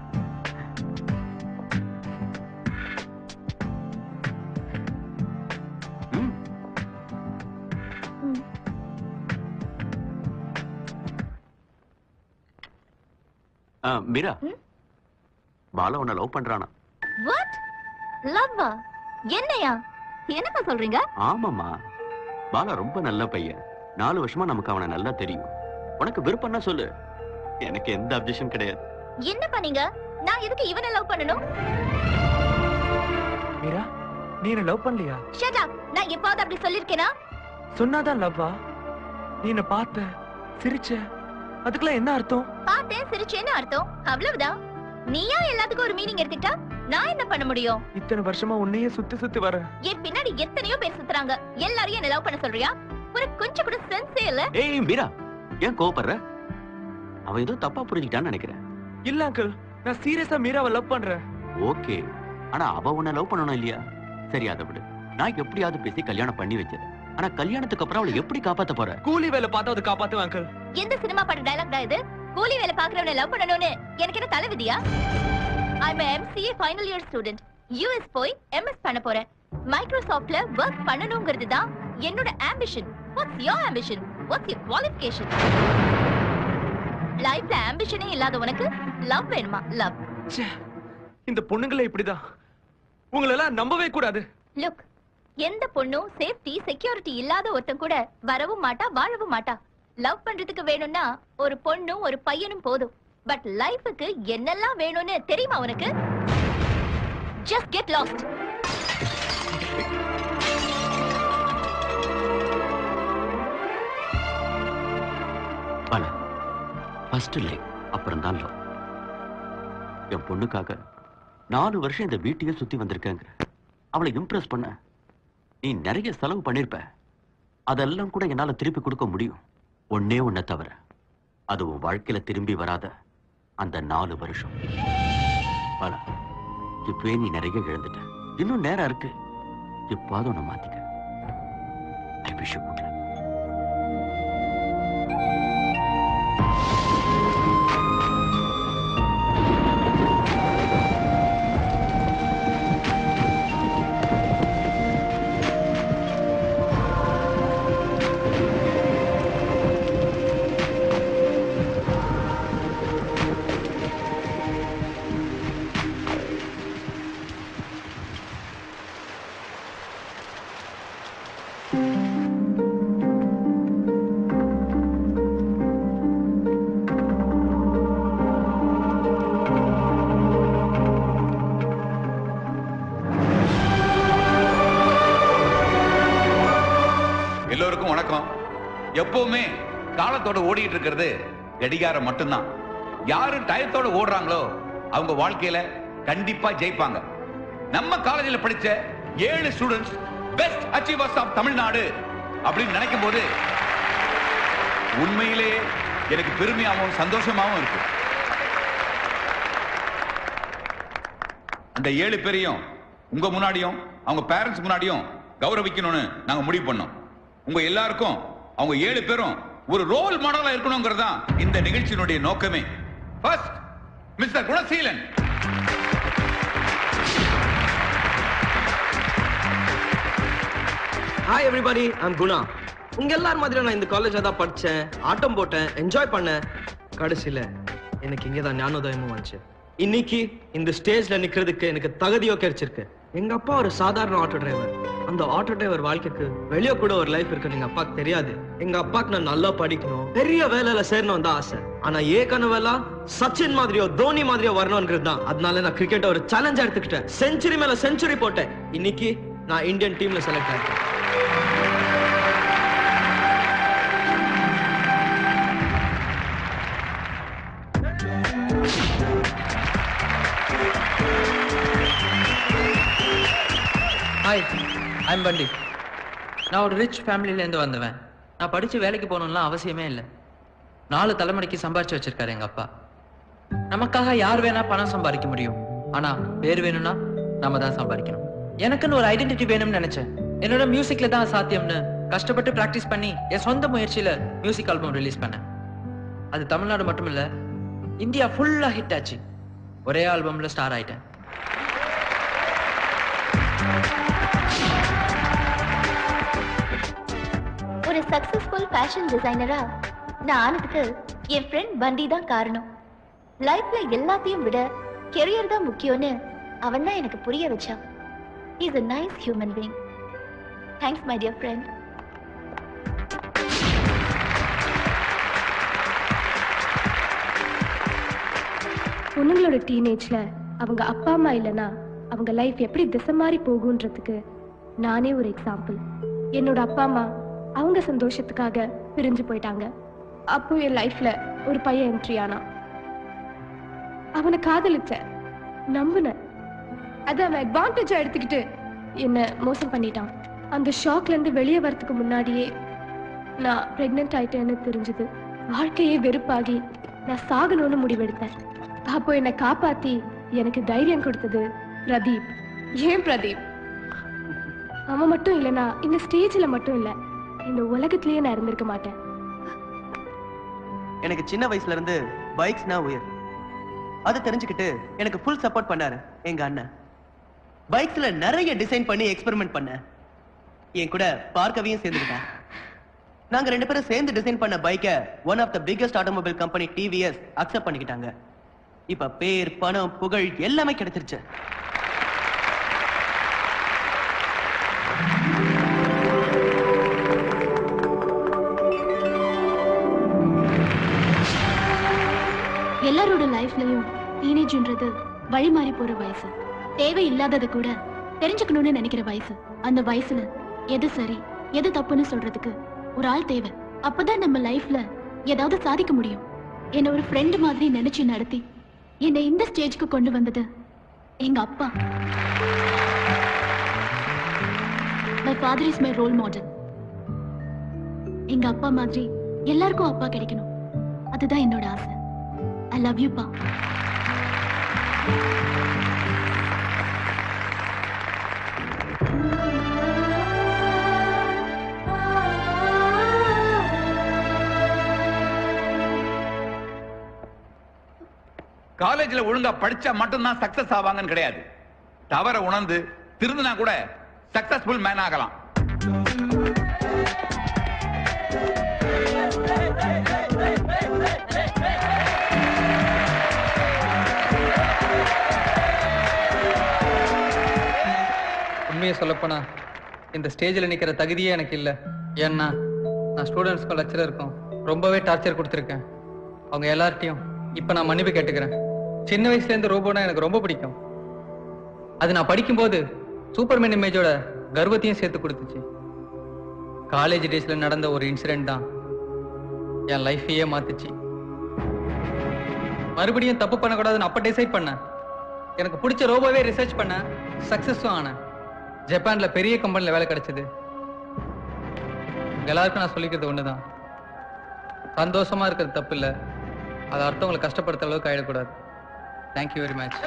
Meera, Bala உன்னை லவ் பண்றானா? வாட்? லவ்வா? என்னையா? என்னப்பா சொல்றீங்க? ஆமாமா, பாலா ரொம்ப நல்ல பையன். 4 வருஷமா நமக்கு அவனை நல்லா தெரியும். உனக்கு விருப்பம்னா சொல்லு, எனக்கு எந்த அப்ஜெக்ஷன் கிடையாது. என்னப்பா நீங்க? நான் எதுக்கு இவனை லவ் பண்ணணும்? மீரா, நீ என்ன லவ் பண்ணலையா? Shut up. நான் எப்பவாவது அப்படி சொல்லிருக்கேனா? சொன்னாதான் லவ்வா? நீ என்ன பார்த்த, சிரிச்ச, அதுக்கெல்லாம் என்ன அர்த்தம்? பார்த்தேன், சிரிச்சேன்னு அர்த்தம், அவ்வளவுதான். நீயா எல்லாத்துக்கும் ஒரு மீனிங் எடுத்துட்டா நான் என்ன பண்ண முடியும்? இத்தனை வருஷமா உன்னையே சுத்தி சுத்தி வர. என் பின்னாடி எத்தனையோ பேர் சுத்துறாங்க. எல்லாரையும் என்ன லவ் பண்ண சொல்றியா? ஒரு கொஞ்சம் கூட சென்ஸே இல்ல. ஏய் மீரா, ஏன் கோவப்படுற? அவன் ஏதோ தப்பா புரிஞ்சுக்கிட்டான்னு நினைக்கிறேன். இல்ல அங்கிள், நான் சீரியஸா மீராவை லவ் பண்றேன். ஓகே, ஆனா அவ உன்னை லவ் பண்ணணும் இல்லையா? சரி, அதை விடு. நான் எப்படியாவது பேசி கல்யாணம் பண்ணி வச்சது. ஆனா கல்யாணத்துக்கு அப்புறம் அவளை எப்படி காப்பாத்த போற? கூலி வேலை பார்த்தா அது காப்பாத்துவேன் அங்கிள். எந்த சினிமா பாட்டு டயலாக்டா இது? கூலி வேலை பாக்குறவனை லவ் பண்ணணும்னு எனக்கு என்ன தலைவிதியா? I'm a MCA final year student. US போய் MS பண்ண போறேன். மைக்ரோசாஃப்ட்ல வர்க் பண்ணணும்ங்கிறது தான் என்னோட ambition. What's your ambition? What's your qualification? லைஃப்ல ambitionே இல்லாத உனக்கு லவ் வேணுமா? லவ். இந்த பொண்ணுங்களே இப்படிதான். உங்களை எல்லாம் நம்பவே கூடாது. லுக், எந்த பொண்ணும் சேஃப்டி செக்யூரிட்டி இல்லாத ஒருத்தன் கூட வரவும் மாட்டா, வாழவும் மாட்டா. லவ் பண்றதுக்கு வேணும்னா ஒரு பொண்ணும் ஒரு பையனும் போதும். பட் லைஃபுக்கு என்னெல்லாம் வேணும்னு தெரியுமா உனக்கு? Just get lost. பல ஃபர்ஸ்ட் லைக், அப்புறம் தான் லவ். என் பொண்ணுக்காக 4 வருஷம் இந்த வீட்டையே சுத்தி வந்திருக்கேங்க. அவளை இம்ப்ரெஸ் பண்ண நீ நிறைய செலவு பண்ணிருப்ப. அதெல்லாம் கூட என்னால திருப்பி கொடுக்க முடியும். ஒன்னே ஒன்ன தவிர, அது உன் வாழ்க்கையில திரும்பி வராத அந்த 4 வருஷம். பல இப்பவே நீ நிறைய இழந்துட்ட. இன்னும் நேரம் இருக்கு. இப்பாவது உன்னை மாத்திக்க. I wish you good luck. எல்லோருக்கும் வணக்கம். எப்பவுமே காலத்தோட ஓடிட்டு இருக்கிறது கடிகாரம் மட்டும்தான். யாரு டயத்தோட ஓடுறாங்களோ அவங்க வாழ்க்கையில கண்டிப்பா ஜெயிப்பாங்க. நம்ம காலேஜில் படிச்ச 7 students best achievers of Tamil Nadu அப்படின்னு நினைக்கும் போது உண்மையிலே எனக்கு பெருமையாகவும் சந்தோஷமாகவும் இருக்கு. அந்த 7 பேரையும் உங்க முன்னாடியும் அவங்க பேரண்ட்ஸ் முன்னாடியும் கௌரவிக்கணும்னு நாங்க முடிவு பண்ணோம். உங்க எல்லாருக்கும் அவங்க 7 பேரும் ஒரு ரோல் மாடலா இருக்கணும்ங்கிறது தான் இந்த நிகழ்ச்சியினுடைய நோக்கமே. First mister Gunaseelan. Hi everybody, I'm Guna. உங்க எல்லாரும் மாதிரி நான் இந்த காலேஜ்ல தான் படிச்சேன், ஆட்டம் போட்டேன், என்ஜாய் பண்ணேன். கடைசியில எனக்கு இங்கே தான் ஞானோதயமும் வந்துச்சு. இன்னைக்கு இந்த ஸ்டேஜ்ல நிக்கிறதுக்கு எனக்கு தகுதியோ கிடைச்சிருக்கு. எங்க அப்பா ஒரு சாதாரண ஆட்டோ டிரைவர். அந்த ஆட்டோ டிரைவர் வாழ்க்கைக்கு வெளியே கூட ஒரு லைஃப் இருக்குன்னு எங்க அப்பாக்கு தெரியாது. எங்க அப்பாக்கு நான் நல்லா படிக்கணும், பெரிய வேலையில சேரணும் தான் ஆசை. ஆனா கனவெல்லாம் சச்சின் மாதிரியோ தோனி மாதிரியோ வரணும்ங்கிறது தான். அதனால நான் கிரிக்கெட் ஒரு சேலஞ்சா எடுத்துக்கிட்டேன். செஞ்சுரி மேல செஞ்சுரி போட்டேன். இன்னைக்கு நான் இந்தியன் டீம்ல செலக்ட் ஆயிட்டேன். ஹாய், ஐம் பண்டி. நான் ஒரு ரிச் ஃபேமிலியிலேருந்து வந்தவன். நான் படித்து வேலைக்கு போகணும்லாம் அவசியமே இல்லை. 4 தலைமுறைக்கு சம்பாரிச்சு வச்சிருக்காரு எங்கள் அப்பா. நமக்காக யார் வேணா பணம் சம்பாதிக்க முடியும். ஆனால் பேர் வேணும்னா நம்ம தான் சம்பாதிக்கணும். எனக்குன்னு ஒரு ஐடென்டிட்டி வேணும்னு நினச்சேன். என்னோட மியூசிக்கில் தான் சாத்தியம்னு கஷ்டப்பட்டு ப்ராக்டிஸ் பண்ணி என் சொந்த முயற்சியில் மியூசிக் ஆல்பம் ரிலீஸ் பண்ணேன். அது தமிழ்நாடு மட்டும் இல்லை, இந்தியா ஃபுல்லாக ஹிட் ஆச்சு. ஒரே ஆல்பமில் ஸ்டார் ஆயிட்டேன். ஒரு சக்சஸ்ஃபுல் ஃபேஷன் டிசைனரா நான் ஆனதுக்கு என் ஃப்ரெண்ட் பண்டி தான் காரணம். லைஃப்ல எல்லாத்தையும் விட கெரியர் தான் முக்கியம்னு அவன் தான் எனக்கு புரிய வச்சான். He is a nice human being. Thanks my dear friend. பொண்ணுங்களோட டீனேஜ்ல அவங்க அப்பா அம்மா இல்லைன்னா அவங்க லைஃப் எப்படி திசை மாறி போகுன்றதுக்கு நானே ஒரு எக்ஸாம்பிள். என்னோட அப்பா அம்மா அவங்க சந்தோஷத்துக்காக பிரிஞ்சு போயிட்டாங்க. அப்போ என் லைஃப்ல ஒரு பையன் என்ட்ரி ஆனான். அவனை காதலிச்சேன், நம்பினேன். அதை அவன் அட்வான்டேஜா எடுத்துக்கிட்டு என்ன மோசம் பண்ணிட்டான். அந்த ஷாக்ல இருந்து வெளியே வரதுக்கு முன்னாடியே நான் பிரெக்னென்ட் ஆயிட்டேன்னு தெரிஞ்சது. வாழ்க்கையே வெறுப்பாகி நான் சாகணும்னு முடிவெடுத்தேன். அப்போ என்னை காப்பாத்தி எனக்கு தைரியம் கொடுத்தது பிரதீப். ஏன் பிரதீப்? அவன் மட்டும் இல்லைன்னா இந்த ஸ்டேஜ்ல மட்டும் இல்ல, இந்த உலகத்திலேயே நான் இருந்திருக்க மாட்டேன். எனக்கு சின்ன வயசுல இருந்து பைக்ஸ்னா உயிர். அதை தெரிஞ்சுக்கிட்டு எனக்கு ஃபுல் சப்போர்ட் பண்ணாரு எங்க அண்ணன். பைக்ஸ்ல நிறைய டிசைன் பண்ணி எக்ஸ்பெரிமெண்ட் பண்ண என் கூட பார்க்கவையும் சேர்ந்துக்கிட்டேன். நாங்க 2 பேரும் சேர்ந்து டிசைன் பண்ண பைக்கை one of the biggest automobile company TVS accept பண்ணிக்கிட்டாங்க. இப்ப பேர், பணம், புகழ் எல்லாமே கிடைச்சிருச்சு. எல்லாரோட லைஃப்லயும் டீனேஜ்ன்றது வழி மாறி போற வயசு. தேவை இல்லாதது கூட தெரிஞ்சுக்கணும்னு நினைக்கிற வயசு. அந்த வயசுல எது சரி எது தப்புன்னு சொல்றதுக்கு ஒரு ஆள் தேவை. அப்பதான் நம்ம லைஃப்ல ஏதாவது சாதிக்க முடியும். என்ன ஒரு ஃப்ரெண்ட் மாதிரி நினைச்சு நடத்தி என்னை இந்த ஸ்டேஜ்க்கு கொண்டு வந்தது எங்க அப்பா. My father is my role model. எங்க அப்பா மாதிரி எல்லாருக்கும் அப்பா கிடைக்கணும். அதுதான் என்னோட ஆசை. I love you, Pa. காலேஜ்ல ஒழுங்கா படிச்சா மட்டும்தான் சக்சஸ் ஆவாங்கன்னு கிடையாது. தவற உணர்ந்து திருந்தினா கூட சக்சஸ்ஃபுல் மேன் ஆகலாம். உண்மையை சொல்லப்போனா இந்த ஸ்டேஜில் நிற்கிற தகுதியே எனக்கு இல்லை. ஏன்னா நான் ஸ்டூடெண்ட்ஸ்க்கும் லெக்சரருக்கும் ரொம்பவே டார்ச்சர் கொடுத்துருக்கேன். அவங்க எல்லார்ட்டையும் இப்போ நான் மன்னிப்பு கேட்டுக்கிறேன். சின்ன வயசுலேருந்து ரோபோனா எனக்கு ரொம்ப பிடிக்கும். அது நான் படிக்கும்போது சூப்பர்மேன் இமேஜோட கர்வத்தையும் சேர்த்து கொடுத்துச்சு. காலேஜ் டேஸில் நடந்த ஒரு இன்சிடென்ட் தான் என் லைஃபையே மாத்துச்சு. மறுபடியும் தப்பு பண்ணக்கூடாதுன்னு அப்போ டிசைட் பண்ணேன். எனக்கு பிடிச்ச ரோபோவே ரிசர்ச் பண்ணேன். சக்ஸஸும் ஆனேன். ஜப்பான்ல பெரிய கம்பெனில வேலை கிடைச்சது. எல்லாருக்கும் நான் சொல்லிக்கிறது ஒண்ணுதான், சந்தோஷமா இருக்கிறது தப்பு இல்லை, அது அடுத்தவங்களை கஷ்டப்படுத்த அளவுக்கு ஆயிடக்கூடாது. Thank you very much.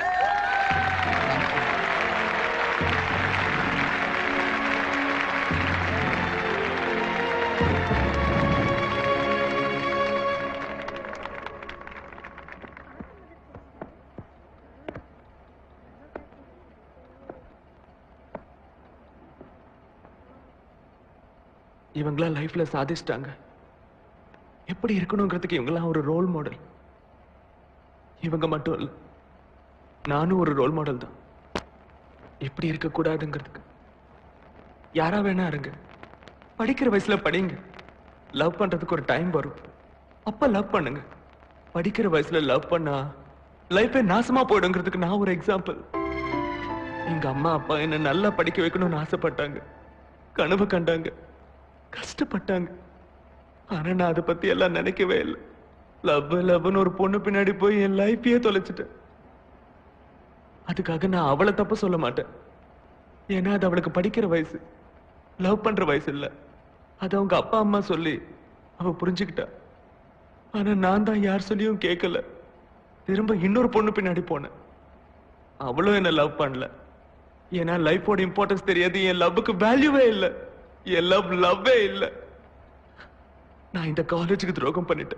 இவங்களா லைஃப்ல சாதிச்சிட்டாங்க. எப்படி இருக்கணுங்கிறதுக்கு இவங்களாம் ஒரு ரோல் மாடல். இவங்க மட்டும் இல்ல, நானும் ஒரு ரோல் மாடல் தான். எப்படி இருக்க கூடாதுங்கிறதுக்கு. யாரா வேணா இருங்க, படிக்கிற வயசுல படிங்க. லவ் பண்றதுக்கு ஒரு டைம் வரும், அப்ப லவ் பண்ணுங்க. படிக்கிற வயசுல லவ் பண்ணா லைஃபே நாசமா போயிடுங்கிறதுக்கு நான் ஒரு எக்ஸாம்பிள். எங்க அம்மா அப்பா என்ன நல்லா படிக்க வைக்கணும்னு ஆசைப்பட்டாங்க, கனவு கண்டாங்க, கஷ்டப்பட்டாங்க. ஆனா நான் அதை பத்தி எல்லாம் நினைக்கவே இல்லை. லவ்னு ஒரு பொண்ணு பின்னாடி போய் என் லைஃபையே தொலைச்சிட்டேன். அதுக்காக நான் அவளை தப்பு சொல்ல மாட்டேன். ஏன்னா அது அவளுக்கு படிக்கிற வயசு, லவ் பண்ற வயசு இல்ல. அது அவங்க அப்பா அம்மா சொல்லி அவ புரிஞ்சுக்கிட்டா. ஆனா நான் தான் யார் சொல்லியும் கேட்கல. திரும்ப இன்னொரு பொண்ணு பின்னாடி போனேன். அவளும் என்ன லவ் பண்ணல. ஏன்னா லைஃபோட இம்பார்ட்டன்ஸ் தெரியாது, என் லவ்வுக்கு வேல்யூவே இல்லை, என் லவ்வே இல்லை. நான் இந்த காலேஜுக்கு துரோகம் பண்ணிட்டேன்,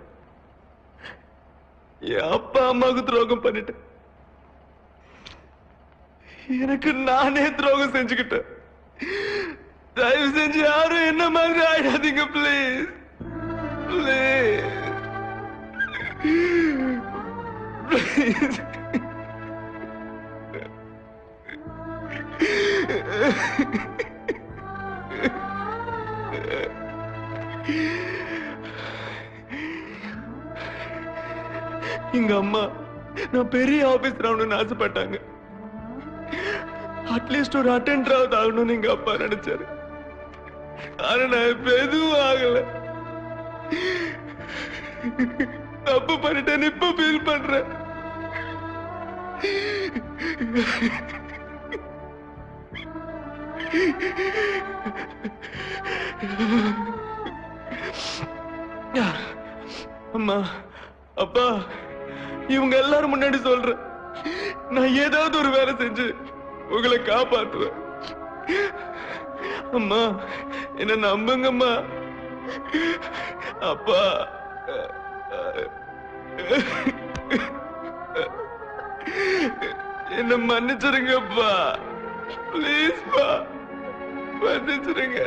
என் அப்பா அம்மாவுக்கு துரோகம் பண்ணிட்டேன், எனக்கு நானே துரோகம் செஞ்சுக்கிட்டேன். தயவு செஞ்சு யாரும் என்ன மாதிரி ஆயிடாதீங்க பிளீஸ், பிளீஸ். எங்க அம்மா நான் பெரிய ஆபீசர் ஆகணும்னு ஆசைப்பட்டாங்க. அட்லீஸ்ட் ஒரு அட்டெண்டராவது ஆகணும்னு எங்க அப்பா நினைச்சாரு. ஆனா நான் இப்ப எதுவும் ஆகல. தப்பு பண்ணிட்டேன்னு இப்ப ஃபீல் பண்றேன். அம்மா அப்பா இவங்க எல்லாரும் முன்னாடி சொல்றேன், நான் ஏதாவது ஒரு வேலை செஞ்சு உங்களை காப்பாற்றுவேன். அம்மா என்ன நம்புங்கம்மா. அப்பா என்ன மன்னிச்சிருங்கப்பா, ப்ளீஸ்ப்பா, மன்னிச்சிருங்க.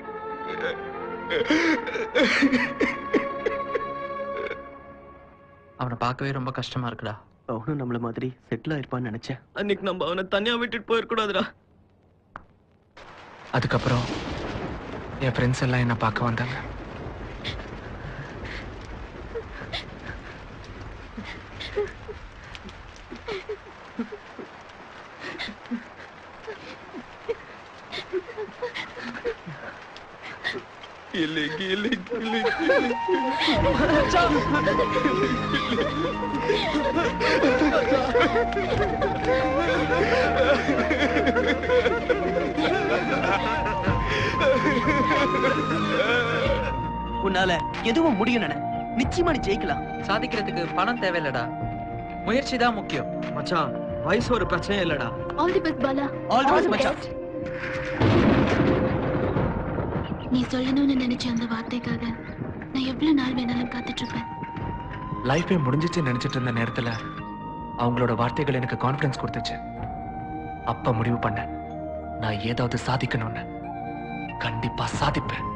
அவனை பார்க்கவே ரொம்ப கஷ்டமா இருக்குடா. அவனும் நம்மள மாதிரி செட்டில் ஆயிருப்பான்னு நினைச்சேன். அன்னைக்கு நம்ம அவனை தனியா விட்டுட்டு போயிடக்கூடாதுடா. அதுக்கப்புறம் என் ஃப்ரெண்ட்ஸ் எல்லாம் என்ன பார்க்க வந்தாங்க. கிளி கிளி கிளி கிளி உன்னால எதுவும் முடியும் நானே. நிச்சயமா நீ ஜெயிக்கலாம். சாதிக்கிறதுக்கு பணம் தேவையில்லடா, முயற்சி தான் முக்கியம். மச்சான், வயசு ஒரு பிரச்சனையே இல்லடா. All the best Bala. All the best மச்சான். நீ சொல்லணும்னு நினைச்ச அந்த வார்த்தைக்காக நான் எவ்வளவு நாள் வேணாலும் காத்துட்டு இருப்பேன். லைஃபே முடிஞ்சிச்சு நினைச்சிட்டு இருந்த நேரத்துல அவங்களோட வார்த்தைகள் எனக்கு கான்ஃபிடன்ஸ் கொடுத்துச்சு. அப்ப முடிவு பண்ணேன், நான் ஏதாவது சாதிக்கணும்னு. கண்டிப்பா சாதிப்பேன்.